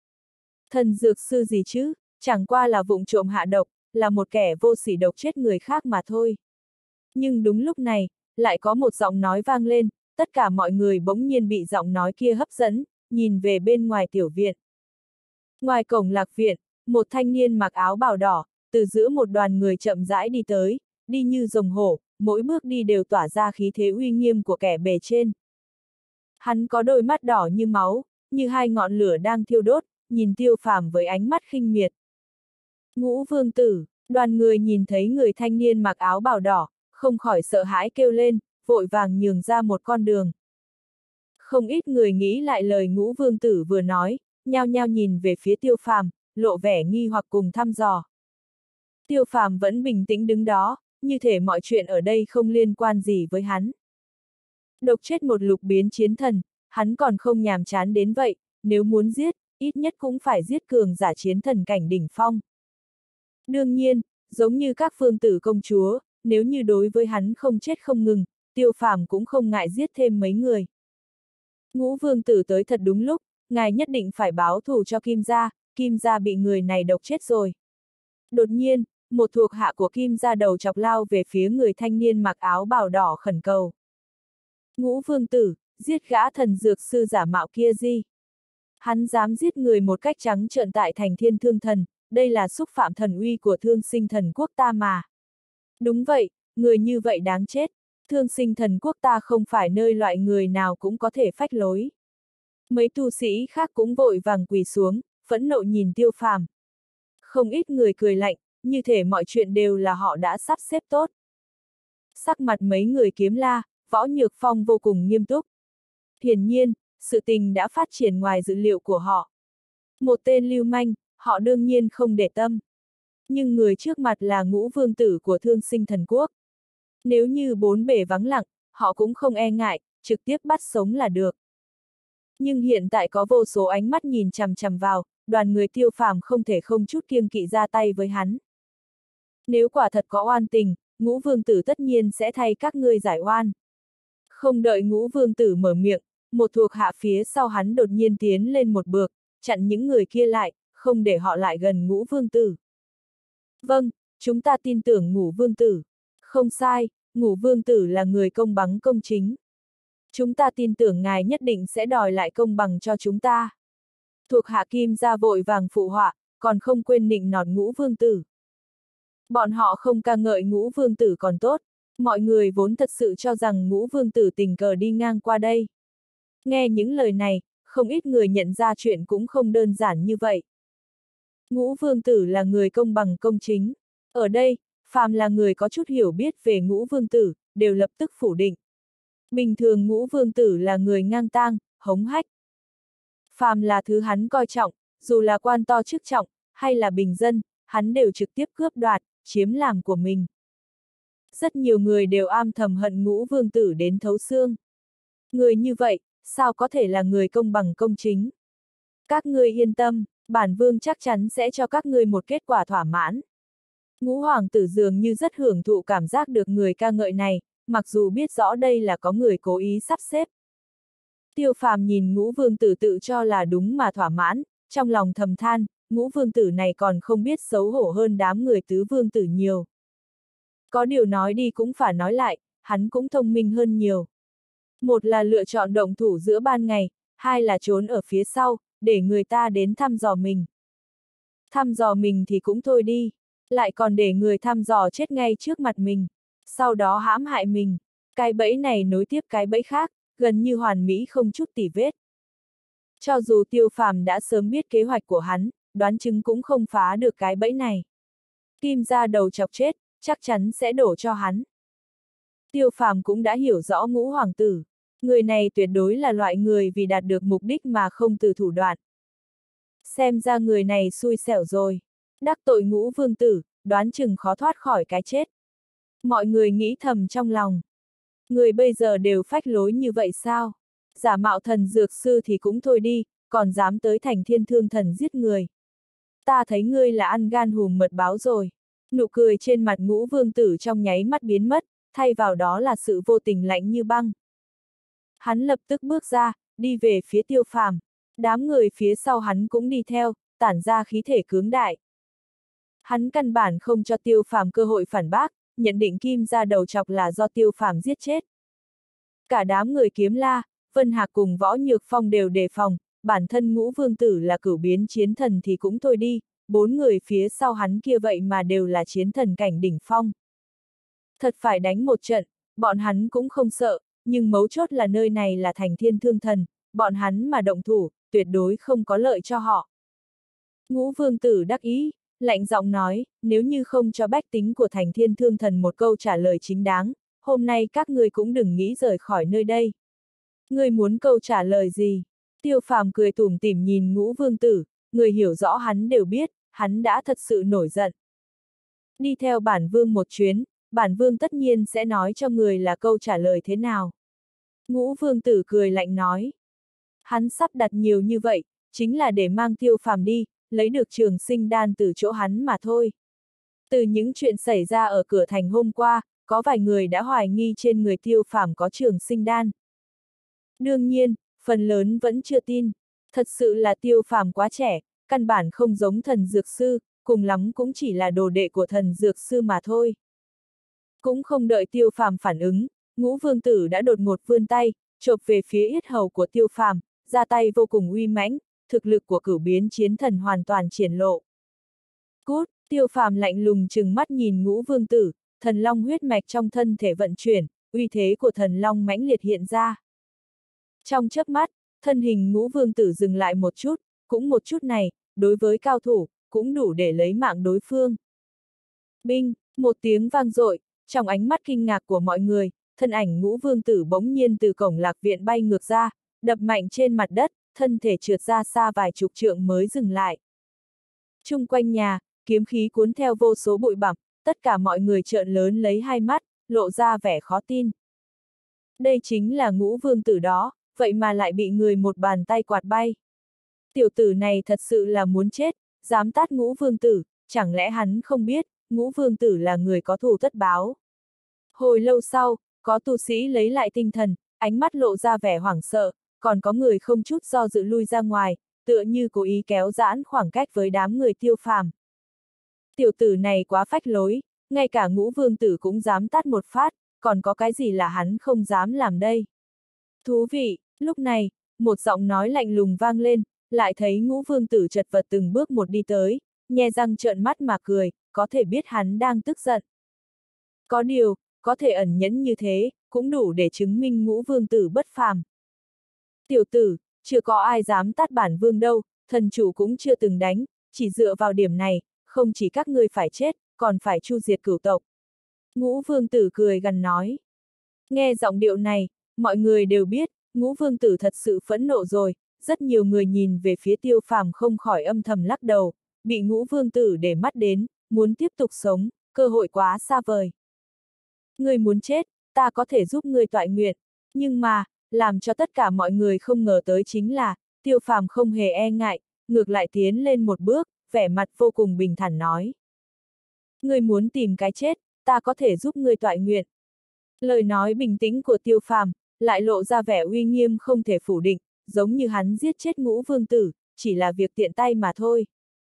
Thần dược sư gì chứ, chẳng qua là vụng trộm hạ độc, là một kẻ vô sỉ độc chết người khác mà thôi. Nhưng đúng lúc này, lại có một giọng nói vang lên, tất cả mọi người bỗng nhiên bị giọng nói kia hấp dẫn, nhìn về bên ngoài tiểu viện. Ngoài cổng lạc viện, một thanh niên mặc áo bào đỏ, từ giữa một đoàn người chậm rãi đi tới, đi như rồng hổ, mỗi bước đi đều tỏa ra khí thế uy nghiêm của kẻ bề trên. Hắn có đôi mắt đỏ như máu, như hai ngọn lửa đang thiêu đốt, nhìn Tiêu Phàm với ánh mắt khinh miệt. Ngũ vương tử, đoàn người nhìn thấy người thanh niên mặc áo bào đỏ, không khỏi sợ hãi kêu lên, vội vàng nhường ra một con đường. Không ít người nghĩ lại lời Ngũ vương tử vừa nói, nhao nhao nhìn về phía Tiêu Phàm, lộ vẻ nghi hoặc cùng thăm dò. Tiêu Phàm vẫn bình tĩnh đứng đó, như thể mọi chuyện ở đây không liên quan gì với hắn. Độc chết một lục biến chiến thần, hắn còn không nhàm chán đến vậy, nếu muốn giết, ít nhất cũng phải giết cường giả chiến thần cảnh đỉnh phong. Đương nhiên, giống như các phương tử công chúa, nếu như đối với hắn không chết không ngừng, Tiêu Phàm cũng không ngại giết thêm mấy người. Ngũ vương tử tới thật đúng lúc, ngài nhất định phải báo thù cho Kim gia, Kim gia bị người này độc chết rồi. Đột nhiên, một thuộc hạ của Kim gia đầu chọc lao về phía người thanh niên mặc áo bào đỏ khẩn cầu. Ngũ vương tử, giết gã thần dược sư giả mạo kia gì? Hắn dám giết người một cách trắng trợn tại thành Thiên Thương Thần, đây là xúc phạm thần uy của Thương Sinh Thần Quốc ta mà. Đúng vậy, người như vậy đáng chết. Thương Sinh Thần Quốc ta không phải nơi loại người nào cũng có thể phách lối. Mấy tu sĩ khác cũng vội vàng quỳ xuống, phẫn nộ nhìn Tiêu Phàm. Không ít người cười lạnh, như thể mọi chuyện đều là họ đã sắp xếp tốt. Sắc mặt mấy người Kiếm La, Võ Nhược Phong vô cùng nghiêm túc. Hiển nhiên, sự tình đã phát triển ngoài dự liệu của họ. Một tên lưu manh, họ đương nhiên không để tâm. Nhưng người trước mặt là Ngũ vương tử của Thương Sinh Thần Quốc. Nếu như bốn bề vắng lặng, họ cũng không e ngại, trực tiếp bắt sống là được. Nhưng hiện tại có vô số ánh mắt nhìn chằm chằm vào, đoàn người Tiêu Phàm không thể không chút kiêng kỵ ra tay với hắn. Nếu quả thật có oan tình, Ngũ vương tử tất nhiên sẽ thay các ngươi giải oan. Không đợi Ngũ vương tử mở miệng, một thuộc hạ phía sau hắn đột nhiên tiến lên một bước, chặn những người kia lại, không để họ lại gần Ngũ vương tử. Vâng, chúng ta tin tưởng Ngũ vương tử. Không sai, Ngũ vương tử là người công bằng công chính. Chúng ta tin tưởng ngài nhất định sẽ đòi lại công bằng cho chúng ta. Thuộc hạ Kim gia vội vàng phụ họa, còn không quên nịnh nọt Ngũ vương tử. Bọn họ không ca ngợi Ngũ vương tử còn tốt, mọi người vốn thật sự cho rằng Ngũ vương tử tình cờ đi ngang qua đây. Nghe những lời này, không ít người nhận ra chuyện cũng không đơn giản như vậy. Ngũ vương tử là người công bằng công chính. Ở đây, phàm là người có chút hiểu biết về Ngũ vương tử, đều lập tức phủ định. Bình thường Ngũ vương tử là người ngang tang, hống hách. Phàm là thứ hắn coi trọng, dù là quan to chức trọng, hay là bình dân, hắn đều trực tiếp cướp đoạt, chiếm làm của mình. Rất nhiều người đều am thầm hận Ngũ vương tử đến thấu xương. Người như vậy, sao có thể là người công bằng công chính? Các ngươi yên tâm, bản vương chắc chắn sẽ cho các ngươi một kết quả thỏa mãn. Ngũ hoàng tử dường như rất hưởng thụ cảm giác được người ca ngợi này, mặc dù biết rõ đây là có người cố ý sắp xếp. Tiêu Phàm nhìn Ngũ vương tử tự cho là đúng mà thỏa mãn, trong lòng thầm than, Ngũ vương tử này còn không biết xấu hổ hơn đám người tứ vương tử nhiều. Có điều nói đi cũng phải nói lại, hắn cũng thông minh hơn nhiều. Một là lựa chọn động thủ giữa ban ngày, hai là trốn ở phía sau, để người ta đến thăm dò mình. Thăm dò mình thì cũng thôi đi, lại còn để người thăm dò chết ngay trước mặt mình, sau đó hãm hại mình. Cái bẫy này nối tiếp cái bẫy khác, gần như hoàn mỹ không chút tì vết. Cho dù Tiêu Phàm đã sớm biết kế hoạch của hắn, đoán chừng cũng không phá được cái bẫy này. Kim gia đầu chọc chết, chắc chắn sẽ đổ cho hắn. Tiêu Phàm cũng đã hiểu rõ Ngũ Hoàng tử. Người này tuyệt đối là loại người vì đạt được mục đích mà không từ thủ đoạn. Xem ra người này xui xẻo rồi. Đắc tội Ngũ Vương tử, đoán chừng khó thoát khỏi cái chết. Mọi người nghĩ thầm trong lòng. Người bây giờ đều phách lối như vậy sao? Giả mạo thần dược sư thì cũng thôi đi, còn dám tới thành thiên thương thần giết người. Ta thấy ngươi là ăn gan hùm mật báo rồi. Nụ cười trên mặt Ngũ Vương tử trong nháy mắt biến mất, thay vào đó là sự vô tình lạnh như băng. Hắn lập tức bước ra, đi về phía Tiêu Phàm. Đám người phía sau hắn cũng đi theo, tản ra khí thể cường đại. Hắn căn bản không cho Tiêu Phàm cơ hội phản bác, nhận định Kim gia đầu chọc là do Tiêu Phàm giết chết. Cả đám người Kiếm La, Vân Hạc cùng Võ Nhược Phong đều đề phòng, bản thân Ngũ Vương tử là cửu biến chiến thần thì cũng thôi đi, bốn người phía sau hắn kia vậy mà đều là chiến thần cảnh đỉnh phong. Thật phải đánh một trận, bọn hắn cũng không sợ, nhưng mấu chốt là nơi này là thành thiên thương thần, bọn hắn mà động thủ, tuyệt đối không có lợi cho họ. Ngũ Vương tử đắc ý, lạnh giọng nói, nếu như không cho bách tính của thành thiên thương thần một câu trả lời chính đáng, hôm nay các ngươi cũng đừng nghĩ rời khỏi nơi đây. Ngươi muốn câu trả lời gì? Tiêu Phàm cười tủm tỉm nhìn Ngũ Vương tử, người hiểu rõ hắn đều biết, hắn đã thật sự nổi giận. Đi theo bản vương một chuyến, bản vương tất nhiên sẽ nói cho người là câu trả lời thế nào. Ngũ Vương tử cười lạnh nói. Hắn sắp đặt nhiều như vậy, chính là để mang Tiêu Phàm đi, lấy được trường sinh đan từ chỗ hắn mà thôi. Từ những chuyện xảy ra ở cửa thành hôm qua, có vài người đã hoài nghi trên người Tiêu Phàm có trường sinh đan. Đương nhiên, phần lớn vẫn chưa tin. Thật sự là Tiêu Phàm quá trẻ, căn bản không giống thần dược sư, cùng lắm cũng chỉ là đồ đệ của thần dược sư mà thôi. Cũng không đợi Tiêu Phàm phản ứng, Ngũ Vương tử đã đột ngột vươn tay, chộp về phía yết hầu của Tiêu Phàm, ra tay vô cùng uy mãnh, thực lực của cửu biến chiến thần hoàn toàn triển lộ. Cút, Tiêu Phàm lạnh lùng trừng mắt nhìn Ngũ Vương tử, thần long huyết mạch trong thân thể vận chuyển, uy thế của thần long mãnh liệt hiện ra. Trong chớp mắt, thân hình Ngũ Vương tử dừng lại một chút, cũng một chút này, đối với cao thủ, cũng đủ để lấy mạng đối phương. Binh, một tiếng vang dội, trong ánh mắt kinh ngạc của mọi người, thân ảnh Ngũ Vương tử bỗng nhiên từ cổng lạc viện bay ngược ra, đập mạnh trên mặt đất, thân thể trượt ra xa vài chục trượng mới dừng lại. Chung quanh nhà, kiếm khí cuốn theo vô số bụi bặm, tất cả mọi người trợn lớn lấy hai mắt, lộ ra vẻ khó tin. Đây chính là Ngũ Vương tử đó, vậy mà lại bị người một bàn tay quạt bay. Tiểu tử này thật sự là muốn chết, dám tát Ngũ Vương tử, chẳng lẽ hắn không biết, Ngũ Vương tử là người có thù tất báo. Hồi lâu sau, có tu sĩ lấy lại tinh thần, ánh mắt lộ ra vẻ hoảng sợ, còn có người không chút do dự lui ra ngoài, tựa như cố ý kéo giãn khoảng cách với đám người Tiêu Phàm. Tiểu tử này quá phách lối, ngay cả Ngũ Vương tử cũng dám tát một phát, còn có cái gì là hắn không dám làm đây? Thú vị, lúc này, một giọng nói lạnh lùng vang lên, lại thấy Ngũ Vương tử chật vật từng bước một đi tới, nhe răng trợn mắt mà cười, có thể biết hắn đang tức giận. Có điều, có thể ẩn nhẫn như thế, cũng đủ để chứng minh Ngũ Vương tử bất phàm. Tiểu tử, chưa có ai dám tát bản vương đâu, thần chủ cũng chưa từng đánh, chỉ dựa vào điểm này, không chỉ các ngươi phải chết, còn phải chu diệt cửu tộc. Ngũ Vương tử cười gằn nói. Nghe giọng điệu này, mọi người đều biết, Ngũ Vương tử thật sự phẫn nộ rồi, rất nhiều người nhìn về phía Tiêu Phàm không khỏi âm thầm lắc đầu, bị Ngũ Vương tử để mắt đến, muốn tiếp tục sống, cơ hội quá xa vời. Ngươi muốn chết, ta có thể giúp ngươi toại nguyện, nhưng mà, làm cho tất cả mọi người không ngờ tới chính là, Tiêu Phàm không hề e ngại, ngược lại tiến lên một bước, vẻ mặt vô cùng bình thản nói. Ngươi muốn tìm cái chết, ta có thể giúp ngươi toại nguyện. Lời nói bình tĩnh của Tiêu Phàm lại lộ ra vẻ uy nghiêm không thể phủ định, giống như hắn giết chết Ngũ Vương tử, chỉ là việc tiện tay mà thôi.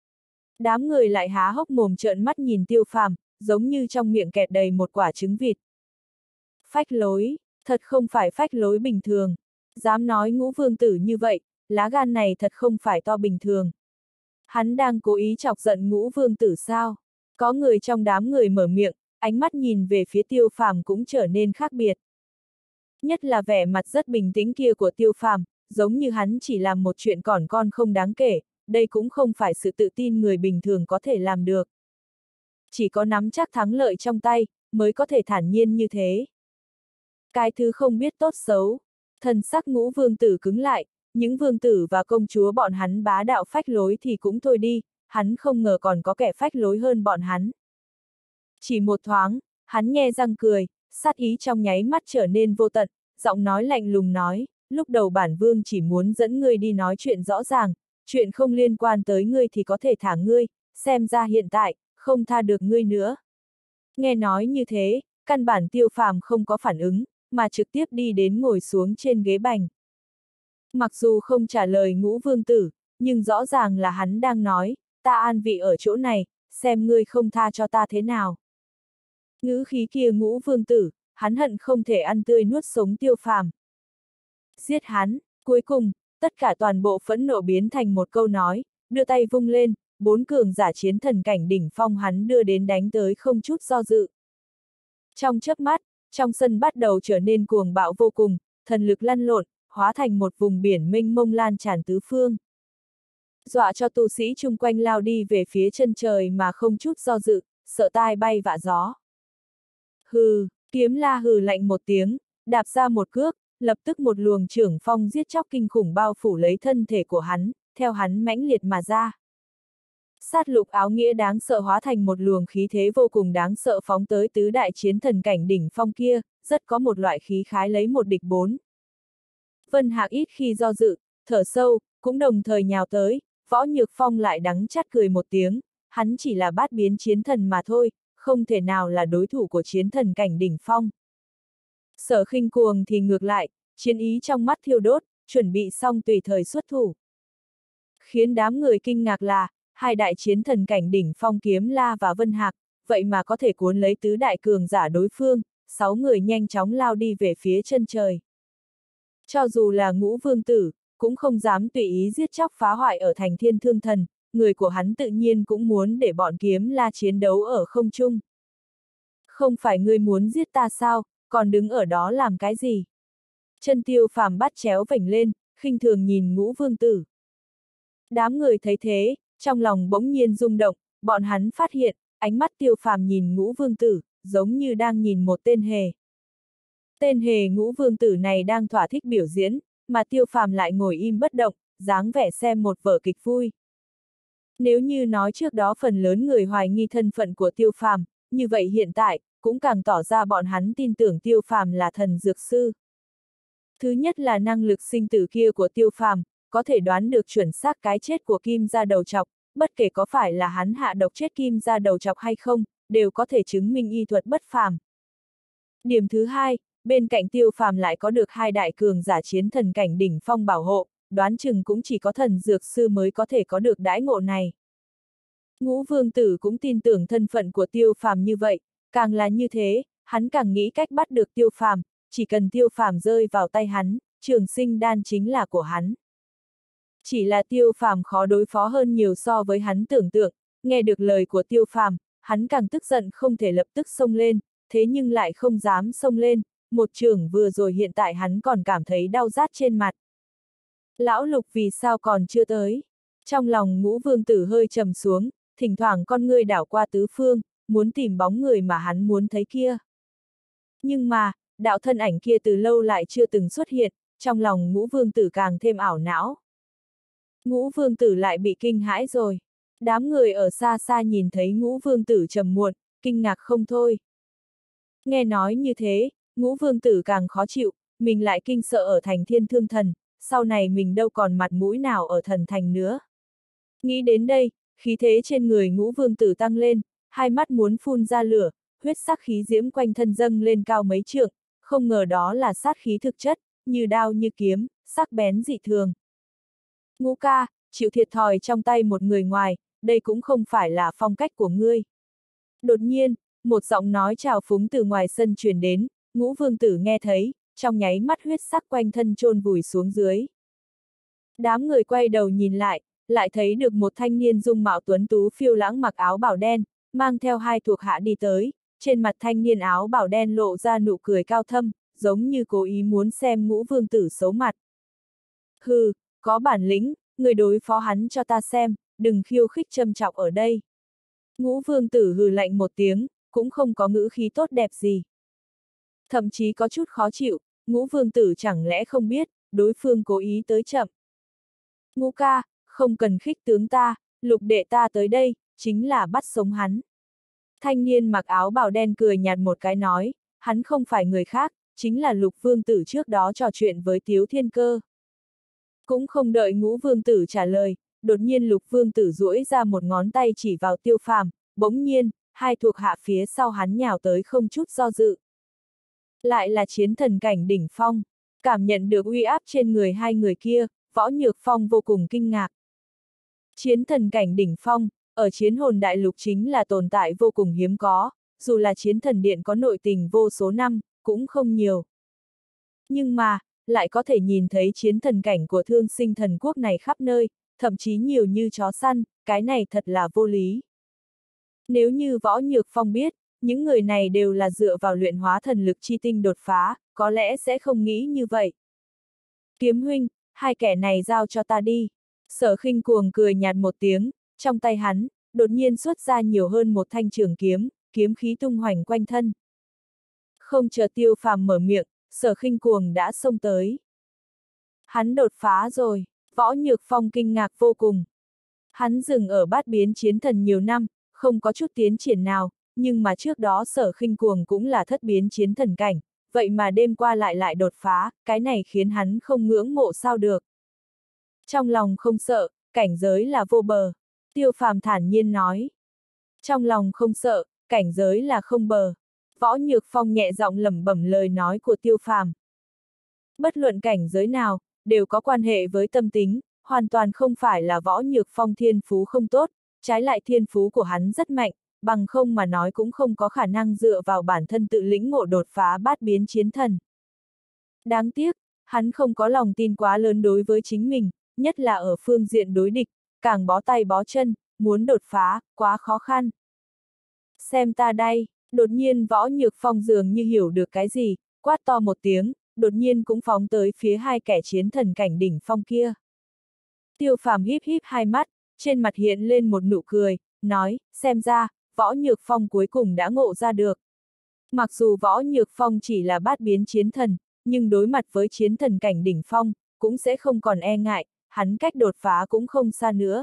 Đám người lại há hốc mồm trợn mắt nhìn Tiêu Phàm, giống như trong miệng kẹt đầy một quả trứng vịt. Phách lối, Thật không phải phách lối bình thường. Dám nói Ngũ Vương Tử như vậy, lá gan này thật không phải to bình thường. Hắn đang cố ý chọc giận Ngũ Vương Tử sao? Có người trong đám người mở miệng, ánh mắt nhìn về phía Tiêu Phàm cũng trở nên khác biệt. Nhất là vẻ mặt rất bình tĩnh kia của Tiêu Phàm, giống như hắn chỉ làm một chuyện còn con không đáng kể, đây cũng không phải sự tự tin người bình thường có thể làm được. Chỉ có nắm chắc thắng lợi trong tay, mới có thể thản nhiên như thế. Cái thứ không biết tốt xấu, thần sắc Ngũ Vương Tử cứng lại, những vương tử và công chúa bọn hắn bá đạo phách lối thì cũng thôi đi, hắn không ngờ còn có kẻ phách lối hơn bọn hắn. Chỉ một thoáng, hắn nhe răng cười, sát ý trong nháy mắt trở nên vô tận, giọng nói lạnh lùng nói, lúc đầu bản vương chỉ muốn dẫn ngươi đi nói chuyện rõ ràng, chuyện không liên quan tới ngươi thì có thể thả ngươi, xem ra hiện tại, không tha được ngươi nữa. Nghe nói như thế, căn bản Tiêu Phàm không có phản ứng, mà trực tiếp đi đến ngồi xuống trên ghế bành. Mặc dù không trả lời Ngũ Vương Tử, nhưng rõ ràng là hắn đang nói, ta an vị ở chỗ này, xem ngươi không tha cho ta thế nào. Ngữ khí kia Ngũ Vương Tử, hắn hận không thể ăn tươi nuốt sống Tiêu Phàm. Giết hắn, cuối cùng, tất cả toàn bộ phẫn nộ biến thành một câu nói, đưa tay vung lên, bốn cường giả chiến thần cảnh đỉnh phong hắn đưa đến đánh tới không chút do dự. Trong chớp mắt, trong sân bắt đầu trở nên cuồng bạo vô cùng, thần lực lăn lộn, hóa thành một vùng biển mênh mông lan tràn tứ phương. Dọa cho tu sĩ chung quanh lao đi về phía chân trời mà không chút do dự, sợ tai bay vạ gió. Hừ, Kiếm La hừ lạnh một tiếng, đạp ra một cước, lập tức một luồng trưởng phong giết chóc kinh khủng bao phủ lấy thân thể của hắn, theo hắn mãnh liệt mà ra. Sát lục áo nghĩa đáng sợ hóa thành một luồng khí thế vô cùng đáng sợ phóng tới tứ đại chiến thần cảnh đỉnh phong kia, rất có một loại khí khái lấy một địch bốn. Vân Hạc ít khi do dự, thở sâu, cũng đồng thời nhào tới, Võ Nhược Phong lại đắng chát cười một tiếng, hắn chỉ là bát biến chiến thần mà thôi, không thể nào là đối thủ của chiến thần cảnh đỉnh phong. Sở Khinh Cuồng thì ngược lại, chiến ý trong mắt thiêu đốt, chuẩn bị xong tùy thời xuất thủ. Khiến đám người kinh ngạc là, hai đại chiến thần cảnh đỉnh phong Kiếm La và Vân Hạc, vậy mà có thể cuốn lấy tứ đại cường giả đối phương, sáu người nhanh chóng lao đi về phía chân trời. Cho dù là Ngũ Vương Tử, cũng không dám tùy ý giết chóc phá hoại ở thành Thiên Thương Thần, người của hắn tự nhiên cũng muốn để bọn Kiếm La chiến đấu ở không trung. Không phải ngươi muốn giết ta sao, còn đứng ở đó làm cái gì? Chân Tiêu Phàm bắt chéo vểnh lên, khinh thường nhìn Ngũ Vương Tử. Đám người thấy thế, trong lòng bỗng nhiên rung động, bọn hắn phát hiện, ánh mắt Tiêu Phàm nhìn Ngũ Vương Tử, giống như đang nhìn một tên hề. Tên hề Ngũ Vương Tử này đang thỏa thích biểu diễn, mà Tiêu Phàm lại ngồi im bất động, dáng vẻ xem một vở kịch vui. Nếu như nói trước đó phần lớn người hoài nghi thân phận của Tiêu Phàm, như vậy hiện tại, cũng càng tỏ ra bọn hắn tin tưởng Tiêu Phàm là thần dược sư. Thứ nhất là năng lực sinh tử kia của Tiêu Phàm, có thể đoán được chuẩn xác cái chết của Kim Gia Đầu Trọc, bất kể có phải là hắn hạ độc chết Kim Gia Đầu Trọc hay không, đều có thể chứng minh y thuật bất phàm. Điểm thứ hai, bên cạnh Tiêu Phàm lại có được hai đại cường giả chiến thần cảnh đỉnh phong bảo hộ, đoán chừng cũng chỉ có thần dược sư mới có thể có được đãi ngộ này. Ngũ Vương Tử cũng tin tưởng thân phận của Tiêu Phàm như vậy, càng là như thế, hắn càng nghĩ cách bắt được Tiêu Phàm, chỉ cần Tiêu Phàm rơi vào tay hắn, Trường Sinh Đan chính là của hắn. Chỉ là Tiêu Phàm khó đối phó hơn nhiều so với hắn tưởng tượng, nghe được lời của Tiêu Phàm, hắn càng tức giận không thể lập tức xông lên, thế nhưng lại không dám xông lên, một trường vừa rồi hiện tại hắn còn cảm thấy đau rát trên mặt. Lão Lục vì sao còn chưa tới? Trong lòng Ngũ Vương Tử hơi trầm xuống, thỉnh thoảng con ngươi đảo qua tứ phương, muốn tìm bóng người mà hắn muốn thấy kia. Nhưng mà, đạo thân ảnh kia từ lâu lại chưa từng xuất hiện, trong lòng Ngũ Vương Tử càng thêm ảo não. Ngũ Vương Tử lại bị kinh hãi rồi. Đám người ở xa xa nhìn thấy Ngũ Vương Tử trầm muộn, kinh ngạc không thôi. Nghe nói như thế, Ngũ Vương Tử càng khó chịu, mình lại kinh sợ ở thành Thiên Thương Thần, sau này mình đâu còn mặt mũi nào ở thần thành nữa. Nghĩ đến đây, khí thế trên người Ngũ Vương Tử tăng lên, hai mắt muốn phun ra lửa, huyết sắc khí diễm quanh thân dâng lên cao mấy trượng, không ngờ đó là sát khí thực chất, như đao như kiếm, sắc bén dị thường. Ngũ ca, chịu thiệt thòi trong tay một người ngoài, đây cũng không phải là phong cách của ngươi. Đột nhiên, một giọng nói trào phúng từ ngoài sân truyền đến, Ngũ Vương Tử nghe thấy, trong nháy mắt huyết sắc quanh thân chôn vùi xuống dưới. Đám người quay đầu nhìn lại, lại thấy được một thanh niên dung mạo tuấn tú phiêu lãng mặc áo bảo đen, mang theo hai thuộc hạ đi tới, trên mặt thanh niên áo bảo đen lộ ra nụ cười cao thâm, giống như cố ý muốn xem Ngũ Vương Tử xấu mặt. Hừ, có bản lĩnh, người đối phó hắn cho ta xem, đừng khiêu khích châm chọc ở đây. Ngũ Vương Tử hừ lạnh một tiếng, cũng không có ngữ khí tốt đẹp gì. Thậm chí có chút khó chịu, Ngũ Vương Tử chẳng lẽ không biết, đối phương cố ý tới chậm. Ngũ ca, không cần khích tướng ta, Lục đệ ta tới đây, chính là bắt sống hắn. Thanh niên mặc áo bào đen cười nhạt một cái nói, hắn không phải người khác, chính là Lục Vương Tử trước đó trò chuyện với Tiếu Thiên Cơ. Cũng không đợi Ngũ Vương Tử trả lời, đột nhiên Lục Vương Tử duỗi ra một ngón tay chỉ vào Tiêu Phàm, bỗng nhiên, hai thuộc hạ phía sau hắn nhào tới không chút do dự. Lại là chiến thần cảnh đỉnh phong, cảm nhận được uy áp trên người hai người kia, Võ Nhược Phong vô cùng kinh ngạc. Chiến thần cảnh đỉnh phong, ở chiến hồn đại lục chính là tồn tại vô cùng hiếm có, dù là chiến thần điện có nội tình vô số năm, cũng không nhiều. Nhưng mà, lại có thể nhìn thấy chiến thần cảnh của Thương Sinh Thần Quốc này khắp nơi, thậm chí nhiều như chó săn, cái này thật là vô lý. Nếu như Võ Nhược Phong biết, những người này đều là dựa vào luyện hóa thần lực chi tinh đột phá, có lẽ sẽ không nghĩ như vậy. Kiếm huynh, hai kẻ này giao cho ta đi. Sở Khinh Cuồng cười nhạt một tiếng, trong tay hắn, đột nhiên xuất ra nhiều hơn một thanh trường kiếm, kiếm khí tung hoành quanh thân. Không chờ Tiêu Phàm mở miệng, Sở Khinh Cuồng đã xông tới. Hắn đột phá rồi, Võ Nhược Phong kinh ngạc vô cùng. Hắn dừng ở bát biến chiến thần nhiều năm, không có chút tiến triển nào, nhưng mà trước đó Sở Khinh Cuồng cũng là thất biến chiến thần cảnh, vậy mà đêm qua lại lại đột phá, cái này khiến hắn không ngưỡng mộ sao được. Trong lòng không sợ, cảnh giới là vô bờ, Tiêu Phàm thản nhiên nói. Trong lòng không sợ, cảnh giới là không bờ. Võ Nhược Phong nhẹ giọng lẩm bẩm lời nói của Tiêu Phàm. Bất luận cảnh giới nào, đều có quan hệ với tâm tính, hoàn toàn không phải là Võ Nhược Phong thiên phú không tốt, trái lại thiên phú của hắn rất mạnh, bằng không mà nói cũng không có khả năng dựa vào bản thân tự lĩnh ngộ đột phá bát biến chiến thần. Đáng tiếc, hắn không có lòng tin quá lớn đối với chính mình, nhất là ở phương diện đối địch, càng bó tay bó chân, muốn đột phá, quá khó khăn. Xem ta đây, đột nhiên Võ Nhược Phong dường như hiểu được cái gì, quát to một tiếng, đột nhiên cũng phóng tới phía hai kẻ chiến thần cảnh đỉnh phong kia. Tiêu Phàm híp híp hai mắt, trên mặt hiện lên một nụ cười, nói, xem ra, Võ Nhược Phong cuối cùng đã ngộ ra được. Mặc dù Võ Nhược Phong chỉ là bát biến chiến thần, nhưng đối mặt với chiến thần cảnh đỉnh phong, cũng sẽ không còn e ngại, hắn cách đột phá cũng không xa nữa.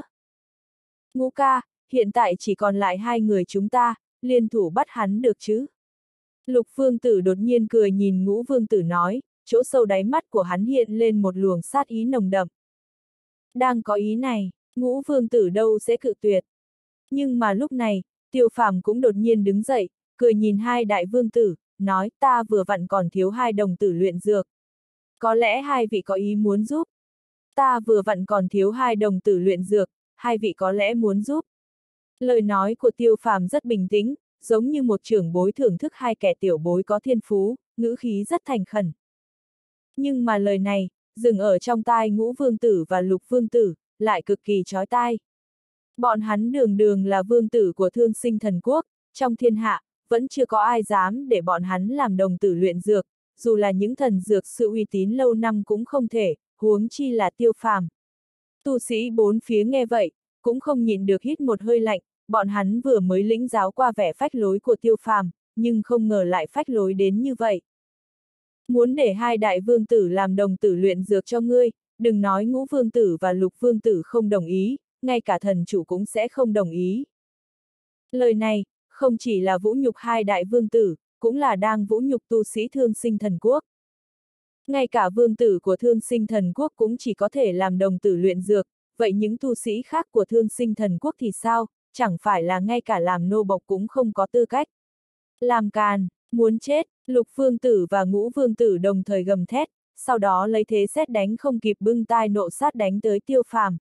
Ngũ ca, hiện tại chỉ còn lại hai người chúng ta, liên thủ bắt hắn được chứ? Lục Vương Tử đột nhiên cười nhìn Ngũ Vương Tử nói, chỗ sâu đáy mắt của hắn hiện lên một luồng sát ý nồng đậm. Đang có ý này, Ngũ Vương Tử đâu sẽ cự tuyệt. Nhưng mà lúc này, Tiêu Phàm cũng đột nhiên đứng dậy, cười nhìn hai đại vương tử, nói ta vừa vặn còn thiếu hai đồng tử luyện dược. Có lẽ hai vị có ý muốn giúp. Ta vừa vặn còn thiếu hai đồng tử luyện dược, hai vị có lẽ muốn giúp. Lời nói của Tiêu Phàm rất bình tĩnh, giống như một trưởng bối thưởng thức hai kẻ tiểu bối có thiên phú, ngữ khí rất thành khẩn. Nhưng mà lời này, dừng ở trong tai Ngũ Vương Tử và Lục Vương Tử, lại cực kỳ chói tai. Bọn hắn đường đường là vương tử của Thương Sinh Thần Quốc, trong thiên hạ, vẫn chưa có ai dám để bọn hắn làm đồng tử luyện dược, dù là những thần dược sự uy tín lâu năm cũng không thể, huống chi là Tiêu Phàm. Tu sĩ bốn phía nghe vậy, cũng không nhịn được hít một hơi lạnh, bọn hắn vừa mới lĩnh giáo qua vẻ phách lối của Tiêu Phàm, nhưng không ngờ lại phách lối đến như vậy. Muốn để hai đại vương tử làm đồng tử luyện dược cho ngươi, đừng nói Ngũ Vương Tử và Lục Vương Tử không đồng ý, ngay cả thần chủ cũng sẽ không đồng ý. Lời này, không chỉ là vũ nhục hai đại vương tử, cũng là đang vũ nhục tu sĩ Thương Sinh Thần Quốc. Ngay cả vương tử của Thương Sinh Thần Quốc cũng chỉ có thể làm đồng tử luyện dược, vậy những tu sĩ khác của Thương Sinh Thần Quốc thì sao, chẳng phải là ngay cả làm nô bộc cũng không có tư cách. Làm càn, muốn chết, Lục Vương Tử và Ngũ Vương Tử đồng thời gầm thét, sau đó lấy thế sét đánh không kịp bưng tai nộ sát đánh tới Tiêu Phàm.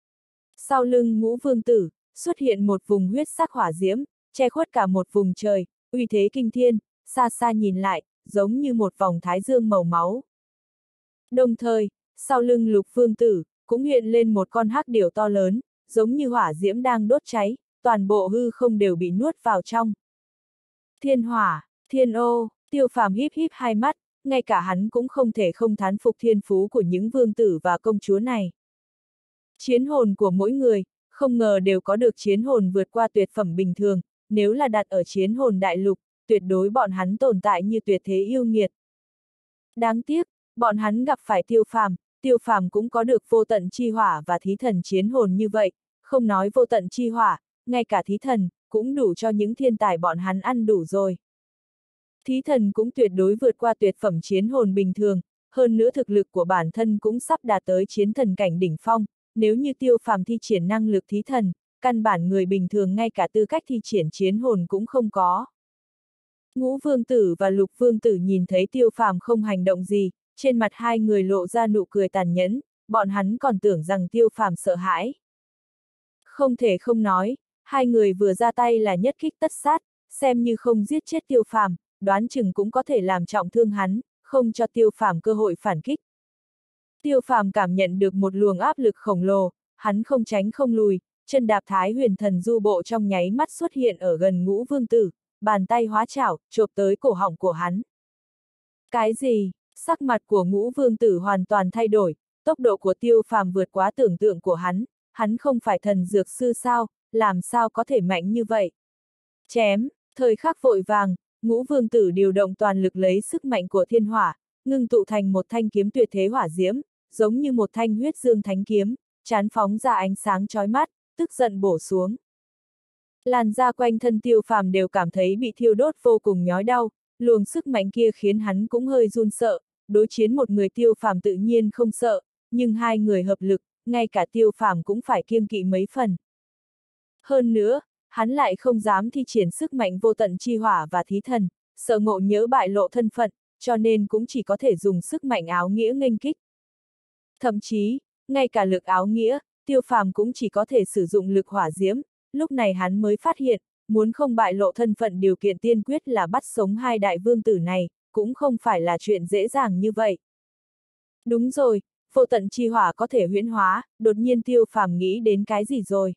Sau lưng Ngũ Vương Tử, xuất hiện một vùng huyết sắc hỏa diễm, che khuất cả một vùng trời, uy thế kinh thiên, xa xa nhìn lại, giống như một vòng thái dương màu máu. Đồng thời, sau lưng Lục Vương Tử, cũng hiện lên một con hắc điểu to lớn, giống như hỏa diễm đang đốt cháy, toàn bộ hư không đều bị nuốt vào trong. Thiên hỏa, thiên ô, Tiêu Phàm híp híp hai mắt, ngay cả hắn cũng không thể không thán phục thiên phú của những vương tử và công chúa này. Chiến hồn của mỗi người, không ngờ đều có được chiến hồn vượt qua tuyệt phẩm bình thường, nếu là đặt ở chiến hồn đại lục, tuyệt đối bọn hắn tồn tại như tuyệt thế yêu nghiệt. Đáng tiếc, bọn hắn gặp phải Tiêu Phàm, Tiêu Phàm cũng có được vô tận chi hỏa và thí thần chiến hồn như vậy, không nói vô tận chi hỏa, ngay cả thí thần, cũng đủ cho những thiên tài bọn hắn ăn đủ rồi. Thí thần cũng tuyệt đối vượt qua tuyệt phẩm chiến hồn bình thường, hơn nữa thực lực của bản thân cũng sắp đạt tới chiến thần cảnh đỉnh phong, nếu như Tiêu Phàm thi triển năng lực thí thần, căn bản người bình thường ngay cả tư cách thi triển chiến hồn cũng không có. Ngũ Vương Tử và Lục Vương Tử nhìn thấy Tiêu Phàm không hành động gì, trên mặt hai người lộ ra nụ cười tàn nhẫn, bọn hắn còn tưởng rằng Tiêu Phàm sợ hãi. Không thể không nói, hai người vừa ra tay là nhất kích tất sát, xem như không giết chết Tiêu Phàm, đoán chừng cũng có thể làm trọng thương hắn, không cho Tiêu Phàm cơ hội phản kích. Tiêu Phàm cảm nhận được một luồng áp lực khổng lồ, hắn không tránh không lùi, chân đạp Thái Huyền Thần Du Bộ trong nháy mắt xuất hiện ở gần Ngũ Vương Tử, bàn tay hóa chảo, chộp tới cổ họng của hắn. Cái gì? Sắc mặt của Ngũ Vương Tử hoàn toàn thay đổi, tốc độ của Tiêu Phàm vượt quá tưởng tượng của hắn, hắn không phải thần dược sư sao, làm sao có thể mạnh như vậy? Chém, thời khắc vội vàng, Ngũ Vương Tử điều động toàn lực lấy sức mạnh của thiên hỏa, ngưng tụ thành một thanh kiếm tuyệt thế hỏa diễm, giống như một thanh huyết dương thánh kiếm, chán phóng ra ánh sáng chói mắt, tức giận bổ xuống. Làn da quanh thân Tiêu Phàm đều cảm thấy bị thiêu đốt vô cùng nhói đau, luồng sức mạnh kia khiến hắn cũng hơi run sợ, đối chiến một người Tiêu Phàm tự nhiên không sợ, nhưng hai người hợp lực, ngay cả Tiêu Phàm cũng phải kiêng kỵ mấy phần. Hơn nữa, hắn lại không dám thi triển sức mạnh vô tận chi hỏa và thí thần, sợ ngộ nhỡ bại lộ thân phận, cho nên cũng chỉ có thể dùng sức mạnh áo nghĩa nghênh kích. Thậm chí, ngay cả lực áo nghĩa, Tiêu Phàm cũng chỉ có thể sử dụng lực hỏa diễm, lúc này hắn mới phát hiện, muốn không bại lộ thân phận điều kiện tiên quyết là bắt sống hai đại vương tử này, cũng không phải là chuyện dễ dàng như vậy. Đúng rồi, vô tận chi hỏa có thể huyễn hóa, đột nhiên Tiêu Phàm nghĩ đến cái gì rồi.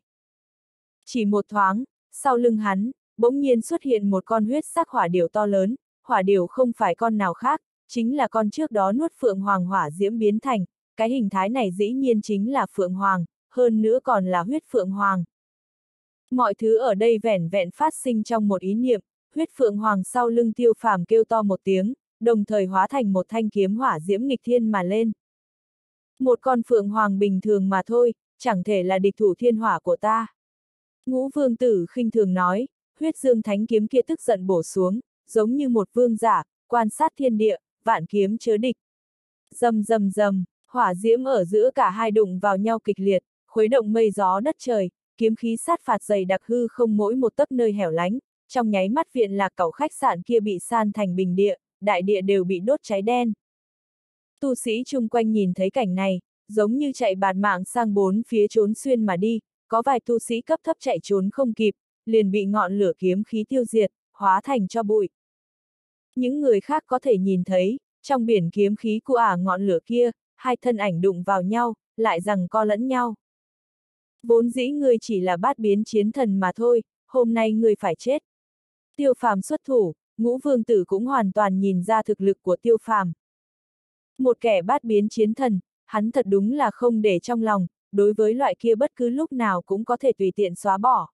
Chỉ một thoáng, sau lưng hắn, bỗng nhiên xuất hiện một con huyết sắc hỏa điểu to lớn, hỏa điểu không phải con nào khác, chính là con trước đó nuốt Phượng Hoàng hỏa diễm biến thành, cái hình thái này dĩ nhiên chính là Phượng Hoàng, hơn nữa còn là huyết Phượng Hoàng. Mọi thứ ở đây vẻn vẹn phát sinh trong một ý niệm, huyết Phượng Hoàng sau lưng Tiêu Phàm kêu to một tiếng, đồng thời hóa thành một thanh kiếm hỏa diễm nghịch thiên mà lên. Một con Phượng Hoàng bình thường mà thôi, chẳng thể là địch thủ thiên hỏa của ta. Ngũ Vương Tử khinh thường nói, huyết dương thánh kiếm kia tức giận bổ xuống, giống như một vương giả, quan sát thiên địa, vạn kiếm chớ địch. Rầm rầm rầm, hỏa diễm ở giữa cả hai đụng vào nhau kịch liệt, khuấy động mây gió đất trời, kiếm khí sát phạt dày đặc hư không mỗi một tấc nơi hẻo lánh, trong nháy mắt viện lạc cẩu khách sạn kia bị san thành bình địa, đại địa đều bị đốt cháy đen. Tu sĩ chung quanh nhìn thấy cảnh này, giống như chạy bạt mạng sang bốn phía trốn xuyên mà đi, có vài tu sĩ cấp thấp chạy trốn không kịp, liền bị ngọn lửa kiếm khí tiêu diệt, hóa thành cho bụi. Những người khác có thể nhìn thấy, trong biển kiếm khí của ả ngọn lửa kia, hai thân ảnh đụng vào nhau, lại giằng co lẫn nhau. Vốn dĩ ngươi chỉ là bát biến chiến thần mà thôi, hôm nay ngươi phải chết. Tiêu Phàm xuất thủ, Ngũ Vương Tử cũng hoàn toàn nhìn ra thực lực của Tiêu Phàm. Một kẻ bát biến chiến thần, hắn thật đúng là không để trong lòng, đối với loại kia bất cứ lúc nào cũng có thể tùy tiện xóa bỏ.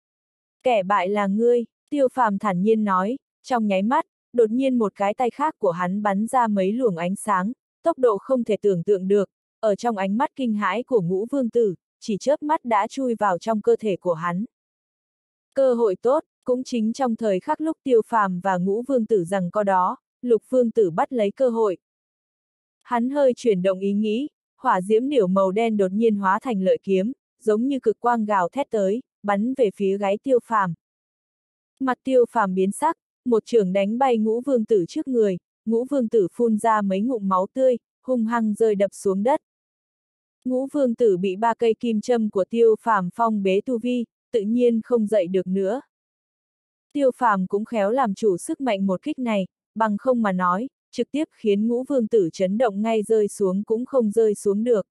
Kẻ bại là ngươi, Tiêu Phàm thản nhiên nói, trong nháy mắt, đột nhiên một cái tay khác của hắn bắn ra mấy luồng ánh sáng, tốc độ không thể tưởng tượng được, ở trong ánh mắt kinh hãi của Ngũ Vương Tử, chỉ chớp mắt đã chui vào trong cơ thể của hắn. Cơ hội tốt, cũng chính trong thời khắc lúc Tiêu Phàm và Ngũ Vương Tử giằng co đó, Lục Vương Tử bắt lấy cơ hội. Hắn hơi chuyển động ý nghĩ, hỏa diễm điểu màu đen đột nhiên hóa thành lợi kiếm, giống như cực quang gào thét tới, bắn về phía gáy Tiêu Phàm. Mặt Tiêu Phàm biến sắc, một chưởng đánh bay Ngũ Vương Tử trước người, Ngũ Vương Tử phun ra mấy ngụm máu tươi, hung hăng rơi đập xuống đất. Ngũ Vương Tử bị ba cây kim châm của Tiêu Phàm phong bế tu vi, tự nhiên không dậy được nữa. Tiêu Phàm cũng khéo làm chủ sức mạnh một kích này, bằng không mà nói, trực tiếp khiến Ngũ Vương Tử chấn động ngay rơi xuống cũng không rơi xuống được.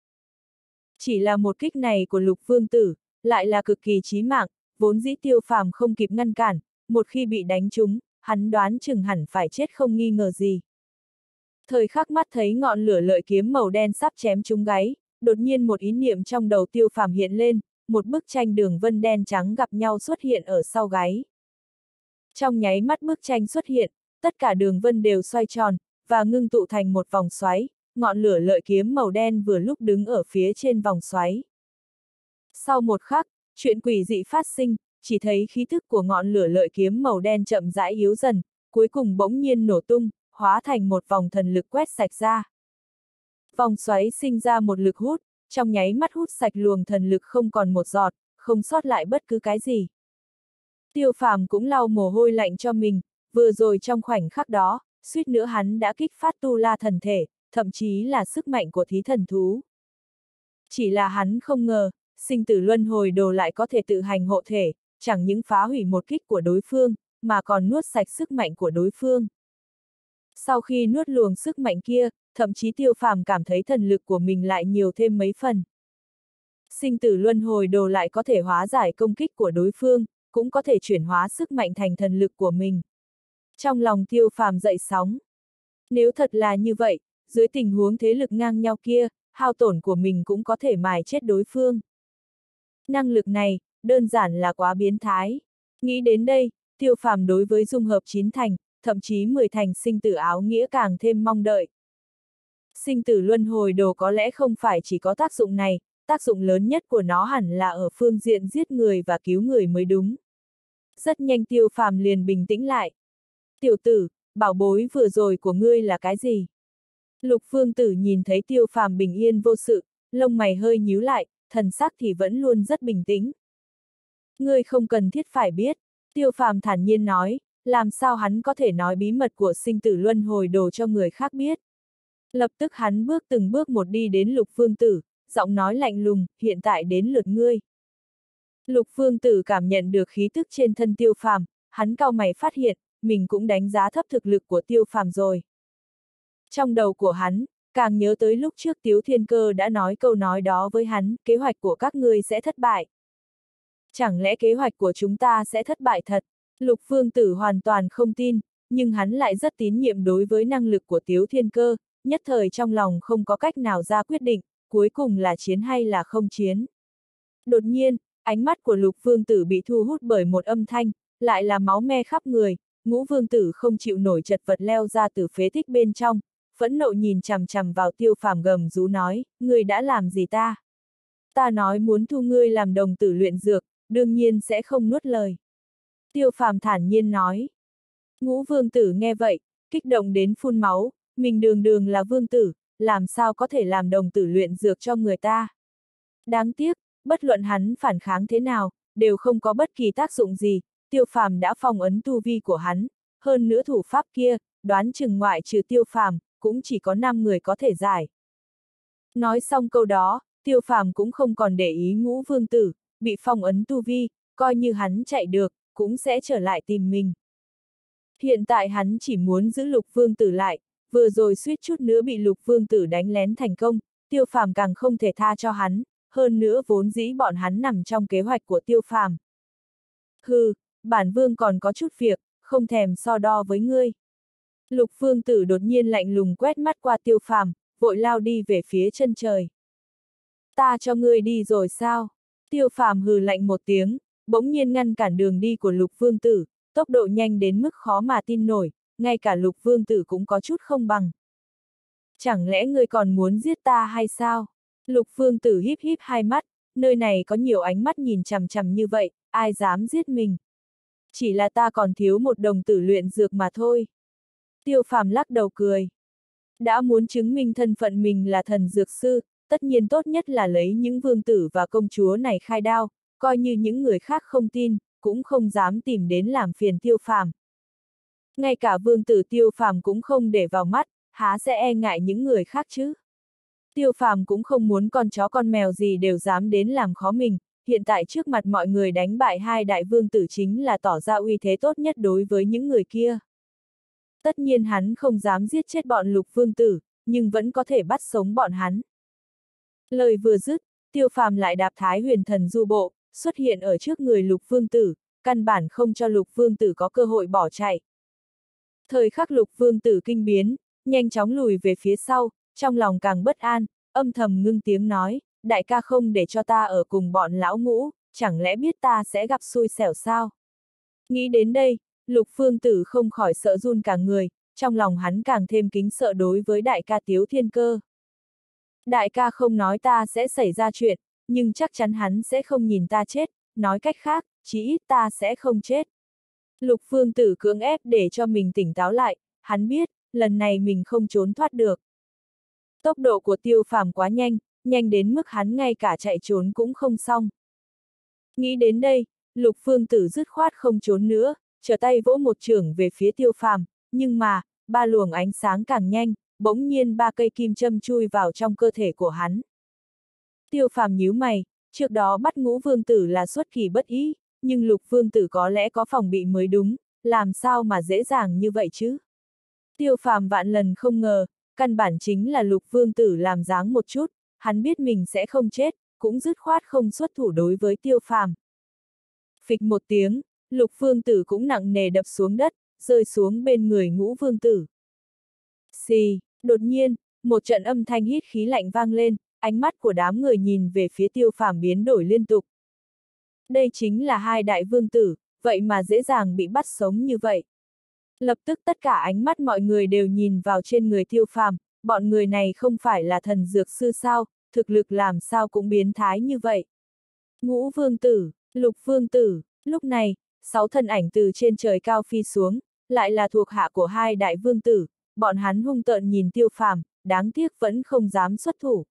Chỉ là một kích này của Lục Vương Tử, lại là cực kỳ chí mạng, vốn dĩ Tiêu Phàm không kịp ngăn cản, một khi bị đánh trúng, hắn đoán chừng hẳn phải chết không nghi ngờ gì. Thời khắc mắt thấy ngọn lửa lợi kiếm màu đen sắp chém trúng gáy, đột nhiên một ý niệm trong đầu Tiêu Phàm hiện lên, một bức tranh đường vân đen trắng gặp nhau xuất hiện ở sau gáy. Trong nháy mắt bức tranh xuất hiện, tất cả đường vân đều xoay tròn, và ngưng tụ thành một vòng xoáy, ngọn lửa lợi kiếm màu đen vừa lúc đứng ở phía trên vòng xoáy. Sau một khắc, chuyện quỷ dị phát sinh, chỉ thấy khí thức của ngọn lửa lợi kiếm màu đen chậm rãi yếu dần, cuối cùng bỗng nhiên nổ tung, hóa thành một vòng thần lực quét sạch ra. Vòng xoáy sinh ra một lực hút, trong nháy mắt hút sạch luồng thần lực không còn một giọt, không sót lại bất cứ cái gì. Tiêu Phàm cũng lau mồ hôi lạnh cho mình, vừa rồi trong khoảnh khắc đó, suýt nữa hắn đã kích phát tu la thần thể, thậm chí là sức mạnh của thí thần thú. Chỉ là hắn không ngờ, sinh tử luân hồi đồ lại có thể tự hành hộ thể, chẳng những phá hủy một kích của đối phương, mà còn nuốt sạch sức mạnh của đối phương. Sau khi nuốt luồng sức mạnh kia, thậm chí Tiêu Phàm cảm thấy thần lực của mình lại nhiều thêm mấy phần. Sinh tử luân hồi đồ lại có thể hóa giải công kích của đối phương, cũng có thể chuyển hóa sức mạnh thành thần lực của mình. Trong lòng Tiêu Phàm dậy sóng. Nếu thật là như vậy, dưới tình huống thế lực ngang nhau kia, hao tổn của mình cũng có thể mài chết đối phương. Năng lực này, đơn giản là quá biến thái. Nghĩ đến đây, Tiêu Phàm đối với dung hợp chín thành, thậm chí mười thành sinh tử áo nghĩa càng thêm mong đợi. Sinh tử luân hồi đồ có lẽ không phải chỉ có tác dụng này, tác dụng lớn nhất của nó hẳn là ở phương diện giết người và cứu người mới đúng. Rất nhanh Tiêu Phàm liền bình tĩnh lại. Tiểu tử, bảo bối vừa rồi của ngươi là cái gì? Lục Vương Tử nhìn thấy Tiêu Phàm bình yên vô sự, lông mày hơi nhíu lại, thần sắc thì vẫn luôn rất bình tĩnh. Ngươi không cần thiết phải biết, Tiêu Phàm thản nhiên nói, làm sao hắn có thể nói bí mật của sinh tử luân hồi đồ cho người khác biết. Lập tức hắn bước từng bước một đi đến Lục Vương Tử, giọng nói lạnh lùng, hiện tại đến lượt ngươi. Lục Vương Tử cảm nhận được khí tức trên thân Tiêu Phàm, hắn cau mày phát hiện, mình cũng đánh giá thấp thực lực của Tiêu Phàm rồi. Trong đầu của hắn, càng nhớ tới lúc trước Tiếu Thiên Cơ đã nói câu nói đó với hắn, kế hoạch của các ngươi sẽ thất bại. Chẳng lẽ kế hoạch của chúng ta sẽ thất bại thật? Lục Vương Tử hoàn toàn không tin, nhưng hắn lại rất tín nhiệm đối với năng lực của Tiếu Thiên Cơ, nhất thời trong lòng không có cách nào ra quyết định, cuối cùng là chiến hay là không chiến. Đột nhiên, ánh mắt của Lục Vương Tử bị thu hút bởi một âm thanh, lại là máu me khắp người, Ngũ Vương Tử không chịu nổi chật vật leo ra từ phế tích bên trong, phẫn nộ nhìn chằm chằm vào Tiêu Phàm gầm rú nói, ngươi đã làm gì ta? Ta nói muốn thu ngươi làm đồng tử luyện dược, đương nhiên sẽ không nuốt lời. Tiêu Phàm thản nhiên nói. Ngũ Vương Tử nghe vậy, kích động đến phun máu, mình đường đường là vương tử, làm sao có thể làm đồng tử luyện dược cho người ta? Đáng tiếc, bất luận hắn phản kháng thế nào, đều không có bất kỳ tác dụng gì, Tiêu Phàm đã phong ấn tu vi của hắn, hơn nữa thủ pháp kia, đoán chừng ngoại trừ Tiêu Phàm, cũng chỉ có năm người có thể giải. Nói xong câu đó, Tiêu Phàm cũng không còn để ý Ngũ Vương Tử, bị phong ấn tu vi, coi như hắn chạy được, cũng sẽ trở lại tìm mình. Hiện tại hắn chỉ muốn giữ Lục Vương Tử lại, vừa rồi suýt chút nữa bị Lục Vương Tử đánh lén thành công, Tiêu Phàm càng không thể tha cho hắn, hơn nữa vốn dĩ bọn hắn nằm trong kế hoạch của Tiêu Phàm. Hừ, bản vương còn có chút việc, không thèm so đo với ngươi. Lục Vương Tử đột nhiên lạnh lùng quét mắt qua Tiêu Phàm, vội lao đi về phía chân trời. Ta cho ngươi đi rồi sao? Tiêu Phàm hừ lạnh một tiếng, bỗng nhiên ngăn cản đường đi của Lục Vương Tử, tốc độ nhanh đến mức khó mà tin nổi, ngay cả Lục Vương Tử cũng có chút không bằng. Chẳng lẽ ngươi còn muốn giết ta hay sao? Lục Vương Tử híp híp hai mắt, nơi này có nhiều ánh mắt nhìn chằm chằm như vậy, ai dám giết mình? Chỉ là ta còn thiếu một đồng tử luyện dược mà thôi. Tiêu Phàm lắc đầu cười. Đã muốn chứng minh thân phận mình là thần dược sư, tất nhiên tốt nhất là lấy những vương tử và công chúa này khai đao, coi như những người khác không tin, cũng không dám tìm đến làm phiền Tiêu Phàm. Ngay cả vương tử Tiêu Phàm cũng không để vào mắt, há sẽ e ngại những người khác chứ? Tiêu Phàm cũng không muốn con chó con mèo gì đều dám đến làm khó mình, hiện tại trước mặt mọi người đánh bại hai đại vương tử chính là tỏ ra uy thế tốt nhất đối với những người kia. Tất nhiên hắn không dám giết chết bọn Lục Vương Tử, nhưng vẫn có thể bắt sống bọn hắn. Lời vừa dứt, Tiêu Phàm lại đạp Thái Huyền Thần Du Bộ, xuất hiện ở trước người Lục Vương Tử, căn bản không cho Lục Vương Tử có cơ hội bỏ chạy. Thời khắc Lục Vương Tử kinh biến, nhanh chóng lùi về phía sau, trong lòng càng bất an, âm thầm ngưng tiếng nói, đại ca không để cho ta ở cùng bọn lão Ngũ, chẳng lẽ biết ta sẽ gặp xui xẻo sao? Nghĩ đến đây, Lục Vương Tử không khỏi sợ run cả người, trong lòng hắn càng thêm kính sợ đối với đại ca Tiếu Thiên Cơ. Đại ca không nói ta sẽ xảy ra chuyện, nhưng chắc chắn hắn sẽ không nhìn ta chết, nói cách khác, chí ít ta sẽ không chết. Lục Vương Tử cưỡng ép để cho mình tỉnh táo lại, hắn biết, lần này mình không trốn thoát được. Tốc độ của Tiêu Phàm quá nhanh, nhanh đến mức hắn ngay cả chạy trốn cũng không xong. Nghĩ đến đây, Lục Vương Tử dứt khoát không trốn nữa, trở tay vỗ một chưởng về phía Tiêu Phàm, nhưng mà, ba luồng ánh sáng càng nhanh, bỗng nhiên ba cây kim châm chui vào trong cơ thể của hắn. Tiêu Phàm nhíu mày, trước đó bắt Ngũ Vương Tử là xuất kỳ bất ý, nhưng Lục Vương Tử có lẽ có phòng bị mới đúng, làm sao mà dễ dàng như vậy chứ? Tiêu Phàm vạn lần không ngờ, căn bản chính là Lục Vương Tử làm dáng một chút, hắn biết mình sẽ không chết, cũng dứt khoát không xuất thủ đối với Tiêu Phàm. Phịch một tiếng, Lục Vương Tử cũng nặng nề đập xuống đất, rơi xuống bên người Ngũ Vương Tử. Xì, đột nhiên, một trận âm thanh hít khí lạnh vang lên, ánh mắt của đám người nhìn về phía Tiêu Phàm biến đổi liên tục. Đây chính là hai đại vương tử, vậy mà dễ dàng bị bắt sống như vậy. Lập tức tất cả ánh mắt mọi người đều nhìn vào trên người Tiêu Phàm, bọn người này không phải là thần dược sư sao, thực lực làm sao cũng biến thái như vậy. Ngũ Vương Tử, Lục Vương Tử, lúc này, sáu thân ảnh từ trên trời cao phi xuống, lại là thuộc hạ của hai đại vương tử, bọn hắn hung tợn nhìn Tiêu Phàm, đáng tiếc vẫn không dám xuất thủ.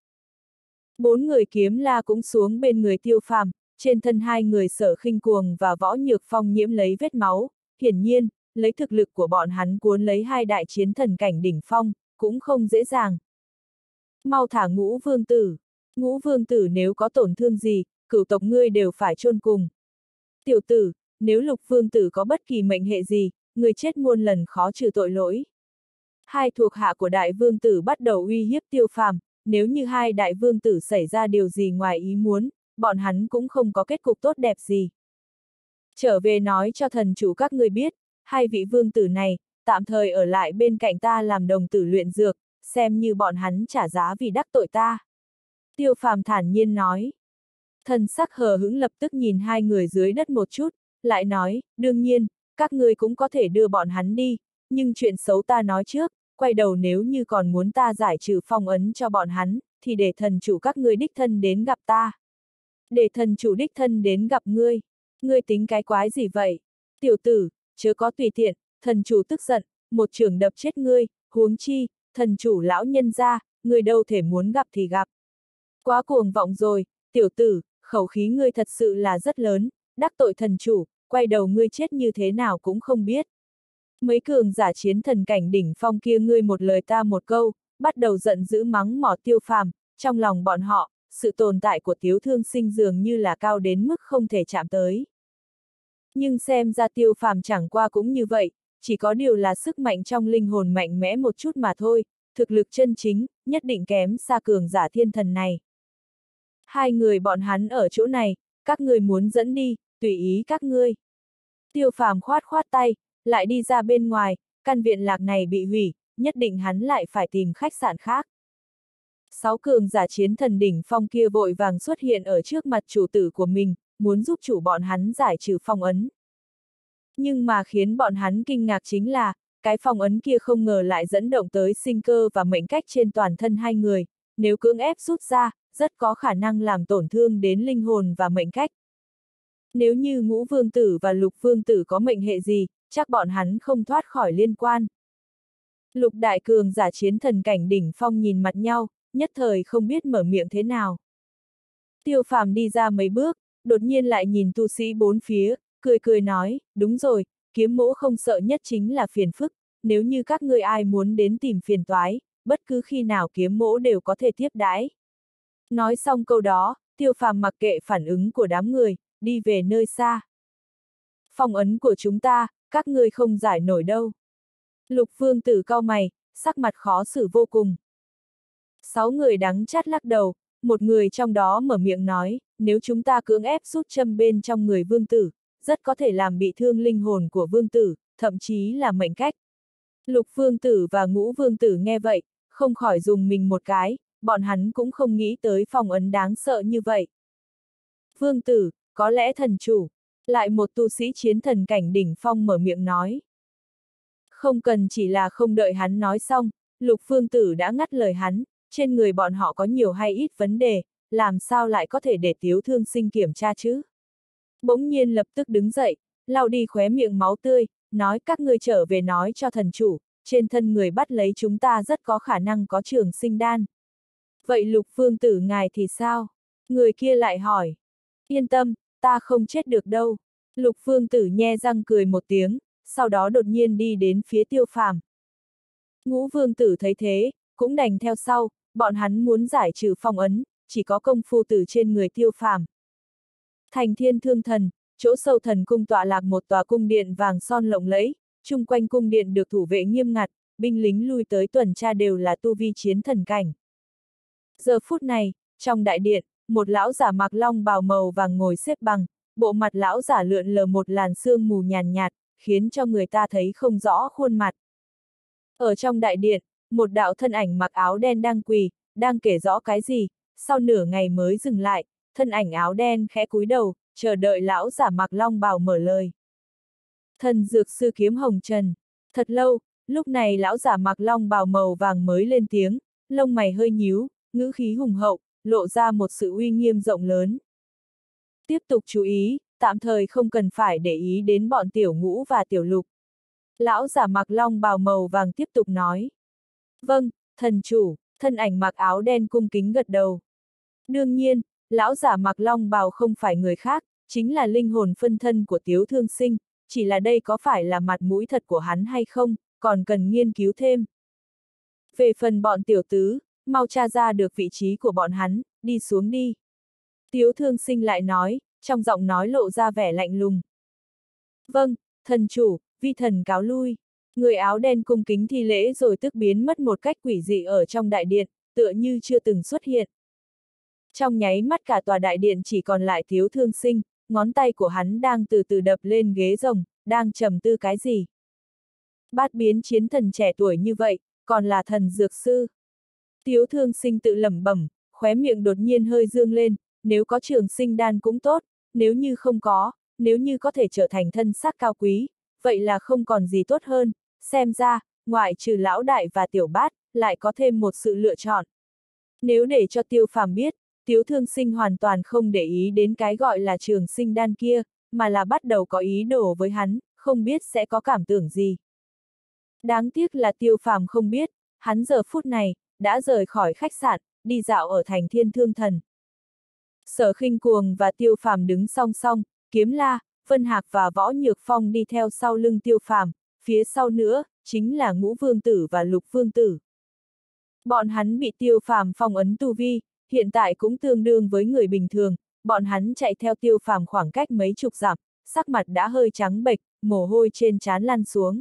Bốn người kiếm la cũng xuống bên người Tiêu Phàm, trên thân hai người Sở Khinh Cuồng và Võ Nhược Phong nhiễm lấy vết máu, hiển nhiên, lấy thực lực của bọn hắn cuốn lấy hai đại chiến thần cảnh đỉnh phong, cũng không dễ dàng. Mau thả Ngũ Vương Tử, Ngũ Vương Tử nếu có tổn thương gì, cửu tộc ngươi đều phải chôn cùng. Tiểu tử, nếu Lục Vương Tử có bất kỳ mệnh hệ gì, người chết muôn lần khó trừ tội lỗi. Hai thuộc hạ của đại vương tử bắt đầu uy hiếp Tiêu Phàm, nếu như hai đại vương tử xảy ra điều gì ngoài ý muốn, bọn hắn cũng không có kết cục tốt đẹp gì. Trở về nói cho thần chủ các ngươi biết, hai vị vương tử này, tạm thời ở lại bên cạnh ta làm đồng tử luyện dược, xem như bọn hắn trả giá vì đắc tội ta. Tiêu Phàm thản nhiên nói. Thần sắc hờ hững lập tức nhìn hai người dưới đất một chút, lại nói, đương nhiên, các ngươi cũng có thể đưa bọn hắn đi, nhưng chuyện xấu ta nói trước, quay đầu nếu như còn muốn ta giải trừ phong ấn cho bọn hắn, thì để thần chủ các ngươi đích thân đến gặp ta. Để thần chủ đích thân đến gặp ngươi. Ngươi tính cái quái gì vậy? Tiểu tử, chớ có tùy tiện, thần chủ tức giận, một chưởng đập chết ngươi, huống chi, thần chủ lão nhân ra, ngươi đâu thể muốn gặp thì gặp. Quá cuồng vọng rồi, tiểu tử, khẩu khí ngươi thật sự là rất lớn, đắc tội thần chủ, quay đầu ngươi chết như thế nào cũng không biết. Mấy cường giả chiến thần cảnh đỉnh phong kia ngươi một lời ta một câu, bắt đầu giận dữ mắng mỏ Tiêu Phàm, trong lòng bọn họ, sự tồn tại của Tiếu Thương Sinh dường như là cao đến mức không thể chạm tới. Nhưng xem ra Tiêu Phàm chẳng qua cũng như vậy, chỉ có điều là sức mạnh trong linh hồn mạnh mẽ một chút mà thôi, thực lực chân chính, nhất định kém xa cường giả thiên thần này. Hai người bọn hắn ở chỗ này, các ngươi muốn dẫn đi, tùy ý các ngươi. Tiêu Phàm khoát khoát tay, lại đi ra bên ngoài, căn viện lạc này bị hủy, nhất định hắn lại phải tìm khách sạn khác. Sáu cường giả chiến thần đỉnh phong kia vội vàng xuất hiện ở trước mặt chủ tử của mình, muốn giúp chủ bọn hắn giải trừ phong ấn. Nhưng mà khiến bọn hắn kinh ngạc chính là, cái phong ấn kia không ngờ lại dẫn động tới sinh cơ và mệnh cách trên toàn thân hai người, nếu cưỡng ép rút ra, rất có khả năng làm tổn thương đến linh hồn và mệnh cách. Nếu như Ngũ Vương Tử và Lục Vương Tử có mệnh hệ gì, chắc bọn hắn không thoát khỏi liên quan. Lục đại cường giả chiến thần cảnh đỉnh phong nhìn mặt nhau, nhất thời không biết mở miệng thế nào. Tiêu Phàm đi ra mấy bước, đột nhiên lại nhìn tu sĩ bốn phía, cười cười nói, đúng rồi, kiếm mỗ không sợ nhất chính là phiền phức, nếu như các ngươi ai muốn đến tìm phiền toái, bất cứ khi nào kiếm mỗ đều có thể tiếp đãi. Nói xong câu đó, Tiêu Phàm mặc kệ phản ứng của đám người, đi về nơi xa. Phong ấn của chúng ta, các ngươi không giải nổi đâu. Lục vương tử cau mày, sắc mặt khó xử vô cùng. Sáu người đắng chát lắc đầu, một người trong đó mở miệng nói, nếu chúng ta cưỡng ép rút châm bên trong người vương tử, rất có thể làm bị thương linh hồn của vương tử, thậm chí là mệnh cách. Lục vương tử và ngũ vương tử nghe vậy, không khỏi dùng mình một cái, bọn hắn cũng không nghĩ tới phong ấn đáng sợ như vậy. Vương tử, có lẽ thần chủ, lại một tu sĩ chiến thần cảnh đỉnh phong mở miệng nói. Không cần chỉ là không đợi hắn nói xong, lục vương tử đã ngắt lời hắn, trên người bọn họ có nhiều hay ít vấn đề, làm sao lại có thể để Tiếu Thương Sinh kiểm tra chứ? Bỗng nhiên lập tức đứng dậy, lau đi khóe miệng máu tươi, nói các ngươi trở về nói cho thần chủ, trên thân người bắt lấy chúng ta rất có khả năng có trường sinh đan. Vậy lục vương tử ngài thì sao? Người kia lại hỏi. Yên tâm, ta không chết được đâu. Lục vương tử nhe răng cười một tiếng, sau đó đột nhiên đi đến phía Tiêu Phàm. Ngũ vương tử thấy thế, cũng đành theo sau, bọn hắn muốn giải trừ phong ấn, chỉ có công phu từ trên người Tiêu Phàm. Thành Thiên Thương Thần, chỗ sâu thần cung tọa lạc một tòa cung điện vàng son lộng lẫy, chung quanh cung điện được thủ vệ nghiêm ngặt, binh lính lui tới tuần tra đều là tu vi chiến thần cảnh. Giờ phút này, trong đại điện, một lão giả mặc long bào màu vàng ngồi xếp bằng, bộ mặt lão giả lượn lờ một làn sương mù nhàn nhạt, khiến cho người ta thấy không rõ khuôn mặt. Ở trong đại điện, một đạo thân ảnh mặc áo đen đang quỳ, đang kể rõ cái gì, sau nửa ngày mới dừng lại, thân ảnh áo đen khẽ cúi đầu, chờ đợi lão giả mặc long bào mở lời. Thần dược sư Kiếm Hồng Trần. Thật lâu, lúc này lão giả mặc long bào màu vàng mới lên tiếng, lông mày hơi nhíu, ngữ khí hùng hậu, lộ ra một sự uy nghiêm rộng lớn. Tiếp tục chú ý, tạm thời không cần phải để ý đến bọn tiểu ngũ và tiểu lục. Lão giả mặc long bào màu vàng tiếp tục nói. Vâng, thần chủ, thân ảnh mặc áo đen cung kính gật đầu. Đương nhiên, lão giả mặc long bào không phải người khác, chính là linh hồn phân thân của Tiếu Thương Sinh, chỉ là đây có phải là mặt mũi thật của hắn hay không, còn cần nghiên cứu thêm. Về phần bọn tiểu tứ, mau tra ra được vị trí của bọn hắn, đi xuống đi. Tiếu Thương Sinh lại nói, trong giọng nói lộ ra vẻ lạnh lùng. Vâng, thần chủ, vi thần cáo lui. Người áo đen cung kính thi lễ rồi tức biến mất một cách quỷ dị ở trong đại điện, tựa như chưa từng xuất hiện. Trong nháy mắt cả tòa đại điện chỉ còn lại Tiếu Thương Sinh, ngón tay của hắn đang từ từ đập lên ghế rồng, đang trầm tư cái gì. Bát biến chiến thần trẻ tuổi như vậy, còn là thần dược sư. Tiếu Thương Sinh tự lẩm bẩm, khóe miệng đột nhiên hơi dương lên, nếu có trường sinh đan cũng tốt, nếu như không có, nếu như có thể trở thành thân xác cao quý, vậy là không còn gì tốt hơn, xem ra, ngoại trừ lão đại và tiểu bát, lại có thêm một sự lựa chọn. Nếu để cho Tiêu Phàm biết, Tiếu Thương Sinh hoàn toàn không để ý đến cái gọi là trường sinh đan kia, mà là bắt đầu có ý đồ với hắn, không biết sẽ có cảm tưởng gì. Đáng tiếc là Tiêu Phàm không biết, hắn giờ phút này, đã rời khỏi khách sạn, đi dạo ở thành Thiên Thương Thần. Sở Khinh Cuồng và Tiêu Phàm đứng song song, Kiếm La, Vân Hạc và Võ Nhược Phong đi theo sau lưng Tiêu Phàm, phía sau nữa, chính là Ngũ Vương Tử và Lục Vương Tử. Bọn hắn bị Tiêu Phàm phong ấn tu vi, hiện tại cũng tương đương với người bình thường, bọn hắn chạy theo Tiêu Phàm khoảng cách mấy chục dặm, sắc mặt đã hơi trắng bệch, mồ hôi trên trán lăn xuống.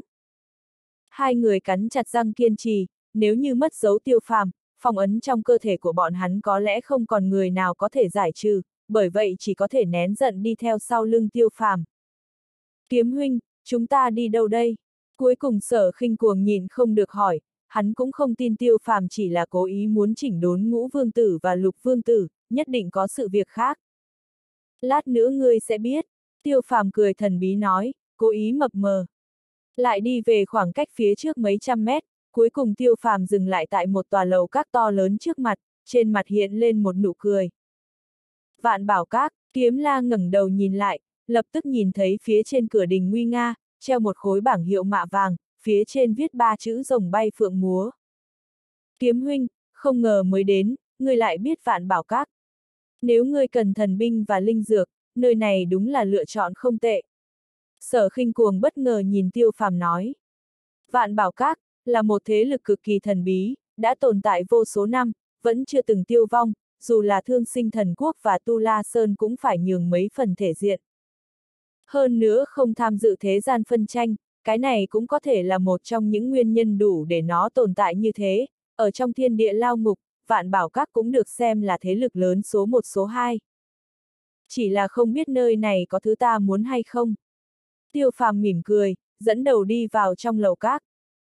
Hai người cắn chặt răng kiên trì, nếu như mất dấu Tiêu Phàm, phong ấn trong cơ thể của bọn hắn có lẽ không còn người nào có thể giải trừ, bởi vậy chỉ có thể nén giận đi theo sau lưng Tiêu Phàm. Kiếm huynh, chúng ta đi đâu đây? Cuối cùng Sở Khinh Cuồng nhìn không được hỏi, hắn cũng không tin Tiêu Phàm chỉ là cố ý muốn chỉnh đốn Ngũ Vương Tử và Lục Vương Tử, nhất định có sự việc khác. Lát nữa ngươi sẽ biết, Tiêu Phàm cười thần bí nói, cố ý mập mờ. Lại đi về khoảng cách phía trước mấy trăm mét, cuối cùng Tiêu Phàm dừng lại tại một tòa lầu các to lớn trước mặt, trên mặt hiện lên một nụ cười. Vạn Bảo Các, Kiếm La ngẩng đầu nhìn lại, lập tức nhìn thấy phía trên cửa đình nguy nga, treo một khối bảng hiệu mạ vàng, phía trên viết ba chữ rồng bay phượng múa. Kiếm huynh, không ngờ mới đến, ngươi lại biết Vạn Bảo Các. Nếu ngươi cần thần binh và linh dược, nơi này đúng là lựa chọn không tệ. Sở Khinh Cuồng bất ngờ nhìn Tiêu Phàm nói. Vạn Bảo Các là một thế lực cực kỳ thần bí, đã tồn tại vô số năm, vẫn chưa từng tiêu vong, dù là Thương Sinh Thần Quốc và Tu La Sơn cũng phải nhường mấy phần thể diện. Hơn nữa không tham dự thế gian phân tranh, cái này cũng có thể là một trong những nguyên nhân đủ để nó tồn tại như thế, ở trong thiên địa lao ngục, Vạn Bảo Các cũng được xem là thế lực lớn số một số hai. Chỉ là không biết nơi này có thứ ta muốn hay không. Tiêu Phàm mỉm cười, dẫn đầu đi vào trong lầu các.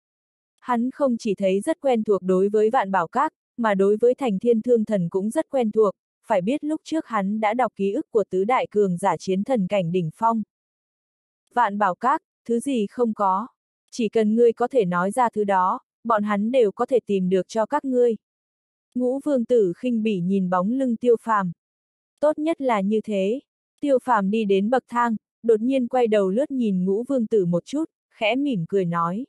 Hắn không chỉ thấy rất quen thuộc đối với Vạn Bảo Các, mà đối với Thành Thiên Thương Thần cũng rất quen thuộc, phải biết lúc trước hắn đã đọc ký ức của tứ đại cường giả chiến thần cảnh đỉnh phong. Vạn Bảo Các, thứ gì không có, chỉ cần ngươi có thể nói ra thứ đó, bọn hắn đều có thể tìm được cho các ngươi. Ngũ Vương Tử khinh bỉ nhìn bóng lưng Tiêu Phàm. Tốt nhất là như thế. Tiêu Phàm đi đến bậc thang, đột nhiên quay đầu lướt nhìn Ngũ Vương Tử một chút, khẽ mỉm cười nói.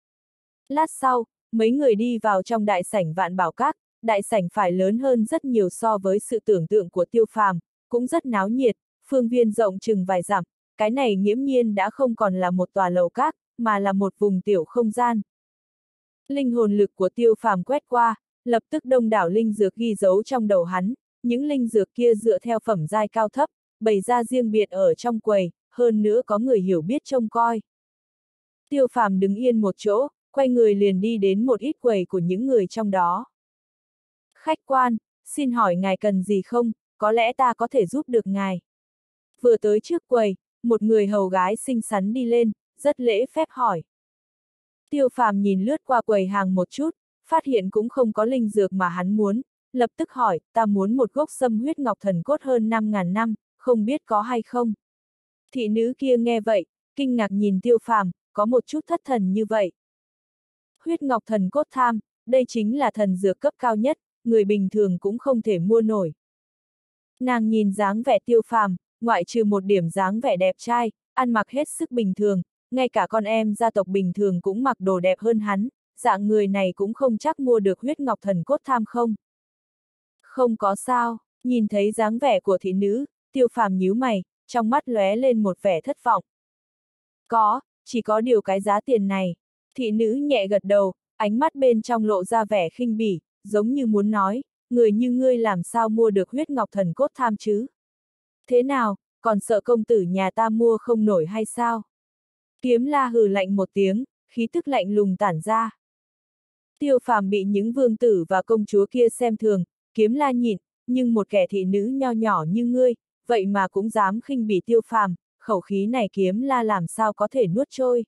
Lát sau, mấy người đi vào trong đại sảnh Vạn Bảo Các, đại sảnh phải lớn hơn rất nhiều so với sự tưởng tượng của Tiêu Phàm, cũng rất náo nhiệt, phương viên rộng chừng vài dặm, cái này nghiễm nhiên đã không còn là một tòa lầu các, mà là một vùng tiểu không gian. Linh hồn lực của Tiêu Phàm quét qua, lập tức đông đảo linh dược ghi dấu trong đầu hắn, những linh dược kia dựa theo phẩm giai cao thấp, bày ra riêng biệt ở trong quầy, hơn nữa có người hiểu biết trông coi. Tiêu Phàm đứng yên một chỗ, quay người liền đi đến một ít quầy của những người trong đó. Khách quan, xin hỏi ngài cần gì không, có lẽ ta có thể giúp được ngài. Vừa tới trước quầy, một người hầu gái xinh xắn đi lên, rất lễ phép hỏi. Tiêu Phàm nhìn lướt qua quầy hàng một chút, phát hiện cũng không có linh dược mà hắn muốn, lập tức hỏi, ta muốn một gốc sâm huyết ngọc thần cốt hơn năm ngàn năm, không biết có hay không. Thị nữ kia nghe vậy, kinh ngạc nhìn Tiêu Phàm, có một chút thất thần như vậy. Huyết ngọc thần cốt tham, đây chính là thần dược cấp cao nhất, người bình thường cũng không thể mua nổi. Nàng nhìn dáng vẻ Tiêu Phàm, ngoại trừ một điểm dáng vẻ đẹp trai, ăn mặc hết sức bình thường, ngay cả con em gia tộc bình thường cũng mặc đồ đẹp hơn hắn, dạng người này cũng không chắc mua được huyết ngọc thần cốt tham không. Không có sao, nhìn thấy dáng vẻ của thị nữ, Tiêu Phàm nhíu mày, trong mắt lóe lên một vẻ thất vọng. Có, chỉ có điều cái giá tiền này. Thị nữ nhẹ gật đầu, ánh mắt bên trong lộ ra vẻ khinh bỉ, giống như muốn nói, người như ngươi làm sao mua được huyết ngọc thần cốt tham chứ? Thế nào, còn sợ công tử nhà ta mua không nổi hay sao? Kiếm La hừ lạnh một tiếng, khí tức lạnh lùng tản ra. Tiêu Phàm bị những vương tử và công chúa kia xem thường, Kiếm La nhịn, nhưng một kẻ thị nữ nho nhỏ như ngươi, vậy mà cũng dám khinh bỉ Tiêu Phàm, khẩu khí này Kiếm La làm sao có thể nuốt trôi.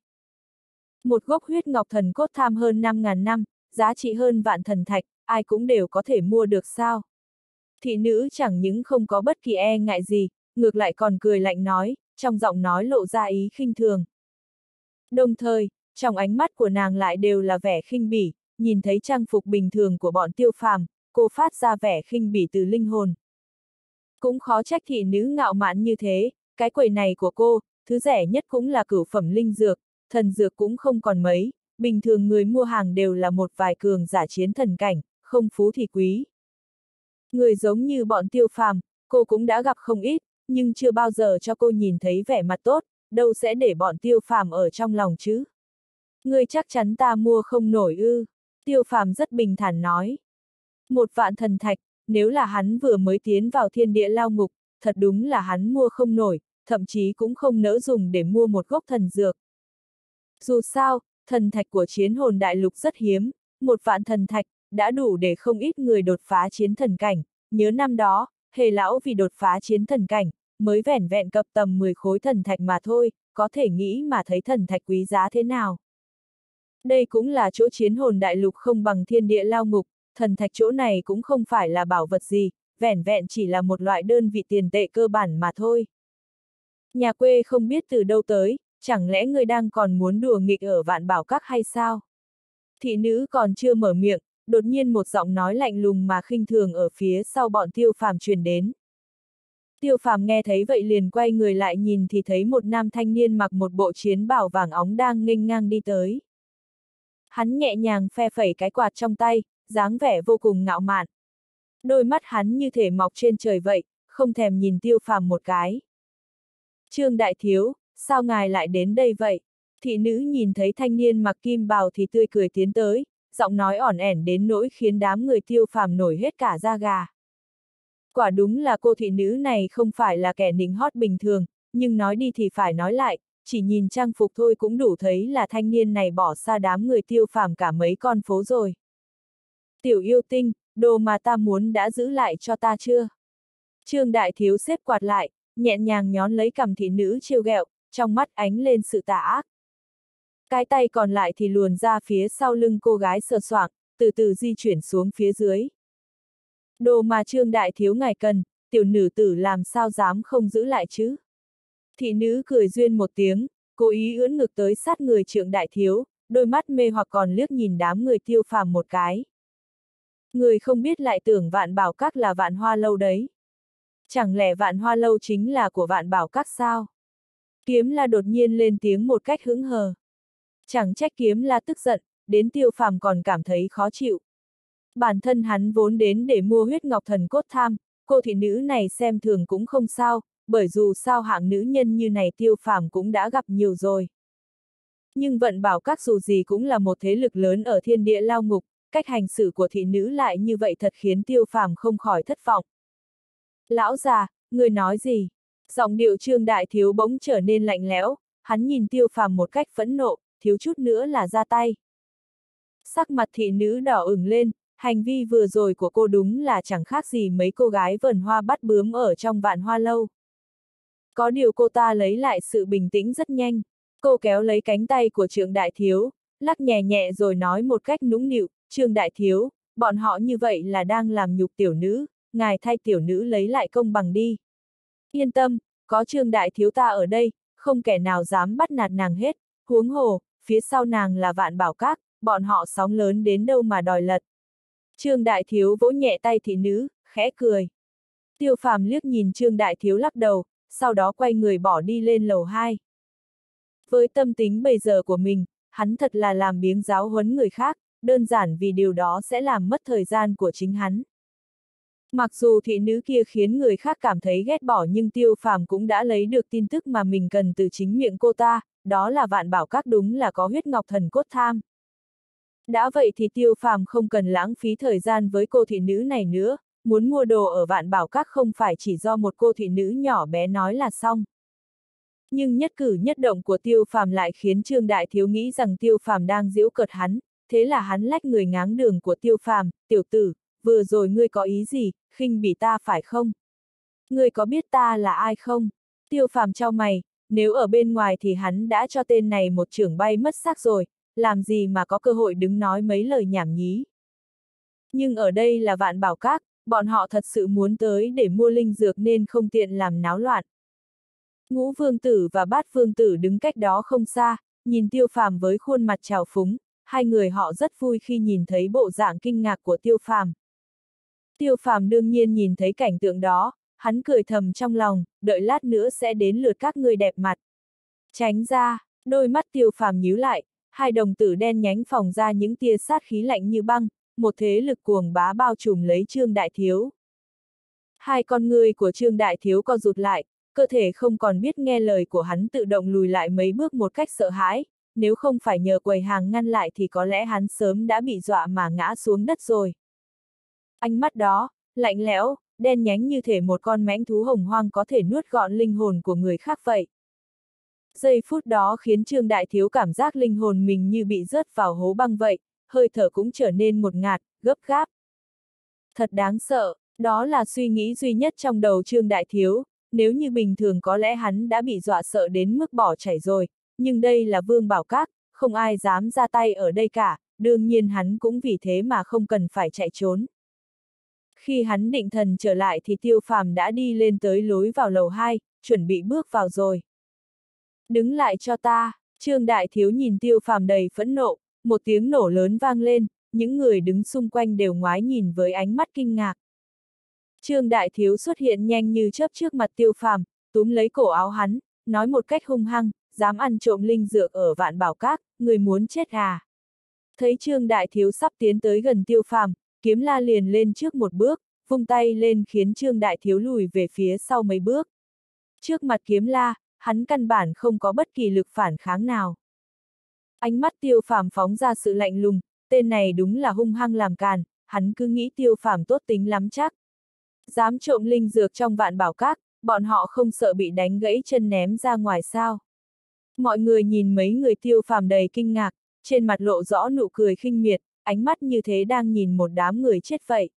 Một gốc huyết ngọc thần cốt tham hơn năm ngàn năm, giá trị hơn vạn thần thạch, ai cũng đều có thể mua được sao. Thị nữ chẳng những không có bất kỳ e ngại gì, ngược lại còn cười lạnh nói, trong giọng nói lộ ra ý khinh thường. Đồng thời, trong ánh mắt của nàng lại đều là vẻ khinh bỉ, nhìn thấy trang phục bình thường của bọn Tiêu Phàm, cô phát ra vẻ khinh bỉ từ linh hồn. Cũng khó trách thị nữ ngạo mạn như thế, cái quầy này của cô, thứ rẻ nhất cũng là cửu phẩm linh dược, thần dược cũng không còn mấy, bình thường người mua hàng đều là một vài cường giả chiến thần cảnh, không phú thì quý. Người giống như bọn Tiêu Phàm, cô cũng đã gặp không ít, nhưng chưa bao giờ cho cô nhìn thấy vẻ mặt tốt, đâu sẽ để bọn Tiêu Phàm ở trong lòng chứ. Người chắc chắn ta mua không nổi ư, Tiêu Phàm rất bình thản nói. Một vạn thần thạch, nếu là hắn vừa mới tiến vào thiên địa lao ngục, thật đúng là hắn mua không nổi, thậm chí cũng không nỡ dùng để mua một gốc thần dược. Dù sao, thần thạch của chiến hồn đại lục rất hiếm, một vạn thần thạch, đã đủ để không ít người đột phá chiến thần cảnh, nhớ năm đó, Hề lão vì đột phá chiến thần cảnh, mới vẻn vẹn cập tầm mười khối thần thạch mà thôi, có thể nghĩ mà thấy thần thạch quý giá thế nào. Đây cũng là chỗ chiến hồn đại lục không bằng thiên địa lao ngục, thần thạch chỗ này cũng không phải là bảo vật gì, vẻn vẹn chỉ là một loại đơn vị tiền tệ cơ bản mà thôi. Nhà quê không biết từ đâu tới, chẳng lẽ người đang còn muốn đùa nghịch ở Vạn Bảo Các hay sao? Thị nữ còn chưa mở miệng, đột nhiên một giọng nói lạnh lùng mà khinh thường ở phía sau bọn Tiêu Phàm truyền đến. Tiêu Phàm nghe thấy vậy liền quay người lại nhìn thì thấy một nam thanh niên mặc một bộ chiến bào vàng óng đang nghênh ngang đi tới. Hắn nhẹ nhàng phe phẩy cái quạt trong tay, dáng vẻ vô cùng ngạo mạn. Đôi mắt hắn như thể mọc trên trời vậy, không thèm nhìn Tiêu Phàm một cái. Trương đại thiếu, sao ngài lại đến đây vậy? Thị nữ nhìn thấy thanh niên mặc kim bào thì tươi cười tiến tới, giọng nói ỏn ẻn đến nỗi khiến đám người Tiêu Phàm nổi hết cả da gà. Quả đúng là cô thị nữ này không phải là kẻ nịnh hót bình thường, nhưng nói đi thì phải nói lại, chỉ nhìn trang phục thôi cũng đủ thấy là thanh niên này bỏ xa đám người Tiêu Phàm cả mấy con phố rồi. Tiểu yêu tinh, đồ mà ta muốn đã giữ lại cho ta chưa? Trương Đại Thiếu xếp quạt lại, nhẹ nhàng nhón lấy cằm thị nữ trêu ghẹo, trong mắt ánh lên sự tà ác. Cái tay còn lại thì luồn ra phía sau lưng cô gái sờ soạng, từ từ di chuyển xuống phía dưới. Đồ mà Trương Đại Thiếu ngài cần, tiểu nữ tử làm sao dám không giữ lại chứ? Thị nữ cười duyên một tiếng, cố ý ưỡn ngực tới sát người Trương Đại Thiếu, đôi mắt mê hoặc còn liếc nhìn đám người Tiêu Phàm một cái. Người không biết lại tưởng Vạn Bảo Các là Vạn Hoa Lâu đấy. Chẳng lẽ Vạn Hoa Lâu chính là của Vạn Bảo Các sao? Kiếm La đột nhiên lên tiếng một cách hững hờ. Chẳng trách Kiếm La tức giận, đến Tiêu Phàm còn cảm thấy khó chịu. Bản thân hắn vốn đến để mua huyết ngọc thần cốt tham, cô thị nữ này xem thường cũng không sao, bởi dù sao hạng nữ nhân như này Tiêu Phàm cũng đã gặp nhiều rồi. Nhưng Vận Bảo Các dù gì cũng là một thế lực lớn ở thiên địa lao ngục, cách hành xử của thị nữ lại như vậy thật khiến Tiêu Phàm không khỏi thất vọng. Lão già, người nói gì? Giọng điệu Trương Đại Thiếu bỗng trở nên lạnh lẽo, hắn nhìn Tiêu Phàm một cách phẫn nộ, thiếu chút nữa là ra tay. Sắc mặt thị nữ đỏ ửng lên, hành vi vừa rồi của cô đúng là chẳng khác gì mấy cô gái vườn hoa bắt bướm ở trong Vạn Hoa Lâu. Có điều cô ta lấy lại sự bình tĩnh rất nhanh, cô kéo lấy cánh tay của Trương Đại Thiếu, lắc nhẹ nhẹ rồi nói một cách nũng nịu, Trương Đại Thiếu, bọn họ như vậy là đang làm nhục tiểu nữ, ngài thay tiểu nữ lấy lại công bằng đi. Yên tâm, có Trương Đại Thiếu ta ở đây, không kẻ nào dám bắt nạt nàng hết, huống hồ, phía sau nàng là Vạn Bảo Các, bọn họ sóng lớn đến đâu mà đòi lật. Trương Đại Thiếu vỗ nhẹ tay thị nữ, khẽ cười. Tiêu Phàm liếc nhìn Trương Đại Thiếu lắc đầu, sau đó quay người bỏ đi lên lầu hai. Với tâm tính bây giờ của mình, hắn thật là làm biếng giáo huấn người khác, đơn giản vì điều đó sẽ làm mất thời gian của chính hắn. Mặc dù thị nữ kia khiến người khác cảm thấy ghét bỏ nhưng Tiêu Phàm cũng đã lấy được tin tức mà mình cần từ chính miệng cô ta, đó là Vạn Bảo Các đúng là có huyết ngọc thần cốt tham. Đã vậy thì Tiêu Phàm không cần lãng phí thời gian với cô thị nữ này nữa, muốn mua đồ ở Vạn Bảo Các không phải chỉ do một cô thị nữ nhỏ bé nói là xong. Nhưng nhất cử nhất động của Tiêu Phàm lại khiến Trương Đại Thiếu nghĩ rằng Tiêu Phàm đang giễu cợt hắn, thế là hắn lách người ngáng đường của Tiêu Phàm, tiểu tử, vừa rồi ngươi có ý gì, khinh bỉ ta phải không? Ngươi có biết ta là ai không? Tiêu Phàm chau mày, nếu ở bên ngoài thì hắn đã cho tên này một chưởng bay mất xác rồi, làm gì mà có cơ hội đứng nói mấy lời nhảm nhí. Nhưng ở đây là Vạn Bảo Các, bọn họ thật sự muốn tới để mua linh dược nên không tiện làm náo loạn. Ngũ Vương Tử và Bát Vương Tử đứng cách đó không xa, nhìn Tiêu Phàm với khuôn mặt trào phúng, hai người họ rất vui khi nhìn thấy bộ dạng kinh ngạc của Tiêu Phàm. Tiêu Phàm đương nhiên nhìn thấy cảnh tượng đó, hắn cười thầm trong lòng, đợi lát nữa sẽ đến lượt các ngươi đẹp mặt. Tránh ra, đôi mắt Tiêu Phàm nhíu lại, hai đồng tử đen nhánh phóng ra những tia sát khí lạnh như băng, một thế lực cuồng bá bao trùm lấy Trương Đại Thiếu. Hai con ngươi của Trương Đại Thiếu co rụt lại, cơ thể không còn biết nghe lời của hắn tự động lùi lại mấy bước một cách sợ hãi, nếu không phải nhờ quầy hàng ngăn lại thì có lẽ hắn sớm đã bị dọa mà ngã xuống đất rồi. Ánh mắt đó, lạnh lẽo, đen nhánh như thể một con mãnh thú hồng hoang có thể nuốt gọn linh hồn của người khác vậy. Giây phút đó khiến Trương Đại Thiếu cảm giác linh hồn mình như bị rớt vào hố băng vậy, hơi thở cũng trở nên ngột ngạt, gấp gáp. Thật đáng sợ, đó là suy nghĩ duy nhất trong đầu Trương Đại Thiếu, nếu như bình thường có lẽ hắn đã bị dọa sợ đến mức bỏ chảy rồi, nhưng đây là Vương Bảo Các, không ai dám ra tay ở đây cả, đương nhiên hắn cũng vì thế mà không cần phải chạy trốn. Khi hắn định thần trở lại thì Tiêu Phàm đã đi lên tới lối vào lầu hai, chuẩn bị bước vào rồi. Đứng lại cho ta, Trương Đại Thiếu nhìn Tiêu Phàm đầy phẫn nộ, một tiếng nổ lớn vang lên, những người đứng xung quanh đều ngoái nhìn với ánh mắt kinh ngạc. Trương Đại Thiếu xuất hiện nhanh như chớp trước mặt Tiêu Phàm, túm lấy cổ áo hắn, nói một cách hung hăng, dám ăn trộm linh dược ở Vạn Bảo Các, người muốn chết à? Thấy Trương Đại Thiếu sắp tiến tới gần Tiêu Phàm, Kiếm La liền lên trước một bước, vung tay lên khiến Trương Đại Thiếu lùi về phía sau mấy bước. Trước mặt Kiếm La, hắn căn bản không có bất kỳ lực phản kháng nào. Ánh mắt Tiêu Phàm phóng ra sự lạnh lùng, tên này đúng là hung hăng làm càn, hắn cứ nghĩ Tiêu Phàm tốt tính lắm chắc. Dám trộm linh dược trong Vạn Bảo Các, bọn họ không sợ bị đánh gãy chân ném ra ngoài sao? Mọi người nhìn mấy người Tiêu Phàm đầy kinh ngạc, trên mặt lộ rõ nụ cười khinh miệt, ánh mắt như thế đang nhìn một đám người chết vậy.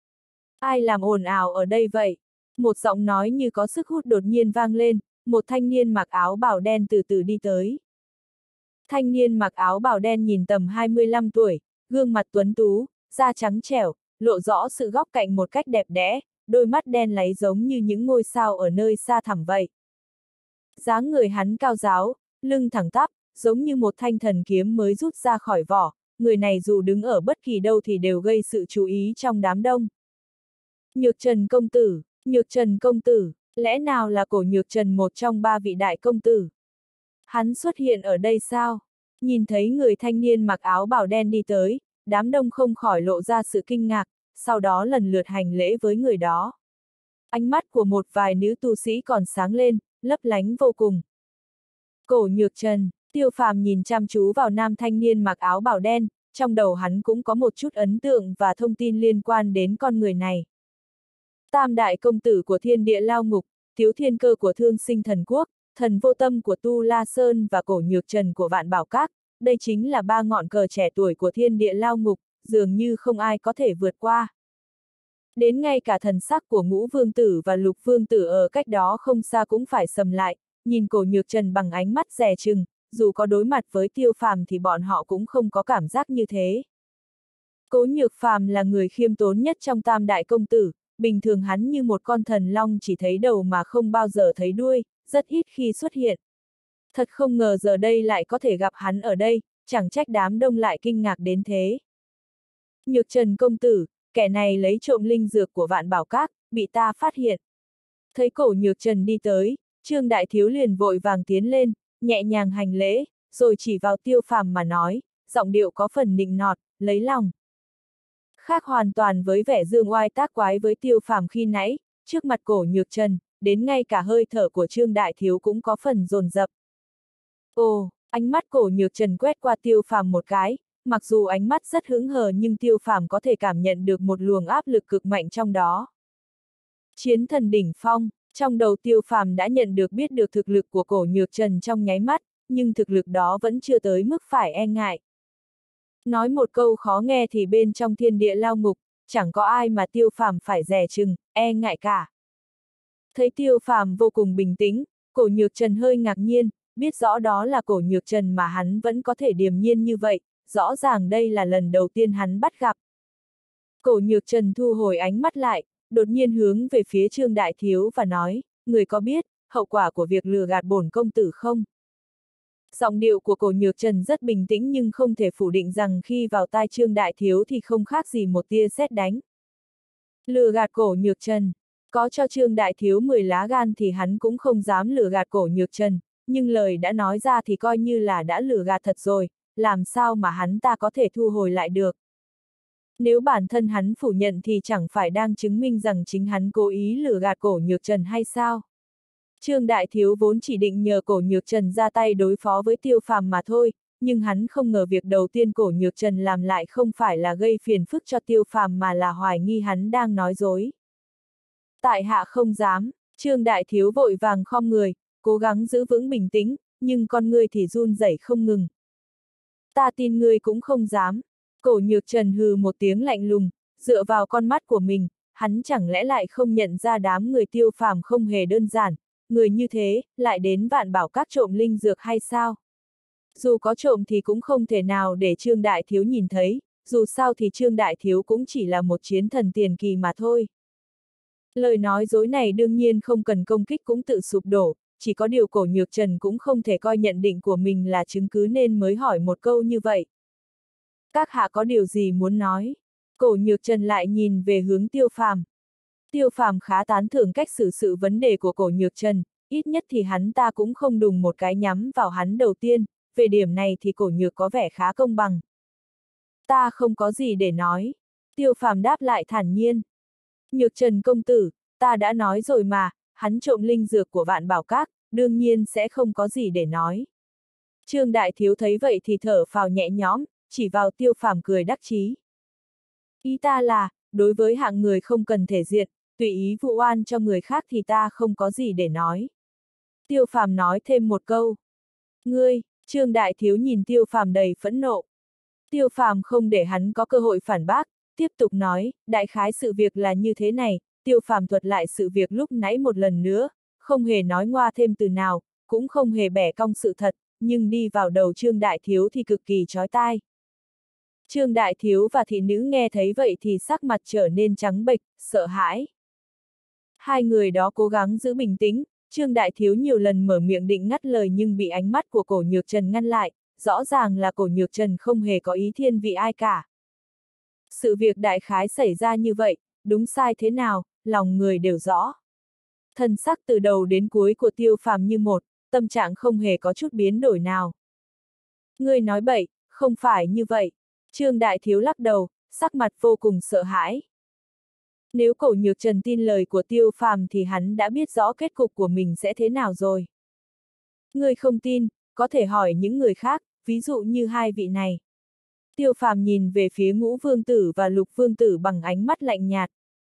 Ai làm ồn ào ở đây vậy? Một giọng nói như có sức hút đột nhiên vang lên, một thanh niên mặc áo bào đen từ từ đi tới. Thanh niên mặc áo bào đen nhìn tầm hai mươi lăm tuổi, gương mặt tuấn tú, da trắng trẻo, lộ rõ sự góc cạnh một cách đẹp đẽ, đôi mắt đen láy giống như những ngôi sao ở nơi xa thẳm vậy. Dáng người hắn cao ráo, lưng thẳng tắp, giống như một thanh thần kiếm mới rút ra khỏi vỏ, người này dù đứng ở bất kỳ đâu thì đều gây sự chú ý trong đám đông. Nhược Trần công tử, Nhược Trần công tử, lẽ nào là Cổ Nhược Trần một trong ba vị đại công tử? Hắn xuất hiện ở đây sao? Nhìn thấy người thanh niên mặc áo bào đen đi tới, đám đông không khỏi lộ ra sự kinh ngạc, sau đó lần lượt hành lễ với người đó. Ánh mắt của một vài nữ tu sĩ còn sáng lên, lấp lánh vô cùng. Cổ Nhược Trần, Tiêu Phàm nhìn chăm chú vào nam thanh niên mặc áo bào đen, trong đầu hắn cũng có một chút ấn tượng và thông tin liên quan đến con người này. Tam đại công tử của Thiên Địa Lao Ngục, Tiếu Thiên Cơ của Thương Sinh Thần Quốc, Thần Vô Tâm của Tu La Sơn và Cổ Nhược Trần của Vạn Bảo Các, đây chính là ba ngọn cờ trẻ tuổi của Thiên Địa Lao Ngục, dường như không ai có thể vượt qua. Đến ngay cả thần sắc của Ngũ Vương Tử và Lục Vương Tử ở cách đó không xa cũng phải sầm lại, nhìn Cổ Nhược Trần bằng ánh mắt dè chừng, dù có đối mặt với Tiêu Phàm thì bọn họ cũng không có cảm giác như thế. Cố Nhược Phàm là người khiêm tốn nhất trong tam đại công tử, bình thường hắn như một con thần long chỉ thấy đầu mà không bao giờ thấy đuôi, rất ít khi xuất hiện. Thật không ngờ giờ đây lại có thể gặp hắn ở đây, chẳng trách đám đông lại kinh ngạc đến thế. Nhược Trần công tử, kẻ này lấy trộm linh dược của Vạn Bảo Các, bị ta phát hiện. Thấy Cổ Nhược Trần đi tới, Trương Đại Thiếu liền vội vàng tiến lên, nhẹ nhàng hành lễ, rồi chỉ vào Tiêu Phàm mà nói, giọng điệu có phần nịnh nọt, lấy lòng. Khác hoàn toàn với vẻ dương oai tác quái với Tiêu Phàm khi nãy, trước mặt Cổ Nhược Trần, đến ngay cả hơi thở của Trương Đại Thiếu cũng có phần dồn dập. Ồ, ánh mắt Cổ Nhược Trần quét qua Tiêu Phàm một cái, mặc dù ánh mắt rất hững hờ nhưng Tiêu Phàm có thể cảm nhận được một luồng áp lực cực mạnh trong đó. Chiến thần đỉnh phong, trong đầu Tiêu Phàm đã nhận được biết được thực lực của Cổ Nhược Trần trong nháy mắt, nhưng thực lực đó vẫn chưa tới mức phải e ngại. Nói một câu khó nghe thì bên trong Thiên Địa Lao Ngục, chẳng có ai mà Tiêu Phàm phải dè chừng, e ngại cả. Thấy Tiêu Phàm vô cùng bình tĩnh, Cổ Nhược Trần hơi ngạc nhiên, biết rõ đó là Cổ Nhược Trần mà hắn vẫn có thể điềm nhiên như vậy, rõ ràng đây là lần đầu tiên hắn bắt gặp. Cổ Nhược Trần thu hồi ánh mắt lại, đột nhiên hướng về phía Trương Đại Thiếu và nói, người có biết hậu quả của việc lừa gạt bổn công tử không? Giọng điệu của Cổ Nhược Trần rất bình tĩnh nhưng không thể phủ định rằng khi vào tai Trương Đại Thiếu thì không khác gì một tia sét đánh. Lừa gạt Cổ Nhược Trần, có cho Trương Đại Thiếu mười lá gan thì hắn cũng không dám lừa gạt Cổ Nhược Trần, nhưng lời đã nói ra thì coi như là đã lừa gạt thật rồi, làm sao mà hắn ta có thể thu hồi lại được. Nếu bản thân hắn phủ nhận thì chẳng phải đang chứng minh rằng chính hắn cố ý lừa gạt Cổ Nhược Trần hay sao? Trương Đại Thiếu vốn chỉ định nhờ Cổ Nhược Trần ra tay đối phó với Tiêu Phàm mà thôi, nhưng hắn không ngờ việc đầu tiên Cổ Nhược Trần làm lại không phải là gây phiền phức cho Tiêu Phàm mà là hoài nghi hắn đang nói dối. Tại hạ không dám, Trương Đại Thiếu vội vàng khom người, cố gắng giữ vững bình tĩnh, nhưng con ngươi thì run rẩy không ngừng. Ta tin ngươi cũng không dám. Cổ Nhược Trần hừ một tiếng lạnh lùng, dựa vào con mắt của mình, hắn chẳng lẽ lại không nhận ra đám người Tiêu Phàm không hề đơn giản, người như thế, lại đến Vạn Bảo Các trộm linh dược hay sao? Dù có trộm thì cũng không thể nào để Trương Đại Thiếu nhìn thấy, dù sao thì Trương Đại Thiếu cũng chỉ là một chiến thần tiền kỳ mà thôi. Lời nói dối này đương nhiên không cần công kích cũng tự sụp đổ, chỉ có điều Cổ Nhược Trần cũng không thể coi nhận định của mình là chứng cứ nên mới hỏi một câu như vậy. Các hạ có điều gì muốn nói? Cổ Nhược Trần lại nhìn về hướng Tiêu Phàm. Tiêu Phàm khá tán thưởng cách xử sự vấn đề của Cổ Nhược Trần, ít nhất thì hắn ta cũng không đùng một cái nhắm vào hắn đầu tiên, về điểm này thì Cổ Nhược có vẻ khá công bằng. Ta không có gì để nói. Tiêu Phàm đáp lại thản nhiên. Nhược Trần công tử, ta đã nói rồi mà, hắn trộm linh dược của Vạn Bảo Các, đương nhiên sẽ không có gì để nói. Trương Đại Thiếu thấy vậy thì thở phào nhẹ nhõm, chỉ vào Tiêu Phàm cười đắc chí. Ý ta là, đối với hạng người không cần thể diện, tùy ý vụ oan cho người khác thì ta không có gì để nói. Tiêu Phàm nói thêm một câu. Ngươi, Trương Đại Thiếu nhìn Tiêu Phàm đầy phẫn nộ. Tiêu Phàm không để hắn có cơ hội phản bác, tiếp tục nói, đại khái sự việc là như thế này, Tiêu Phàm thuật lại sự việc lúc nãy một lần nữa, không hề nói ngoa thêm từ nào, cũng không hề bẻ cong sự thật, nhưng đi vào đầu Trương Đại Thiếu thì cực kỳ chói tai. Trương Đại Thiếu và thị nữ nghe thấy vậy thì sắc mặt trở nên trắng bệch, sợ hãi. Hai người đó cố gắng giữ bình tĩnh, Trương Đại Thiếu nhiều lần mở miệng định ngắt lời nhưng bị ánh mắt của Cổ Nhược Trần ngăn lại, rõ ràng là Cổ Nhược Trần không hề có ý thiên vị ai cả. Sự việc đại khái xảy ra như vậy, đúng sai thế nào, lòng người đều rõ. Thần sắc từ đầu đến cuối của Tiêu Phàm như một, tâm trạng không hề có chút biến đổi nào. Ngươi nói bậy, không phải như vậy. Trương Đại Thiếu lắc đầu, sắc mặt vô cùng sợ hãi. Nếu Cổ Nhược Trần tin lời của Tiêu Phàm thì hắn đã biết rõ kết cục của mình sẽ thế nào rồi. Ngươi không tin, có thể hỏi những người khác, ví dụ như hai vị này. Tiêu Phàm nhìn về phía Ngũ Vương Tử và Lục Vương Tử bằng ánh mắt lạnh nhạt.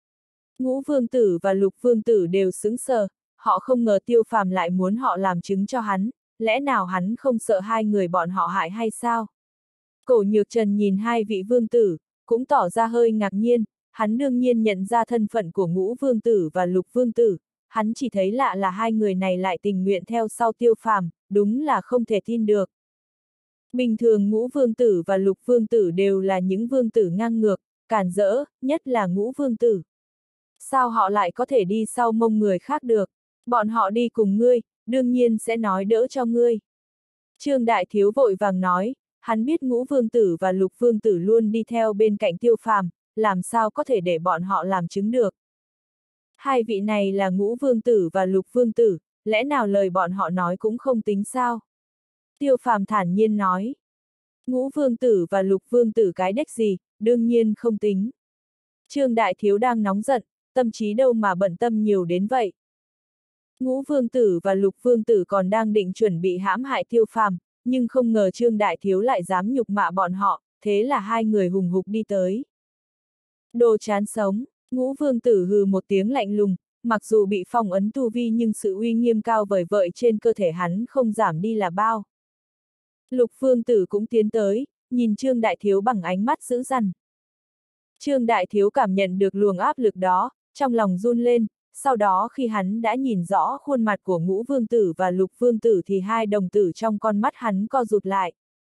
Ngũ Vương Tử và Lục Vương Tử đều sững sờ, họ không ngờ Tiêu Phàm lại muốn họ làm chứng cho hắn, lẽ nào hắn không sợ hai người bọn họ hại hay sao? Cổ Nhược Trần nhìn hai vị vương tử, cũng tỏ ra hơi ngạc nhiên, hắn đương nhiên nhận ra thân phận của Ngũ Vương Tử và Lục Vương Tử, hắn chỉ thấy lạ là hai người này lại tình nguyện theo sau Tiêu Phàm, đúng là không thể tin được. Bình thường Ngũ Vương Tử và Lục Vương Tử đều là những vương tử ngang ngược, cản rỡ, nhất là Ngũ Vương Tử. Sao họ lại có thể đi sau mông người khác được? Bọn họ đi cùng ngươi, đương nhiên sẽ nói đỡ cho ngươi. Trương Đại Thiếu vội vàng nói, hắn biết Ngũ Vương Tử và Lục Vương Tử luôn đi theo bên cạnh Tiêu Phàm, làm sao có thể để bọn họ làm chứng được. Hai vị này là Ngũ Vương Tử và Lục Vương Tử, lẽ nào lời bọn họ nói cũng không tính sao? Tiêu Phàm thản nhiên nói. Ngũ Vương Tử và Lục Vương Tử cái đếch gì, đương nhiên không tính. Trương Đại Thiếu đang nóng giận, tâm trí đâu mà bận tâm nhiều đến vậy. Ngũ Vương Tử và Lục Vương Tử còn đang định chuẩn bị hãm hại Tiêu Phàm, nhưng không ngờ Trương Đại Thiếu lại dám nhục mạ bọn họ, thế là hai người hùng hục đi tới. Đồ chán sống, Ngũ Vương Tử hừ một tiếng lạnh lùng, mặc dù bị phong ấn tu vi nhưng sự uy nghiêm cao vời vợi trên cơ thể hắn không giảm đi là bao. Lục Vương Tử cũng tiến tới, nhìn Trương Đại Thiếu bằng ánh mắt dữ dằn. Trương Đại Thiếu cảm nhận được luồng áp lực đó, trong lòng run lên, sau đó khi hắn đã nhìn rõ khuôn mặt của Ngũ Vương Tử và Lục Vương Tử thì hai đồng tử trong con mắt hắn co rụt lại.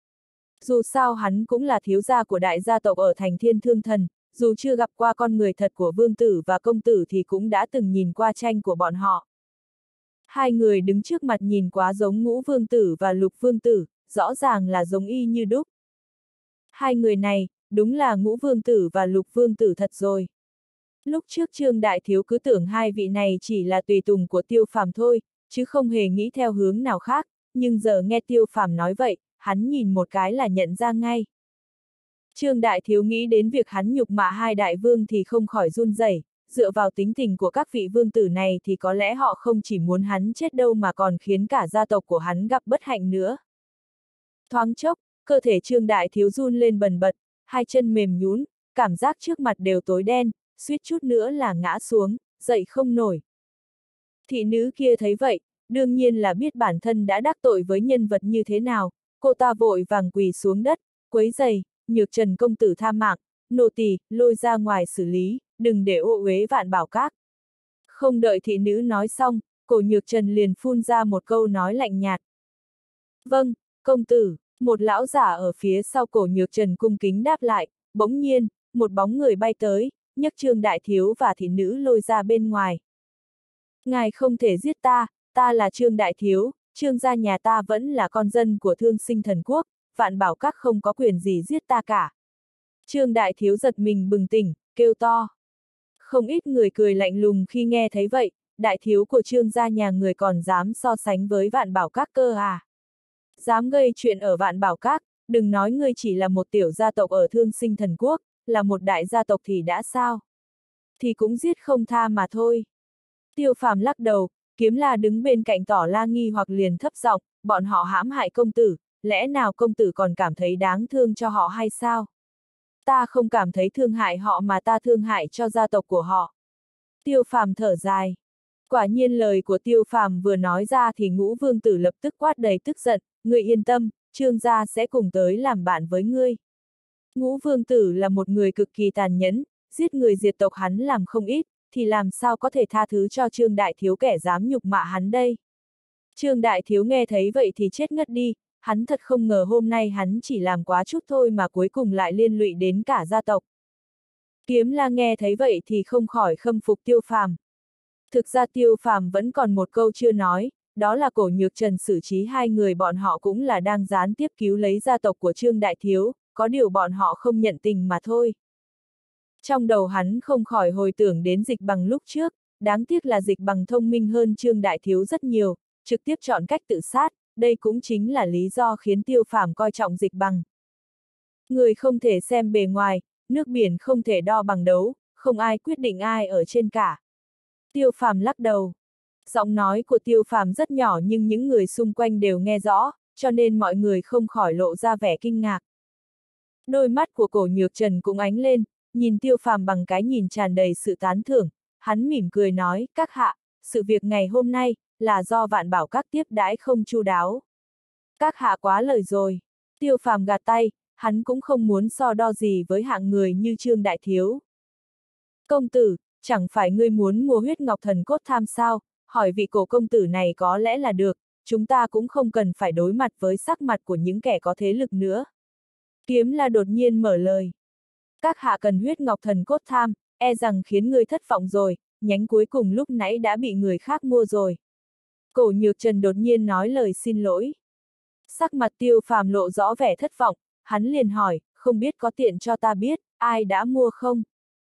Dù sao hắn cũng là thiếu gia của đại gia tộc ở thành Thiên Thương Thần, dù chưa gặp qua con người thật của Vương Tử và Công Tử thì cũng đã từng nhìn qua tranh của bọn họ. Hai người đứng trước mặt nhìn quá giống Ngũ Vương Tử và Lục Vương Tử, rõ ràng là giống y như đúc. Hai người này, đúng là Ngũ Vương Tử và Lục Vương Tử thật rồi. Lúc trước Trương Đại Thiếu cứ tưởng hai vị này chỉ là tùy tùng của Tiêu Phàm thôi, chứ không hề nghĩ theo hướng nào khác, nhưng giờ nghe Tiêu Phàm nói vậy, hắn nhìn một cái là nhận ra ngay. Trương Đại Thiếu nghĩ đến việc hắn nhục mạ hai đại vương thì không khỏi run rẩy, dựa vào tính tình của các vị vương tử này thì có lẽ họ không chỉ muốn hắn chết đâu mà còn khiến cả gia tộc của hắn gặp bất hạnh nữa. Thoáng chốc, cơ thể Trương Đại Thiếu run lên bần bật, hai chân mềm nhũn, cảm giác trước mặt đều tối đen, suýt chút nữa là ngã xuống, dậy không nổi. Thị nữ kia thấy vậy, đương nhiên là biết bản thân đã đắc tội với nhân vật như thế nào, cô ta vội vàng quỳ xuống đất, quấy giày, Nhược Trần công tử tha mạng, nô tỳ lôi ra ngoài xử lý, đừng để ô uế Vạn Bảo Các. Không đợi thị nữ nói xong, Cổ Nhược Trần liền phun ra một câu nói lạnh nhạt. Vâng, công tử, một lão giả ở phía sau Cổ Nhược Trần cung kính đáp lại, bỗng nhiên, một bóng người bay tới, nhấc Trương Đại Thiếu và thị nữ lôi ra bên ngoài. Ngài không thể giết ta, ta là Trương Đại Thiếu, Trương gia nhà ta vẫn là con dân của Thương Sinh Thần Quốc, Vạn Bảo Các không có quyền gì giết ta cả. Trương Đại Thiếu giật mình bừng tỉnh, kêu to. Không ít người cười lạnh lùng khi nghe thấy vậy, Đại Thiếu của Trương gia nhà người còn dám so sánh với Vạn Bảo Các cơ à. Dám gây chuyện ở Vạn Bảo Các, đừng nói ngươi chỉ là một tiểu gia tộc ở Thương Sinh Thần Quốc, là một đại gia tộc thì đã sao? Thì cũng giết không tha mà thôi. Tiêu Phàm lắc đầu, Kiếm La đứng bên cạnh tỏ ra nghi hoặc liền thấp giọng, bọn họ hãm hại công tử, lẽ nào công tử còn cảm thấy đáng thương cho họ hay sao? Ta không cảm thấy thương hại họ mà ta thương hại cho gia tộc của họ. Tiêu Phàm thở dài. Quả nhiên lời của Tiêu Phàm vừa nói ra thì Ngũ Vương Tử lập tức quát đầy tức giận, ngươi yên tâm, Trương gia sẽ cùng tới làm bạn với ngươi. Ngũ vương tử là một người cực kỳ tàn nhẫn, giết người diệt tộc hắn làm không ít, thì làm sao có thể tha thứ cho Trương đại thiếu kẻ dám nhục mạ hắn đây. Trương đại thiếu nghe thấy vậy thì chết ngất đi, hắn thật không ngờ hôm nay hắn chỉ làm quá chút thôi mà cuối cùng lại liên lụy đến cả gia tộc. Kiếm La nghe thấy vậy thì không khỏi khâm phục Tiêu Phàm. Thực ra Tiêu Phàm vẫn còn một câu chưa nói, đó là Cổ Nhược Trần xử trí hai người bọn họ cũng là đang gián tiếp cứu lấy gia tộc của Trương đại thiếu, có điều bọn họ không nhận tình mà thôi. Trong đầu hắn không khỏi hồi tưởng đến Dịch Bằng lúc trước, đáng tiếc là Dịch Bằng thông minh hơn Trương đại thiếu rất nhiều, trực tiếp chọn cách tự sát, đây cũng chính là lý do khiến Tiêu Phàm coi trọng Dịch Bằng. Người không thể xem bề ngoài, nước biển không thể đo bằng đấu, không ai quyết định ai ở trên cả. Tiêu Phàm lắc đầu. Giọng nói của Tiêu Phàm rất nhỏ nhưng những người xung quanh đều nghe rõ, cho nên mọi người không khỏi lộ ra vẻ kinh ngạc. Đôi mắt của Cổ Nhược Trần cũng ánh lên, nhìn Tiêu Phàm bằng cái nhìn tràn đầy sự tán thưởng, hắn mỉm cười nói, các hạ, sự việc ngày hôm nay, là do Vạn Bảo Các tiếp đãi không chu đáo. Các hạ quá lời rồi. Tiêu Phàm gạt tay, hắn cũng không muốn so đo gì với hạng người như Trương đại thiếu. Công tử, chẳng phải ngươi muốn mua huyết ngọc thần cốt tham sao, hỏi vị Cổ công tử này có lẽ là được, chúng ta cũng không cần phải đối mặt với sắc mặt của những kẻ có thế lực nữa. Kiếm La đột nhiên mở lời. Các hạ cần huyết ngọc thần cốt tham, e rằng khiến ngươi thất vọng rồi, nhánh cuối cùng lúc nãy đã bị người khác mua rồi. Cổ Nhược Trần đột nhiên nói lời xin lỗi. Sắc mặt Tiêu Phàm lộ rõ vẻ thất vọng, hắn liền hỏi, không biết có tiện cho ta biết, ai đã mua không?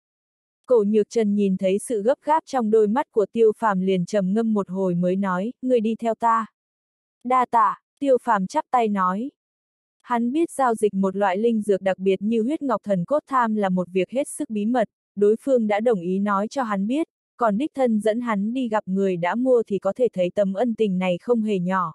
Cổ Nhược Trần nhìn thấy sự gấp gáp trong đôi mắt của Tiêu Phàm liền trầm ngâm một hồi mới nói, ngươi đi theo ta. Đa tạ, Tiêu Phàm chắp tay nói. Hắn biết giao dịch một loại linh dược đặc biệt như huyết ngọc thần cốt tham là một việc hết sức bí mật, đối phương đã đồng ý nói cho hắn biết, còn đích thân dẫn hắn đi gặp người đã mua thì có thể thấy tấm ân tình này không hề nhỏ.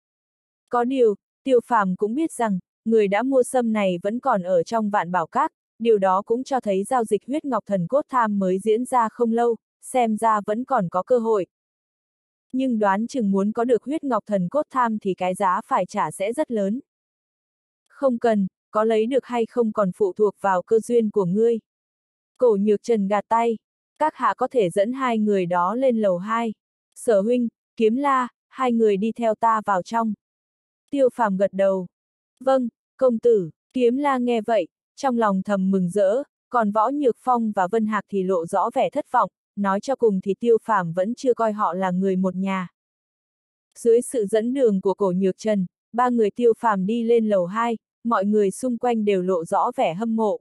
Có điều, Tiêu Phàm cũng biết rằng, người đã mua sâm này vẫn còn ở trong Vạn Bảo Các, điều đó cũng cho thấy giao dịch huyết ngọc thần cốt tham mới diễn ra không lâu, xem ra vẫn còn có cơ hội. Nhưng đoán chừng muốn có được huyết ngọc thần cốt tham thì cái giá phải trả sẽ rất lớn. Không cần, có lấy được hay không còn phụ thuộc vào cơ duyên của ngươi. Cổ Nhược Trần gạt tay, các hạ có thể dẫn hai người đó lên lầu hai. Sở huynh, Kiếm La, hai người đi theo ta vào trong. Tiêu Phàm gật đầu. Vâng, công tử. Kiếm La nghe vậy, trong lòng thầm mừng rỡ, còn Võ Nhược Phong và Vân Hạc thì lộ rõ vẻ thất vọng, nói cho cùng thì Tiêu Phàm vẫn chưa coi họ là người một nhà. Dưới sự dẫn đường của Cổ Nhược Trần, ba người Tiêu Phàm đi lên lầu hai, mọi người xung quanh đều lộ rõ vẻ hâm mộ.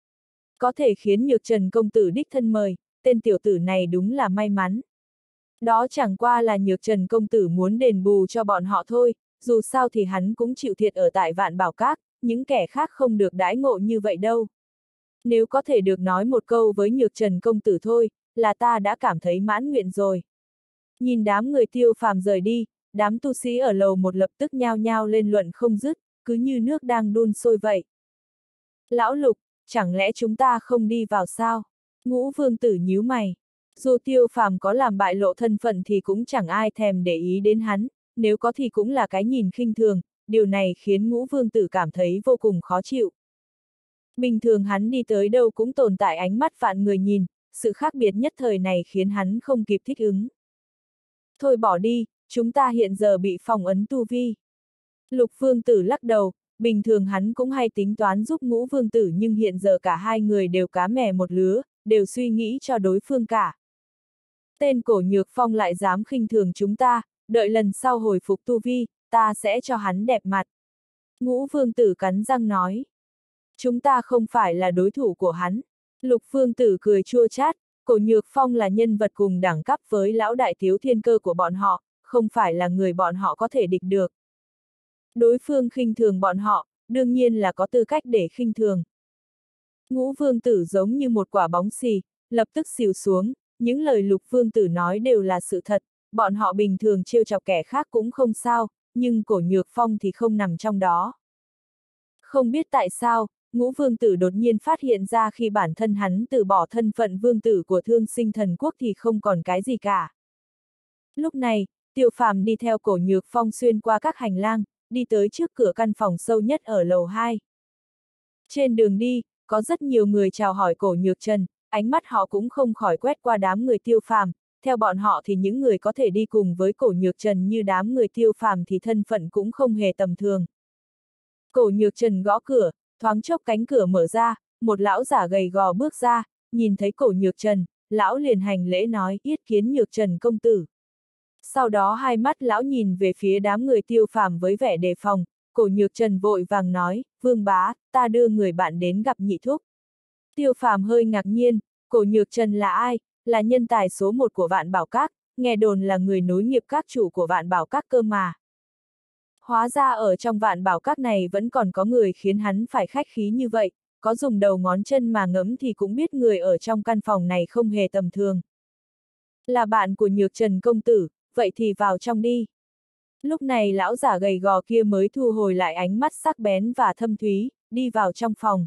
Có thể khiến Nhược Trần công tử đích thân mời, tên tiểu tử này đúng là may mắn. Đó chẳng qua là Nhược Trần công tử muốn đền bù cho bọn họ thôi, dù sao thì hắn cũng chịu thiệt ở tại Vạn Bảo Các, những kẻ khác không được đãi ngộ như vậy đâu. Nếu có thể được nói một câu với Nhược Trần công tử thôi, là ta đã cảm thấy mãn nguyện rồi. Nhìn đám người Tiêu Phàm rời đi, đám tu sĩ ở lầu một lập tức nhao nhao lên luận không dứt, cứ như nước đang đun sôi vậy. Lão Lục, chẳng lẽ chúng ta không đi vào sao? Ngũ vương tử nhíu mày. Dù Tiêu Phàm có làm bại lộ thân phận thì cũng chẳng ai thèm để ý đến hắn, nếu có thì cũng là cái nhìn khinh thường, điều này khiến Ngũ vương tử cảm thấy vô cùng khó chịu. Bình thường hắn đi tới đâu cũng tồn tại ánh mắt vạn người nhìn, sự khác biệt nhất thời này khiến hắn không kịp thích ứng. Thôi bỏ đi, chúng ta hiện giờ bị phong ấn tu vi. Lục vương tử lắc đầu, bình thường hắn cũng hay tính toán giúp Ngũ vương tử nhưng hiện giờ cả hai người đều cá mè một lứa, đều suy nghĩ cho đối phương cả. Tên Cổ Nhược Phong lại dám khinh thường chúng ta, đợi lần sau hồi phục tu vi, ta sẽ cho hắn đẹp mặt. Ngũ vương tử cắn răng nói. Chúng ta không phải là đối thủ của hắn. Lục vương tử cười chua chát, Cổ Nhược Phong là nhân vật cùng đẳng cấp với lão đại thiếu thiên cơ của bọn họ, không phải là người bọn họ có thể địch được. Đối phương khinh thường bọn họ, đương nhiên là có tư cách để khinh thường. Ngũ vương tử giống như một quả bóng xì, lập tức xìu xuống, những lời lục vương tử nói đều là sự thật, bọn họ bình thường trêu chọc kẻ khác cũng không sao, nhưng Cổ Nhược Phong thì không nằm trong đó. Không biết tại sao, Ngũ vương tử đột nhiên phát hiện ra khi bản thân hắn từ bỏ thân phận vương tử của Thương Sinh Thần Quốc thì không còn cái gì cả. Lúc này, Tiêu Phàm đi theo Cổ Nhược Phong xuyên qua các hành lang, đi tới trước cửa căn phòng sâu nhất ở lầu hai. Trên đường đi, có rất nhiều người chào hỏi Cổ Nhược Trần, ánh mắt họ cũng không khỏi quét qua đám người Tiêu Phàm, theo bọn họ thì những người có thể đi cùng với Cổ Nhược Trần như đám người Tiêu Phàm thì thân phận cũng không hề tầm thường. Cổ Nhược Trần gõ cửa, thoáng chốc cánh cửa mở ra, một lão giả gầy gò bước ra, nhìn thấy Cổ Nhược Trần, lão liền hành lễ nói yết kiến Nhược Trần công tử. Sau đó hai mắt lão nhìn về phía đám người Tiêu Phàm với vẻ đề phòng, Cổ Nhược Trần vội vàng nói, Vương bá, ta đưa người bạn đến gặp nhị thúc. Tiêu Phàm hơi ngạc nhiên, Cổ Nhược Trần là ai? Là nhân tài số một của Vạn Bảo Các, nghe đồn là người nối nghiệp các chủ của Vạn Bảo Các cơ mà. Hóa ra ở trong Vạn Bảo Các này vẫn còn có người khiến hắn phải khách khí như vậy, có dùng đầu ngón chân mà ngẫm thì cũng biết người ở trong căn phòng này không hề tầm thường. Là bạn của Nhược Trần công tử, vậy thì vào trong đi. Lúc này lão giả gầy gò kia mới thu hồi lại ánh mắt sắc bén và thâm thúy, đi vào trong phòng.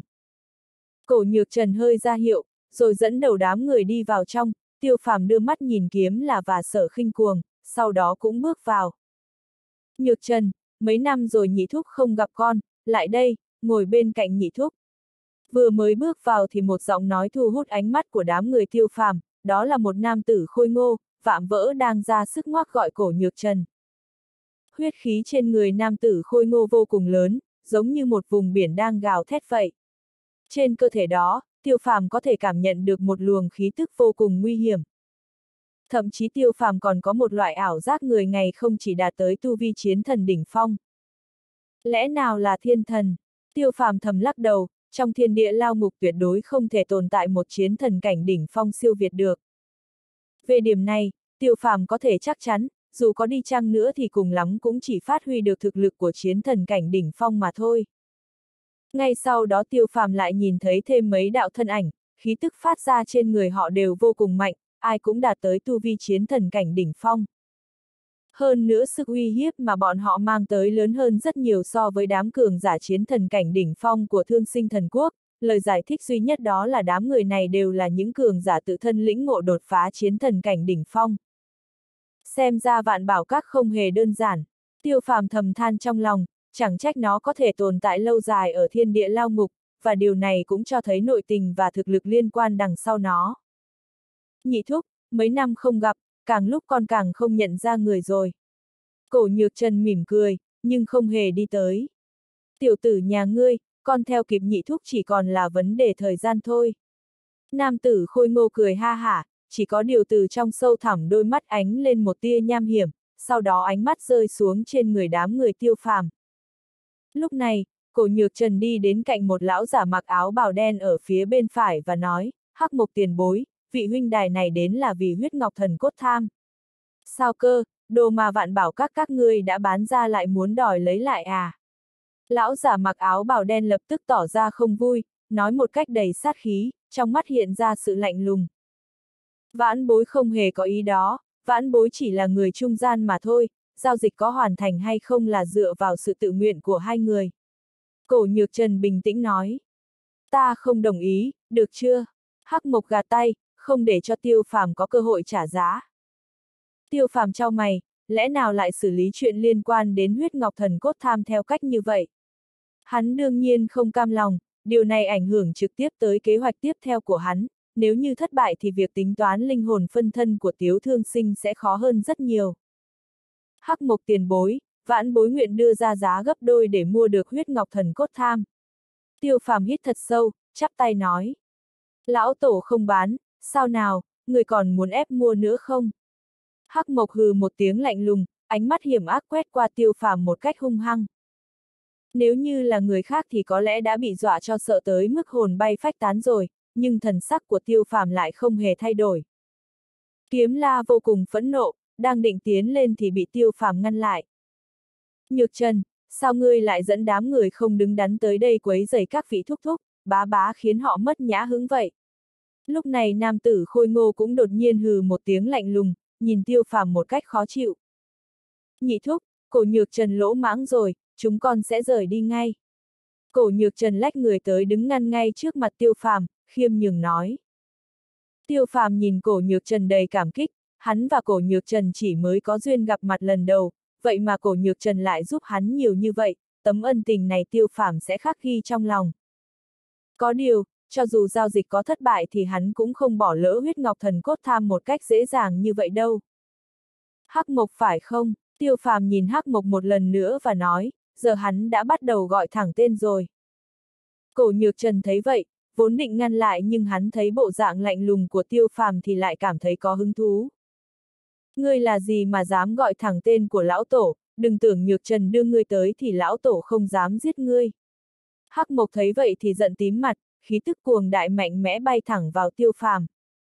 Cổ Nhược Trần hơi ra hiệu, rồi dẫn đầu đám người đi vào trong, Tiêu Phàm đưa mắt nhìn Kiếm là và Sở Khinh Cuồng, sau đó cũng bước vào. Nhược Trần, mấy năm rồi nhị thúc không gặp con, lại đây, ngồi bên cạnh nhị thúc. Vừa mới bước vào thì một giọng nói thu hút ánh mắt của đám người Tiêu Phàm, đó là một nam tử khôi ngô, vạm vỡ đang ra sức ngoác gọi Cổ Nhược Trần. Huyết khí trên người nam tử khôi ngô vô cùng lớn, giống như một vùng biển đang gào thét vậy. Trên cơ thể đó, Tiêu Phàm có thể cảm nhận được một luồng khí tức vô cùng nguy hiểm. Thậm chí Tiêu Phàm còn có một loại ảo giác người ngày không chỉ đạt tới tu vi chiến thần đỉnh phong. Lẽ nào là thiên thần? Tiêu Phàm thầm lắc đầu, trong thiên địa lao ngục tuyệt đối không thể tồn tại một chiến thần cảnh đỉnh phong siêu việt được. Về điểm này, Tiêu Phàm có thể chắc chắn, dù có đi chăng nữa thì cùng lắm cũng chỉ phát huy được thực lực của chiến thần cảnh đỉnh phong mà thôi. Ngay sau đó Tiêu Phàm lại nhìn thấy thêm mấy đạo thân ảnh, khí tức phát ra trên người họ đều vô cùng mạnh, ai cũng đạt tới tu vi chiến thần cảnh đỉnh phong. Hơn nữa sức uy hiếp mà bọn họ mang tới lớn hơn rất nhiều so với đám cường giả chiến thần cảnh đỉnh phong của Thương Sinh Thần Quốc, lời giải thích duy nhất đó là đám người này đều là những cường giả tự thân lĩnh ngộ đột phá chiến thần cảnh đỉnh phong. Xem ra Vạn Bảo Các không hề đơn giản, Tiêu Phàm thầm than trong lòng, chẳng trách nó có thể tồn tại lâu dài ở thiên địa lao ngục, và điều này cũng cho thấy nội tình và thực lực liên quan đằng sau nó. Nhị thúc, mấy năm không gặp, càng lúc con càng không nhận ra người rồi. Cổ Nhược Trần mỉm cười, nhưng không hề đi tới. Tiểu tử nhà ngươi, con theo kịp nhị thúc chỉ còn là vấn đề thời gian thôi. Nam tử khôi ngô cười ha hả, chỉ có điều từ trong sâu thẳm đôi mắt ánh lên một tia nham hiểm, sau đó ánh mắt rơi xuống trên người đám người Tiêu Phàm. Lúc này, Cổ Nhược Trần đi đến cạnh một lão giả mặc áo bào đen ở phía bên phải và nói, Hắc Mộc tiền bối, vị huynh đài này đến là vì huyết ngọc thần cốt tham. Sao cơ, đồ mà Vạn Bảo Các các ngươi đã bán ra lại muốn đòi lấy lại à? Lão giả mặc áo bào đen lập tức tỏ ra không vui, nói một cách đầy sát khí, trong mắt hiện ra sự lạnh lùng. Vãn bối không hề có ý đó, vãn bối chỉ là người trung gian mà thôi, giao dịch có hoàn thành hay không là dựa vào sự tự nguyện của hai người. Cổ Nhược Trần bình tĩnh nói. Ta không đồng ý, được chưa? Hắc Mộc gạt tay, không để cho Tiêu Phàm có cơ hội trả giá. Tiêu Phàm chau mày, lẽ nào lại xử lý chuyện liên quan đến huyết ngọc thần cốt tham theo cách như vậy? Hắn đương nhiên không cam lòng, điều này ảnh hưởng trực tiếp tới kế hoạch tiếp theo của hắn, nếu như thất bại thì việc tính toán linh hồn phân thân của Tiếu Thương Sinh sẽ khó hơn rất nhiều. Hắc Mộc tiền bối, vãn bối nguyện đưa ra giá gấp đôi để mua được huyết ngọc thần cốt tham. Tiêu Phàm hít thật sâu, chắp tay nói. Lão tổ không bán, sao nào, người còn muốn ép mua nữa không? Hắc Mộc hừ một tiếng lạnh lùng, ánh mắt hiểm ác quét qua Tiêu Phàm một cách hung hăng. Nếu như là người khác thì có lẽ đã bị dọa cho sợ tới mức hồn bay phách tán rồi, nhưng thần sắc của Tiêu Phàm lại không hề thay đổi. Kiếm La vô cùng phẫn nộ, đang định tiến lên thì bị Tiêu Phàm ngăn lại. Nhược Trần, sao ngươi lại dẫn đám người không đứng đắn tới đây quấy rầy các vị thúc thúc, bá bá khiến họ mất nhã hứng vậy? Lúc này nam tử khôi ngô cũng đột nhiên hừ một tiếng lạnh lùng, nhìn Tiêu Phàm một cách khó chịu. Nhị thúc, Cổ Nhược Trần lỗ mãng rồi, chúng con sẽ rời đi ngay. Cổ Nhược Trần lách người tới đứng ngăn ngay trước mặt Tiêu Phàm, khiêm nhường nói. Tiêu Phàm nhìn Cổ Nhược Trần đầy cảm kích, hắn và Cổ Nhược Trần chỉ mới có duyên gặp mặt lần đầu, vậy mà Cổ Nhược Trần lại giúp hắn nhiều như vậy, tấm ân tình này Tiêu Phàm sẽ khắc ghi trong lòng. Có điều, cho dù giao dịch có thất bại thì hắn cũng không bỏ lỡ huyết ngọc thần cốt tham một cách dễ dàng như vậy đâu. Hắc Mộc phải không? Tiêu Phàm nhìn Hắc Mộc một lần nữa và nói, giờ hắn đã bắt đầu gọi thẳng tên rồi. Cổ Nhược Trần thấy vậy, vốn định ngăn lại nhưng hắn thấy bộ dạng lạnh lùng của Tiêu Phàm thì lại cảm thấy có hứng thú. Ngươi là gì mà dám gọi thẳng tên của lão tổ, đừng tưởng Nhược Trần đưa ngươi tới thì lão tổ không dám giết ngươi. Hắc Mộc thấy vậy thì giận tím mặt, khí tức cuồng đại mạnh mẽ bay thẳng vào Tiêu Phàm.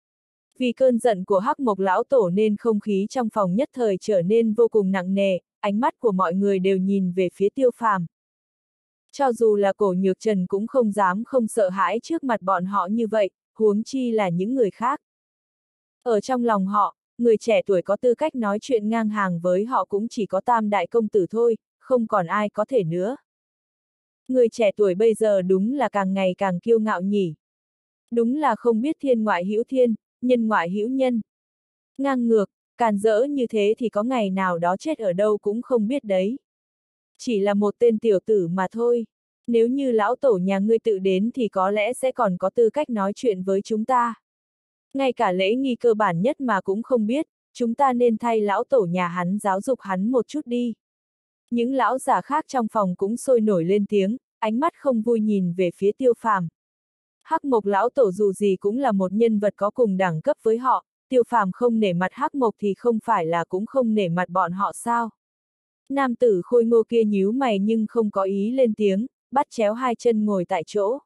Vì cơn giận của Hắc Mộc lão tổ nên không khí trong phòng nhất thời trở nên vô cùng nặng nề, ánh mắt của mọi người đều nhìn về phía Tiêu Phàm. Cho dù là Cổ Nhược Trần cũng không dám không sợ hãi trước mặt bọn họ như vậy, huống chi là những người khác. Ở trong lòng họ, người trẻ tuổi có tư cách nói chuyện ngang hàng với họ cũng chỉ có Tam đại công tử thôi, không còn ai có thể nữa. Người trẻ tuổi bây giờ đúng là càng ngày càng kiêu ngạo nhỉ. Đúng là không biết thiên ngoại hữu thiên, nhân ngoại hữu nhân. Ngang ngược, càn rỡ như thế thì có ngày nào đó chết ở đâu cũng không biết đấy. Chỉ là một tên tiểu tử mà thôi. Nếu như lão tổ nhà ngươi tự đến thì có lẽ sẽ còn có tư cách nói chuyện với chúng ta. Ngay cả lễ nghi cơ bản nhất mà cũng không biết, chúng ta nên thay lão tổ nhà hắn giáo dục hắn một chút đi. Những lão già khác trong phòng cũng sôi nổi lên tiếng, ánh mắt không vui nhìn về phía Tiêu Phàm. Hắc Mộc lão tổ dù gì cũng là một nhân vật có cùng đẳng cấp với họ, Tiêu Phàm không nể mặt Hắc Mộc thì không phải là cũng không nể mặt bọn họ sao? Nam tử khôi ngô kia nhíu mày nhưng không có ý lên tiếng, bắt chéo hai chân ngồi tại chỗ.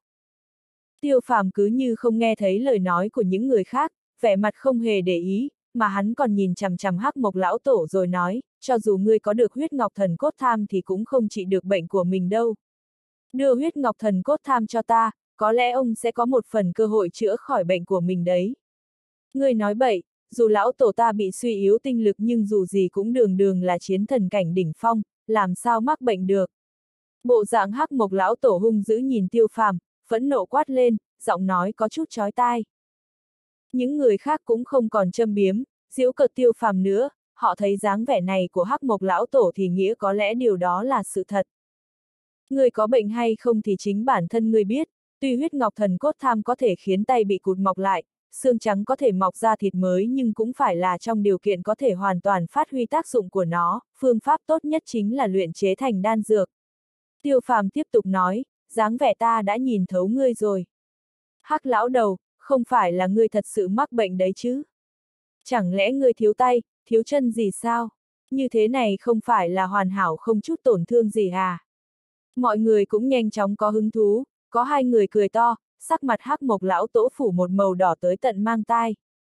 Tiêu Phàm cứ như không nghe thấy lời nói của những người khác, vẻ mặt không hề để ý, mà hắn còn nhìn chằm chằm Hắc Mộc lão tổ rồi nói, cho dù ngươi có được huyết ngọc thần cốt tham thì cũng không trị được bệnh của mình đâu. Đưa huyết ngọc thần cốt tham cho ta, có lẽ ông sẽ có một phần cơ hội chữa khỏi bệnh của mình đấy. Ngươi nói bậy, dù lão tổ ta bị suy yếu tinh lực nhưng dù gì cũng đường đường là chiến thần cảnh đỉnh phong, làm sao mắc bệnh được. Bộ dạng Hắc Mộc lão tổ hung dữ nhìn Tiêu Phàm, phẫn nộ quát lên, giọng nói có chút chói tai. Những người khác cũng không còn châm biếm, giễu cợt Tiêu Phàm nữa, họ thấy dáng vẻ này của Hắc Mộc lão tổ thì nghĩa có lẽ điều đó là sự thật. Ngươi có bệnh hay không thì chính bản thân ngươi biết, tuy huyết ngọc thần cốt tham có thể khiến tay bị cụt mọc lại, xương trắng có thể mọc ra thịt mới nhưng cũng phải là trong điều kiện có thể hoàn toàn phát huy tác dụng của nó, phương pháp tốt nhất chính là luyện chế thành đan dược. Tiêu Phàm tiếp tục nói, dáng vẻ ta đã nhìn thấu ngươi rồi. Hắc lão đầu, không phải là ngươi thật sự mắc bệnh đấy chứ? Chẳng lẽ ngươi thiếu tay, thiếu chân gì sao? Như thế này không phải là hoàn hảo không chút tổn thương gì à? Mọi người cũng nhanh chóng có hứng thú, có hai người cười to, sắc mặt Hắc Mộc lão tổ phủ một màu đỏ tới tận mang tai.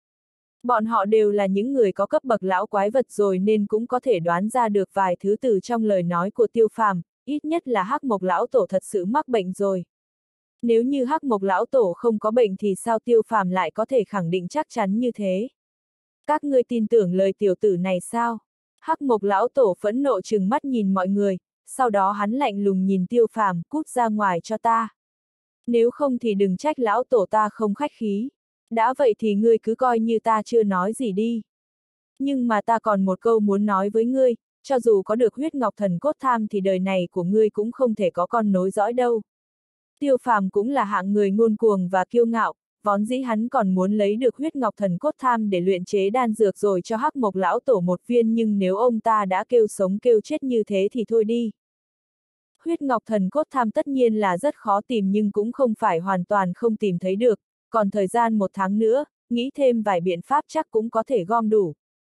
Bọn họ đều là những người có cấp bậc lão quái vật rồi nên cũng có thể đoán ra được vài thứ từ trong lời nói của Tiêu Phàm, ít nhất là Hắc Mộc lão tổ thật sự mắc bệnh rồi. Nếu như Hắc Mộc lão tổ không có bệnh thì sao Tiêu Phàm lại có thể khẳng định chắc chắn như thế? Các ngươi tin tưởng lời tiểu tử này sao? Hắc Mộc lão tổ phẫn nộ trừng mắt nhìn mọi người, sau đó hắn lạnh lùng nhìn Tiêu Phàm, cút ra ngoài cho ta. Nếu không thì đừng trách lão tổ ta không khách khí. Đã vậy thì ngươi cứ coi như ta chưa nói gì đi. Nhưng mà ta còn một câu muốn nói với ngươi, cho dù có được huyết ngọc thần cốt tham thì đời này của ngươi cũng không thể có con nối dõi đâu. Tiêu Phàm cũng là hạng người ngông cuồng và kiêu ngạo, vốn dĩ hắn còn muốn lấy được huyết ngọc thần cốt tham để luyện chế đan dược rồi cho Hắc Mộc lão tổ một viên, nhưng nếu ông ta đã kêu sống kêu chết như thế thì thôi đi. Huyết ngọc thần cốt tham tất nhiên là rất khó tìm nhưng cũng không phải hoàn toàn không tìm thấy được, còn thời gian một tháng nữa, nghĩ thêm vài biện pháp chắc cũng có thể gom đủ.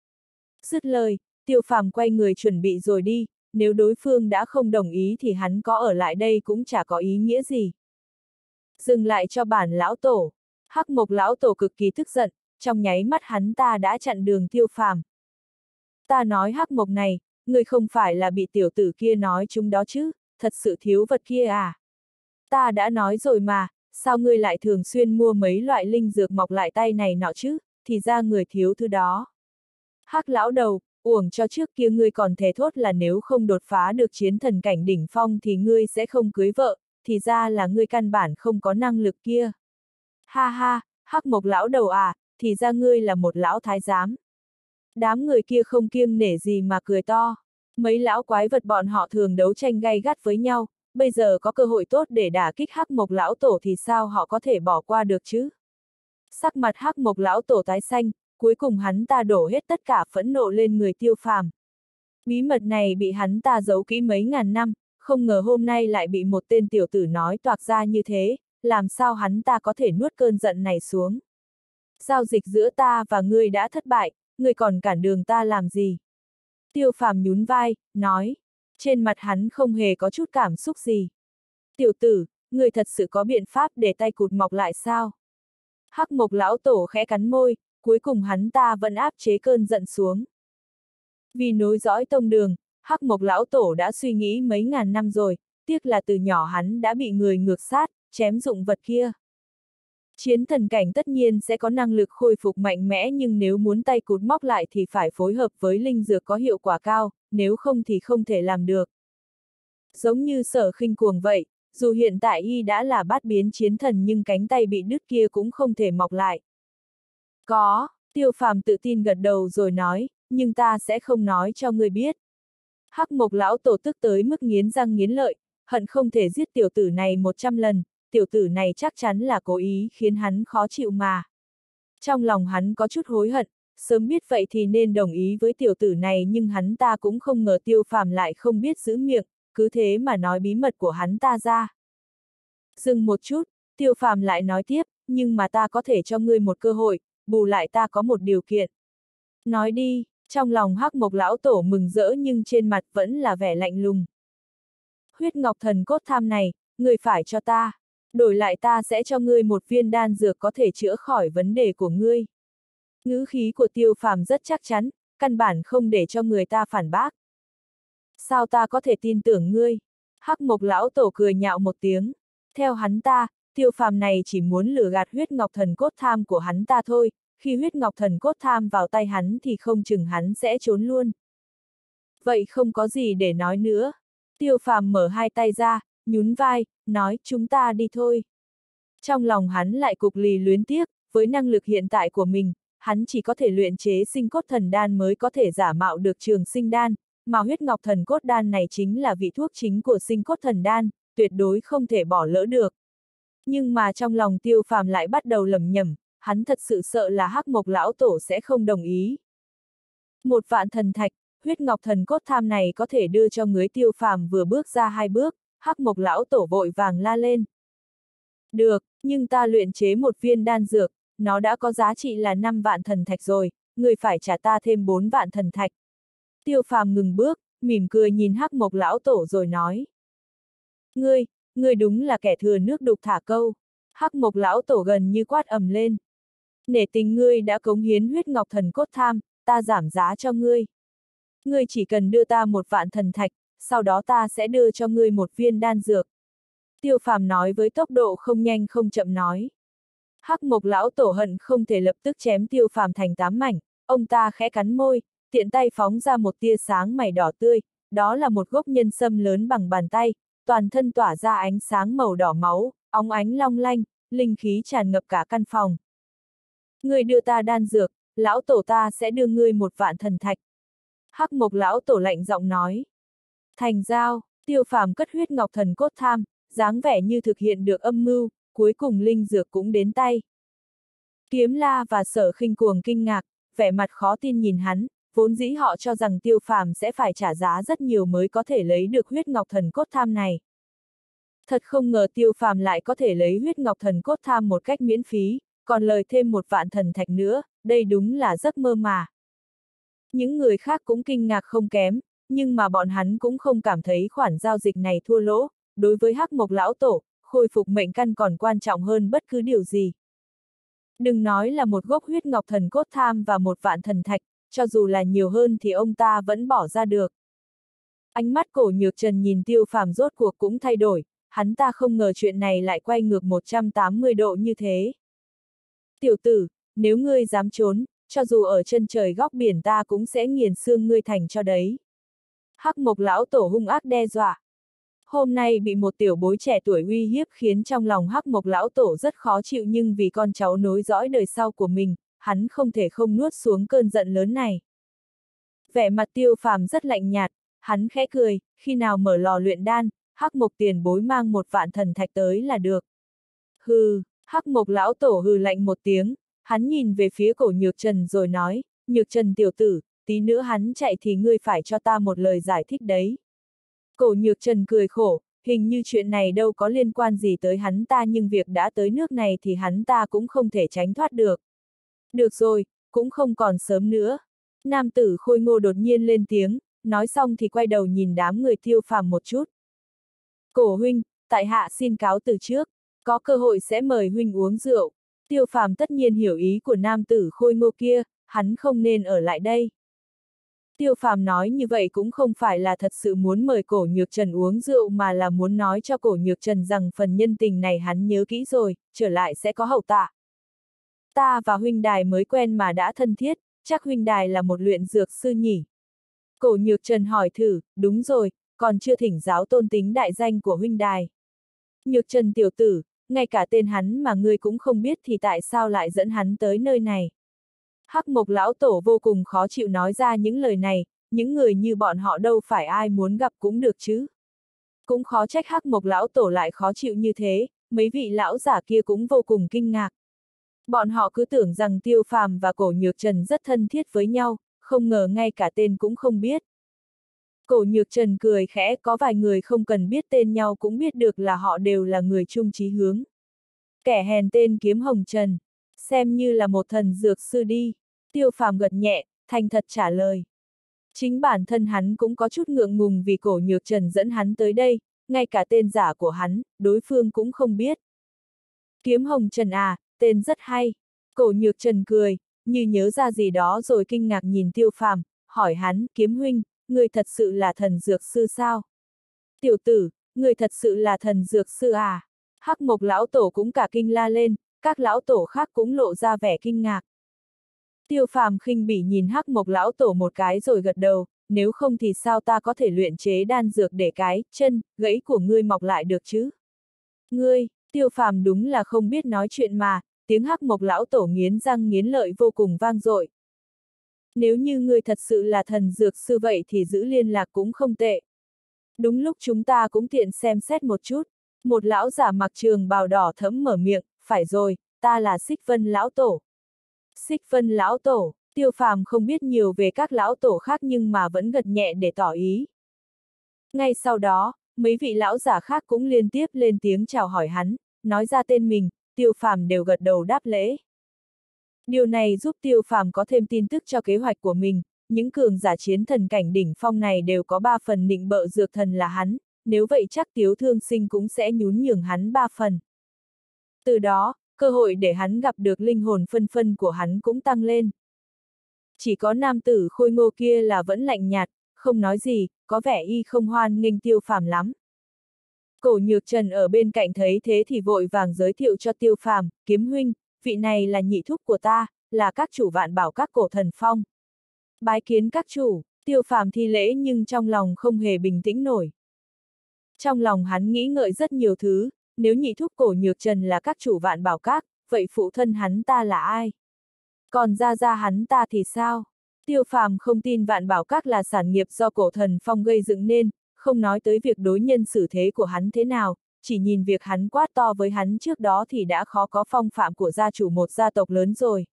Dứt lời, Tiêu Phàm quay người chuẩn bị rồi đi, nếu đối phương đã không đồng ý thì hắn có ở lại đây cũng chả có ý nghĩa gì. Dừng lại cho bản lão tổ. Hắc Mộc lão tổ cực kỳ tức giận, trong nháy mắt hắn ta đã chặn đường Tiêu Phàm. Ta nói Hắc Mộc này, ngươi không phải là bị tiểu tử kia nói chúng đó chứ, thật sự thiếu vật kia à? Ta đã nói rồi mà, sao ngươi lại thường xuyên mua mấy loại linh dược mọc lại tay này nọ chứ, thì ra người thiếu thứ đó. Hắc lão đầu, uổng cho trước kia ngươi còn thề thốt là nếu không đột phá được chiến thần cảnh đỉnh phong thì ngươi sẽ không cưới vợ, thì ra là ngươi căn bản không có năng lực kia. Ha ha, Hắc Mộc lão đầu à, thì ra ngươi là một lão thái giám. Đám người kia không kiêng nể gì mà cười to. Mấy lão quái vật bọn họ thường đấu tranh gay gắt với nhau, bây giờ có cơ hội tốt để đả kích Hắc Mộc lão tổ thì sao họ có thể bỏ qua được chứ? Sắc mặt Hắc Mộc lão tổ tái xanh, cuối cùng hắn ta đổ hết tất cả phẫn nộ lên người Tiêu Phàm. Bí mật này bị hắn ta giấu kỹ mấy ngàn năm, không ngờ hôm nay lại bị một tên tiểu tử nói toạc ra như thế, làm sao hắn ta có thể nuốt cơn giận này xuống? Giao dịch giữa ta và ngươi đã thất bại, ngươi còn cản đường ta làm gì? Tiêu Phàm nhún vai, nói. Trên mặt hắn không hề có chút cảm xúc gì. Tiểu tử, ngươi thật sự có biện pháp để tay cụt mọc lại sao? Hắc Mộc lão tổ khẽ cắn môi, cuối cùng hắn ta vẫn áp chế cơn giận xuống. Vì nối dõi tông đường, Hắc Mộc lão tổ đã suy nghĩ mấy ngàn năm rồi, tiếc là từ nhỏ hắn đã bị người ngược sát, chém dụng vật kia. Chiến thần cảnh tất nhiên sẽ có năng lực khôi phục mạnh mẽ, nhưng nếu muốn tay cụt móc lại thì phải phối hợp với linh dược có hiệu quả cao, nếu không thì không thể làm được. Giống như Sở Khinh Cuồng vậy, dù hiện tại y đã là bát biến chiến thần nhưng cánh tay bị đứt kia cũng không thể mọc lại. Có, Tiêu Phàm tự tin gật đầu rồi nói, nhưng ta sẽ không nói cho ngươi biết. Hắc Mộc lão tổ tức tới mức nghiến răng nghiến lợi, hận không thể giết tiểu tử này một trăm lần, tiểu tử này chắc chắn là cố ý khiến hắn khó chịu mà. Trong lòng hắn có chút hối hận, sớm biết vậy thì nên đồng ý với tiểu tử này, nhưng hắn ta cũng không ngờ Tiêu Phàm lại không biết giữ miệng, cứ thế mà nói bí mật của hắn ta ra. Dừng một chút, Tiêu Phàm lại nói tiếp, nhưng mà ta có thể cho ngươi một cơ hội, bù lại ta có một điều kiện. Nói đi, trong lòng Hắc Mộc lão tổ mừng rỡ nhưng trên mặt vẫn là vẻ lạnh lùng. Huyết ngọc thần cốt tham này, ngươi phải cho ta. Đổi lại ta sẽ cho ngươi một viên đan dược có thể chữa khỏi vấn đề của ngươi. Ngữ khí của Tiêu Phàm rất chắc chắn, căn bản không để cho người ta phản bác. Sao ta có thể tin tưởng ngươi? Hắc Mộc lão tổ cười nhạo một tiếng. Theo hắn ta, Tiêu Phàm này chỉ muốn lừa gạt huyết ngọc thần cốt tham của hắn ta thôi, khi huyết ngọc thần cốt tham vào tay hắn thì không chừng hắn sẽ trốn luôn. Vậy không có gì để nói nữa. Tiêu Phàm mở hai tay ra, nhún vai, nói chúng ta đi thôi. Trong lòng hắn lại cục lì luyến tiếc, với năng lực hiện tại của mình, hắn chỉ có thể luyện chế sinh cốt thần đan mới có thể giả mạo được trường sinh đan, mà huyết ngọc thần cốt đan này chính là vị thuốc chính của sinh cốt thần đan, tuyệt đối không thể bỏ lỡ được. Nhưng mà trong lòng Tiêu Phàm lại bắt đầu lầm nhầm, hắn thật sự sợ là Hắc Mộc lão tổ sẽ không đồng ý. Một vạn thần thạch, huyết ngọc thần cốt tham này có thể đưa cho người. Tiêu Phàm vừa bước ra hai bước, Hắc Mộc lão tổ vội vàng la lên. Được, nhưng ta luyện chế một viên đan dược, nó đã có giá trị là năm vạn thần thạch rồi, người phải trả ta thêm bốn vạn thần thạch. Tiêu Phàm ngừng bước, mỉm cười nhìn Hắc Mộc lão tổ rồi nói. Ngươi, ngươi đúng là kẻ thừa nước đục thả câu. Hắc Mộc lão tổ gần như quát ầm lên. Nể tình ngươi đã cống hiến huyết ngọc thần cốt tham, ta giảm giá cho ngươi. Ngươi chỉ cần đưa ta một vạn thần thạch, sau đó ta sẽ đưa cho ngươi một viên đan dược. Tiêu Phàm nói với tốc độ không nhanh không chậm nói. Hắc Mộc lão tổ hận không thể lập tức chém Tiêu Phàm thành tám mảnh, ông ta khẽ cắn môi, tiện tay phóng ra một tia sáng mày đỏ tươi, đó là một gốc nhân sâm lớn bằng bàn tay, toàn thân tỏa ra ánh sáng màu đỏ máu, óng ánh long lanh, linh khí tràn ngập cả căn phòng. Ngươi đưa ta đan dược, lão tổ ta sẽ đưa ngươi một vạn thần thạch. Hắc Mộc lão tổ lạnh giọng nói. Thành giao, Tiêu Phàm cất huyết ngọc thần cốt tham, dáng vẻ như thực hiện được âm mưu, cuối cùng linh dược cũng đến tay. Kiếm La và Sở Khinh Cuồng kinh ngạc, vẻ mặt khó tin nhìn hắn, vốn dĩ họ cho rằng Tiêu Phàm sẽ phải trả giá rất nhiều mới có thể lấy được huyết ngọc thần cốt tham này. Thật không ngờ Tiêu Phàm lại có thể lấy huyết ngọc thần cốt tham một cách miễn phí, còn lời thêm một vạn thần thạch nữa, đây đúng là giấc mơ mà. Những người khác cũng kinh ngạc không kém, nhưng mà bọn hắn cũng không cảm thấy khoản giao dịch này thua lỗ, đối với Hắc Mộc lão tổ, khôi phục mệnh căn còn quan trọng hơn bất cứ điều gì. Đừng nói là một gốc huyết ngọc thần cốt tham và một vạn thần thạch, cho dù là nhiều hơn thì ông ta vẫn bỏ ra được. Ánh mắt Cổ Nhược Trần nhìn Tiêu Phàm rốt cuộc cũng thay đổi, hắn ta không ngờ chuyện này lại quay ngược một trăm tám mươi độ như thế. Tiểu tử, nếu ngươi dám trốn, cho dù ở chân trời góc biển ta cũng sẽ nghiền xương ngươi thành cho đấy. Hắc Mộc lão tổ hung ác đe dọa. Hôm nay bị một tiểu bối trẻ tuổi uy hiếp khiến trong lòng Hắc Mộc lão tổ rất khó chịu, nhưng vì con cháu nối dõi đời sau của mình, hắn không thể không nuốt xuống cơn giận lớn này. Vẻ mặt Tiêu Phàm rất lạnh nhạt, hắn khẽ cười, khi nào mở lò luyện đan, Hắc Mộc tiền bối mang một vạn thần thạch tới là được. Hừ, Hắc Mộc lão tổ hừ lạnh một tiếng, hắn nhìn về phía Cổ Nhược Trần rồi nói, Nhược Trần tiểu tử, tí nữa hắn chạy thì ngươi phải cho ta một lời giải thích đấy. Cổ Nhược Trần cười khổ, hình như chuyện này đâu có liên quan gì tới hắn ta nhưng việc đã tới nước này thì hắn ta cũng không thể tránh thoát được. Được rồi, cũng không còn sớm nữa. Nam tử Khôi Ngô đột nhiên lên tiếng, nói xong thì quay đầu nhìn đám người Tiêu Phàm một chút. Cổ huynh, tại hạ xin cáo từ trước, có cơ hội sẽ mời huynh uống rượu. Tiêu Phàm tất nhiên hiểu ý của nam tử Khôi Ngô kia, hắn không nên ở lại đây. Tiêu Phàm nói như vậy cũng không phải là thật sự muốn mời Cổ Nhược Trần uống rượu mà là muốn nói cho Cổ Nhược Trần rằng phần nhân tình này hắn nhớ kỹ rồi, trở lại sẽ có hậu tạ. Ta và huynh đài mới quen mà đã thân thiết, chắc huynh đài là một luyện dược sư nhỉ? Cổ Nhược Trần hỏi thử, đúng rồi, còn chưa thỉnh giáo tôn tính đại danh của huynh đài. Nhược Trần tiểu tử, ngay cả tên hắn mà ngươi cũng không biết thì tại sao lại dẫn hắn tới nơi này? Hắc Mộc lão tổ vô cùng khó chịu nói ra những lời này, những người như bọn họ đâu phải ai muốn gặp cũng được chứ. Cũng khó trách Hắc Mộc lão tổ lại khó chịu như thế, mấy vị lão giả kia cũng vô cùng kinh ngạc. Bọn họ cứ tưởng rằng Tiêu Phàm và Cổ Nhược Trần rất thân thiết với nhau, không ngờ ngay cả tên cũng không biết. Cổ Nhược Trần cười khẽ, có vài người không cần biết tên nhau cũng biết được là họ đều là người chung chí hướng. Kẻ hèn tên Kiếm Hồng Trần, xem như là một thần dược sư đi. Tiêu Phàm gật nhẹ, thành thật trả lời. Chính bản thân hắn cũng có chút ngượng ngùng vì Cổ Nhược Trần dẫn hắn tới đây, ngay cả tên giả của hắn, đối phương cũng không biết. Kiếm Hồng Trần à, tên rất hay. Cổ Nhược Trần cười, như nhớ ra gì đó rồi kinh ngạc nhìn Tiêu Phàm, hỏi hắn, Kiếm huynh, người thật sự là thần dược sư sao? Tiểu tử, người thật sự là thần dược sư à? Hắc Mộc lão tổ cũng cả kinh la lên, các lão tổ khác cũng lộ ra vẻ kinh ngạc. Tiêu Phàm khinh bỉ nhìn Hắc Mộc lão tổ một cái rồi gật đầu, nếu không thì sao ta có thể luyện chế đan dược để cái chân gãy của ngươi mọc lại được chứ? Ngươi, Tiêu Phàm đúng là không biết nói chuyện mà, tiếng Hắc Mộc lão tổ nghiến răng nghiến lợi vô cùng vang dội. Nếu như ngươi thật sự là thần dược sư vậy thì giữ liên lạc cũng không tệ. Đúng lúc chúng ta cũng tiện xem xét một chút. Một lão giả mặc trường bào đỏ thẫm mở miệng, phải rồi, ta là Xích Vân lão tổ. Xích Vân lão tổ, Tiêu Phàm không biết nhiều về các lão tổ khác nhưng mà vẫn gật nhẹ để tỏ ý. Ngay sau đó, mấy vị lão giả khác cũng liên tiếp lên tiếng chào hỏi hắn, nói ra tên mình, Tiêu Phàm đều gật đầu đáp lễ. Điều này giúp Tiêu Phàm có thêm tin tức cho kế hoạch của mình, những cường giả chiến thần cảnh đỉnh phong này đều có ba phần nịnh bợ dược thần là hắn, nếu vậy chắc Tiếu Thương Sinh cũng sẽ nhún nhường hắn ba phần. Từ đó, cơ hội để hắn gặp được linh hồn phân phân của hắn cũng tăng lên. Chỉ có nam tử Khôi Ngô kia là vẫn lạnh nhạt, không nói gì, có vẻ y không hoan nghênh Tiêu Phàm lắm. Cổ Nhược Trần ở bên cạnh thấy thế thì vội vàng giới thiệu cho Tiêu Phàm, Kiếm huynh, vị này là nhị thúc của ta, là các chủ vạn bảo các cổ thần phong. Bái kiến các chủ, Tiêu Phàm thi lễ nhưng trong lòng không hề bình tĩnh nổi. Trong lòng hắn nghĩ ngợi rất nhiều thứ, nếu nhị thúc Cổ Nhược Trần là các chủ vạn bảo các, vậy phụ thân hắn ta là ai? Còn gia gia hắn ta thì sao? Tiêu Phàm không tin vạn bảo các là sản nghiệp do cổ thần phong gây dựng nên, không nói tới việc đối nhân xử thế của hắn thế nào, chỉ nhìn việc hắn quát to với hắn trước đó thì đã khó có phong phạm của gia chủ một gia tộc lớn rồi.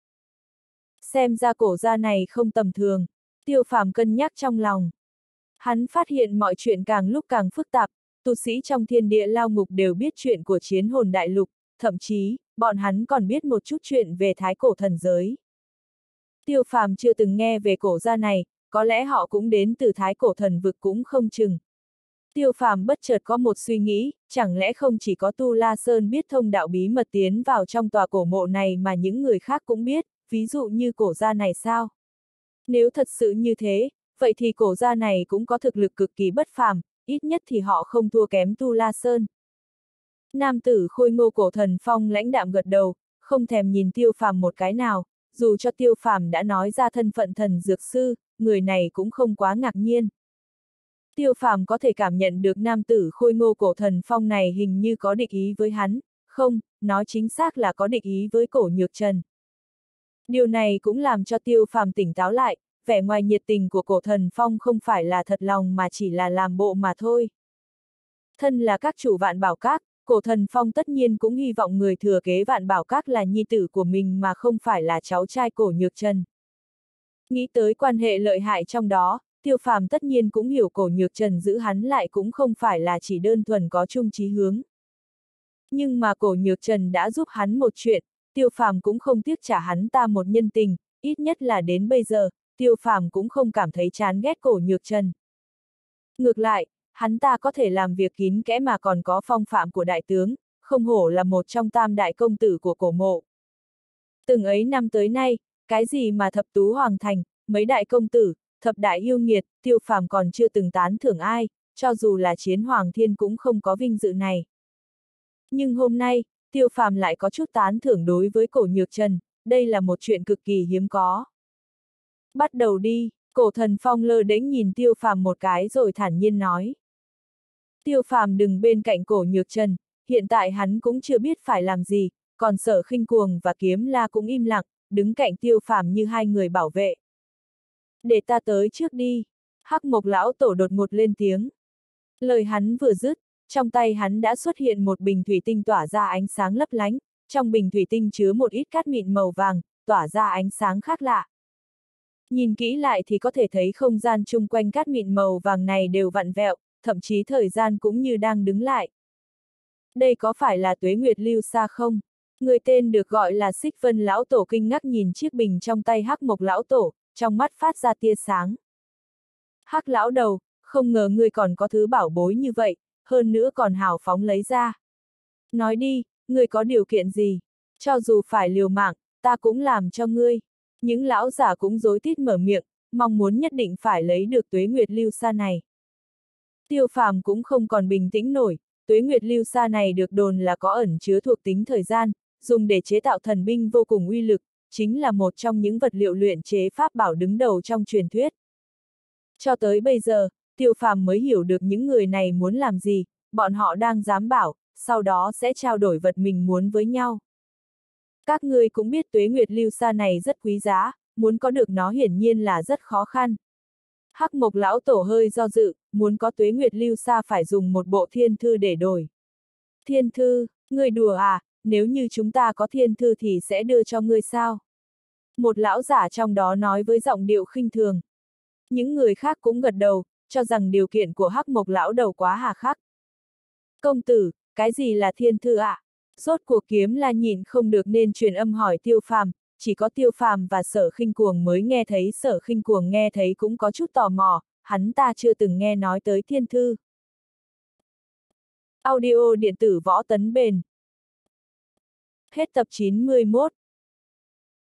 Xem ra cổ gia này không tầm thường, Tiêu Phàm cân nhắc trong lòng. Hắn phát hiện mọi chuyện càng lúc càng phức tạp, tu sĩ trong thiên địa lao ngục đều biết chuyện của chiến hồn đại lục, thậm chí, bọn hắn còn biết một chút chuyện về thái cổ thần giới. Tiêu Phàm chưa từng nghe về cổ gia này, có lẽ họ cũng đến từ thái cổ thần vực cũng không chừng. Tiêu Phàm bất chợt có một suy nghĩ, chẳng lẽ không chỉ có Tu La Sơn biết thông đạo bí mật tiến vào trong tòa cổ mộ này mà những người khác cũng biết, ví dụ như cổ gia này sao? Nếu thật sự như thế, vậy thì cổ gia này cũng có thực lực cực kỳ bất phàm, ít nhất thì họ không thua kém Tu La Sơn. Nam tử Khôi Ngô cổ thần phong lãnh đạm gật đầu, không thèm nhìn Tiêu Phàm một cái nào, dù cho Tiêu Phàm đã nói ra thân phận thần dược sư, người này cũng không quá ngạc nhiên. Tiêu Phàm có thể cảm nhận được nam tử Khôi Ngô cổ thần phong này hình như có địch ý với hắn, không, nói chính xác là có địch ý với Cổ Nhược Trần. Điều này cũng làm cho Tiêu Phàm tỉnh táo lại, vẻ ngoài nhiệt tình của Cổ Thần Phong không phải là thật lòng mà chỉ là làm bộ mà thôi. Thân là các chủ Vạn Bảo Các, Cổ Thần Phong tất nhiên cũng hy vọng người thừa kế Vạn Bảo Các là nhi tử của mình mà không phải là cháu trai Cổ Nhược Trần. Nghĩ tới quan hệ lợi hại trong đó, Tiêu Phàm tất nhiên cũng hiểu Cổ Nhược Trần giữ hắn lại cũng không phải là chỉ đơn thuần có chung chí hướng. Nhưng mà Cổ Nhược Trần đã giúp hắn một chuyện, Tiêu Phàm cũng không tiếc trả hắn ta một nhân tình, ít nhất là đến bây giờ, Tiêu Phàm cũng không cảm thấy chán ghét Cổ Nhược Trần. Ngược lại, hắn ta có thể làm việc kín kẽ mà còn có phong phạm của đại tướng, không hổ là một trong tam đại công tử của Cổ Mộ. Từng ấy năm tới nay, cái gì mà thập tú hoàng thành, mấy đại công tử, thập đại yêu nghiệt, Tiêu Phàm còn chưa từng tán thưởng ai, cho dù là Chiến Hoàng Thiên cũng không có vinh dự này. Nhưng hôm nay, Tiêu Phàm lại có chút tán thưởng đối với Cổ Nhược Trần, đây là một chuyện cực kỳ hiếm có. Bắt đầu đi, Cổ Thần Phong lơ đễnh nhìn Tiêu Phàm một cái rồi thản nhiên nói. Tiêu Phàm đứng bên cạnh Cổ Nhược Trần, hiện tại hắn cũng chưa biết phải làm gì, còn Sở Khinh Cuồng và Kiếm La cũng im lặng, đứng cạnh Tiêu Phàm như hai người bảo vệ. Để ta tới trước đi, Hắc Mộc lão tổ đột ngột lên tiếng. Lời hắn vừa dứt, trong tay hắn đã xuất hiện một bình thủy tinh tỏa ra ánh sáng lấp lánh, trong bình thủy tinh chứa một ít cát mịn màu vàng, tỏa ra ánh sáng khác lạ. Nhìn kỹ lại thì có thể thấy không gian chung quanh cát mịn màu vàng này đều vặn vẹo, thậm chí thời gian cũng như đang đứng lại. Đây có phải là Tuế Nguyệt Lưu Sa không? Người tên được gọi là Xích Vân lão tổ kinh ngạc nhìn chiếc bình trong tay Hắc Mộc lão tổ, trong mắt phát ra tia sáng. Hắc lão đầu, không ngờ ngươi còn có thứ bảo bối như vậy, hơn nữa còn hào phóng lấy ra. Nói đi, ngươi có điều kiện gì? Cho dù phải liều mạng, ta cũng làm cho ngươi. Những lão giả cũng rối rít mở miệng, mong muốn nhất định phải lấy được Tuế Nguyệt Lưu Sa này. Tiêu Phàm cũng không còn bình tĩnh nổi, Tuế Nguyệt Lưu Sa này được đồn là có ẩn chứa thuộc tính thời gian, dùng để chế tạo thần binh vô cùng uy lực, chính là một trong những vật liệu luyện chế pháp bảo đứng đầu trong truyền thuyết. Cho tới bây giờ, Tiêu Phàm mới hiểu được những người này muốn làm gì, bọn họ đang giám bảo, sau đó sẽ trao đổi vật mình muốn với nhau. Các ngươi cũng biết Tuế Nguyệt Lưu Sa này rất quý giá, muốn có được nó hiển nhiên là rất khó khăn. Hắc Mộc lão tổ hơi do dự, muốn có Tuế Nguyệt Lưu Sa phải dùng một bộ thiên thư để đổi. Thiên thư, ngươi đùa à, nếu như chúng ta có thiên thư thì sẽ đưa cho ngươi sao? Một lão giả trong đó nói với giọng điệu khinh thường. Những người khác cũng gật đầu, cho rằng điều kiện của Hắc Mộc lão đầu quá hà khắc. Công tử, cái gì là thiên thư ạ? À? Rốt cuộc Kiếm La nhìn không được nên truyền âm hỏi Tiêu Phàm, chỉ có Tiêu Phàm và Sở Khinh Cuồng mới nghe thấy, Sở Khinh Cuồng nghe thấy cũng có chút tò mò, hắn ta chưa từng nghe nói tới thiên thư. Audio điện tử Võ Tấn Bền. Hết tập chín mươi mốt.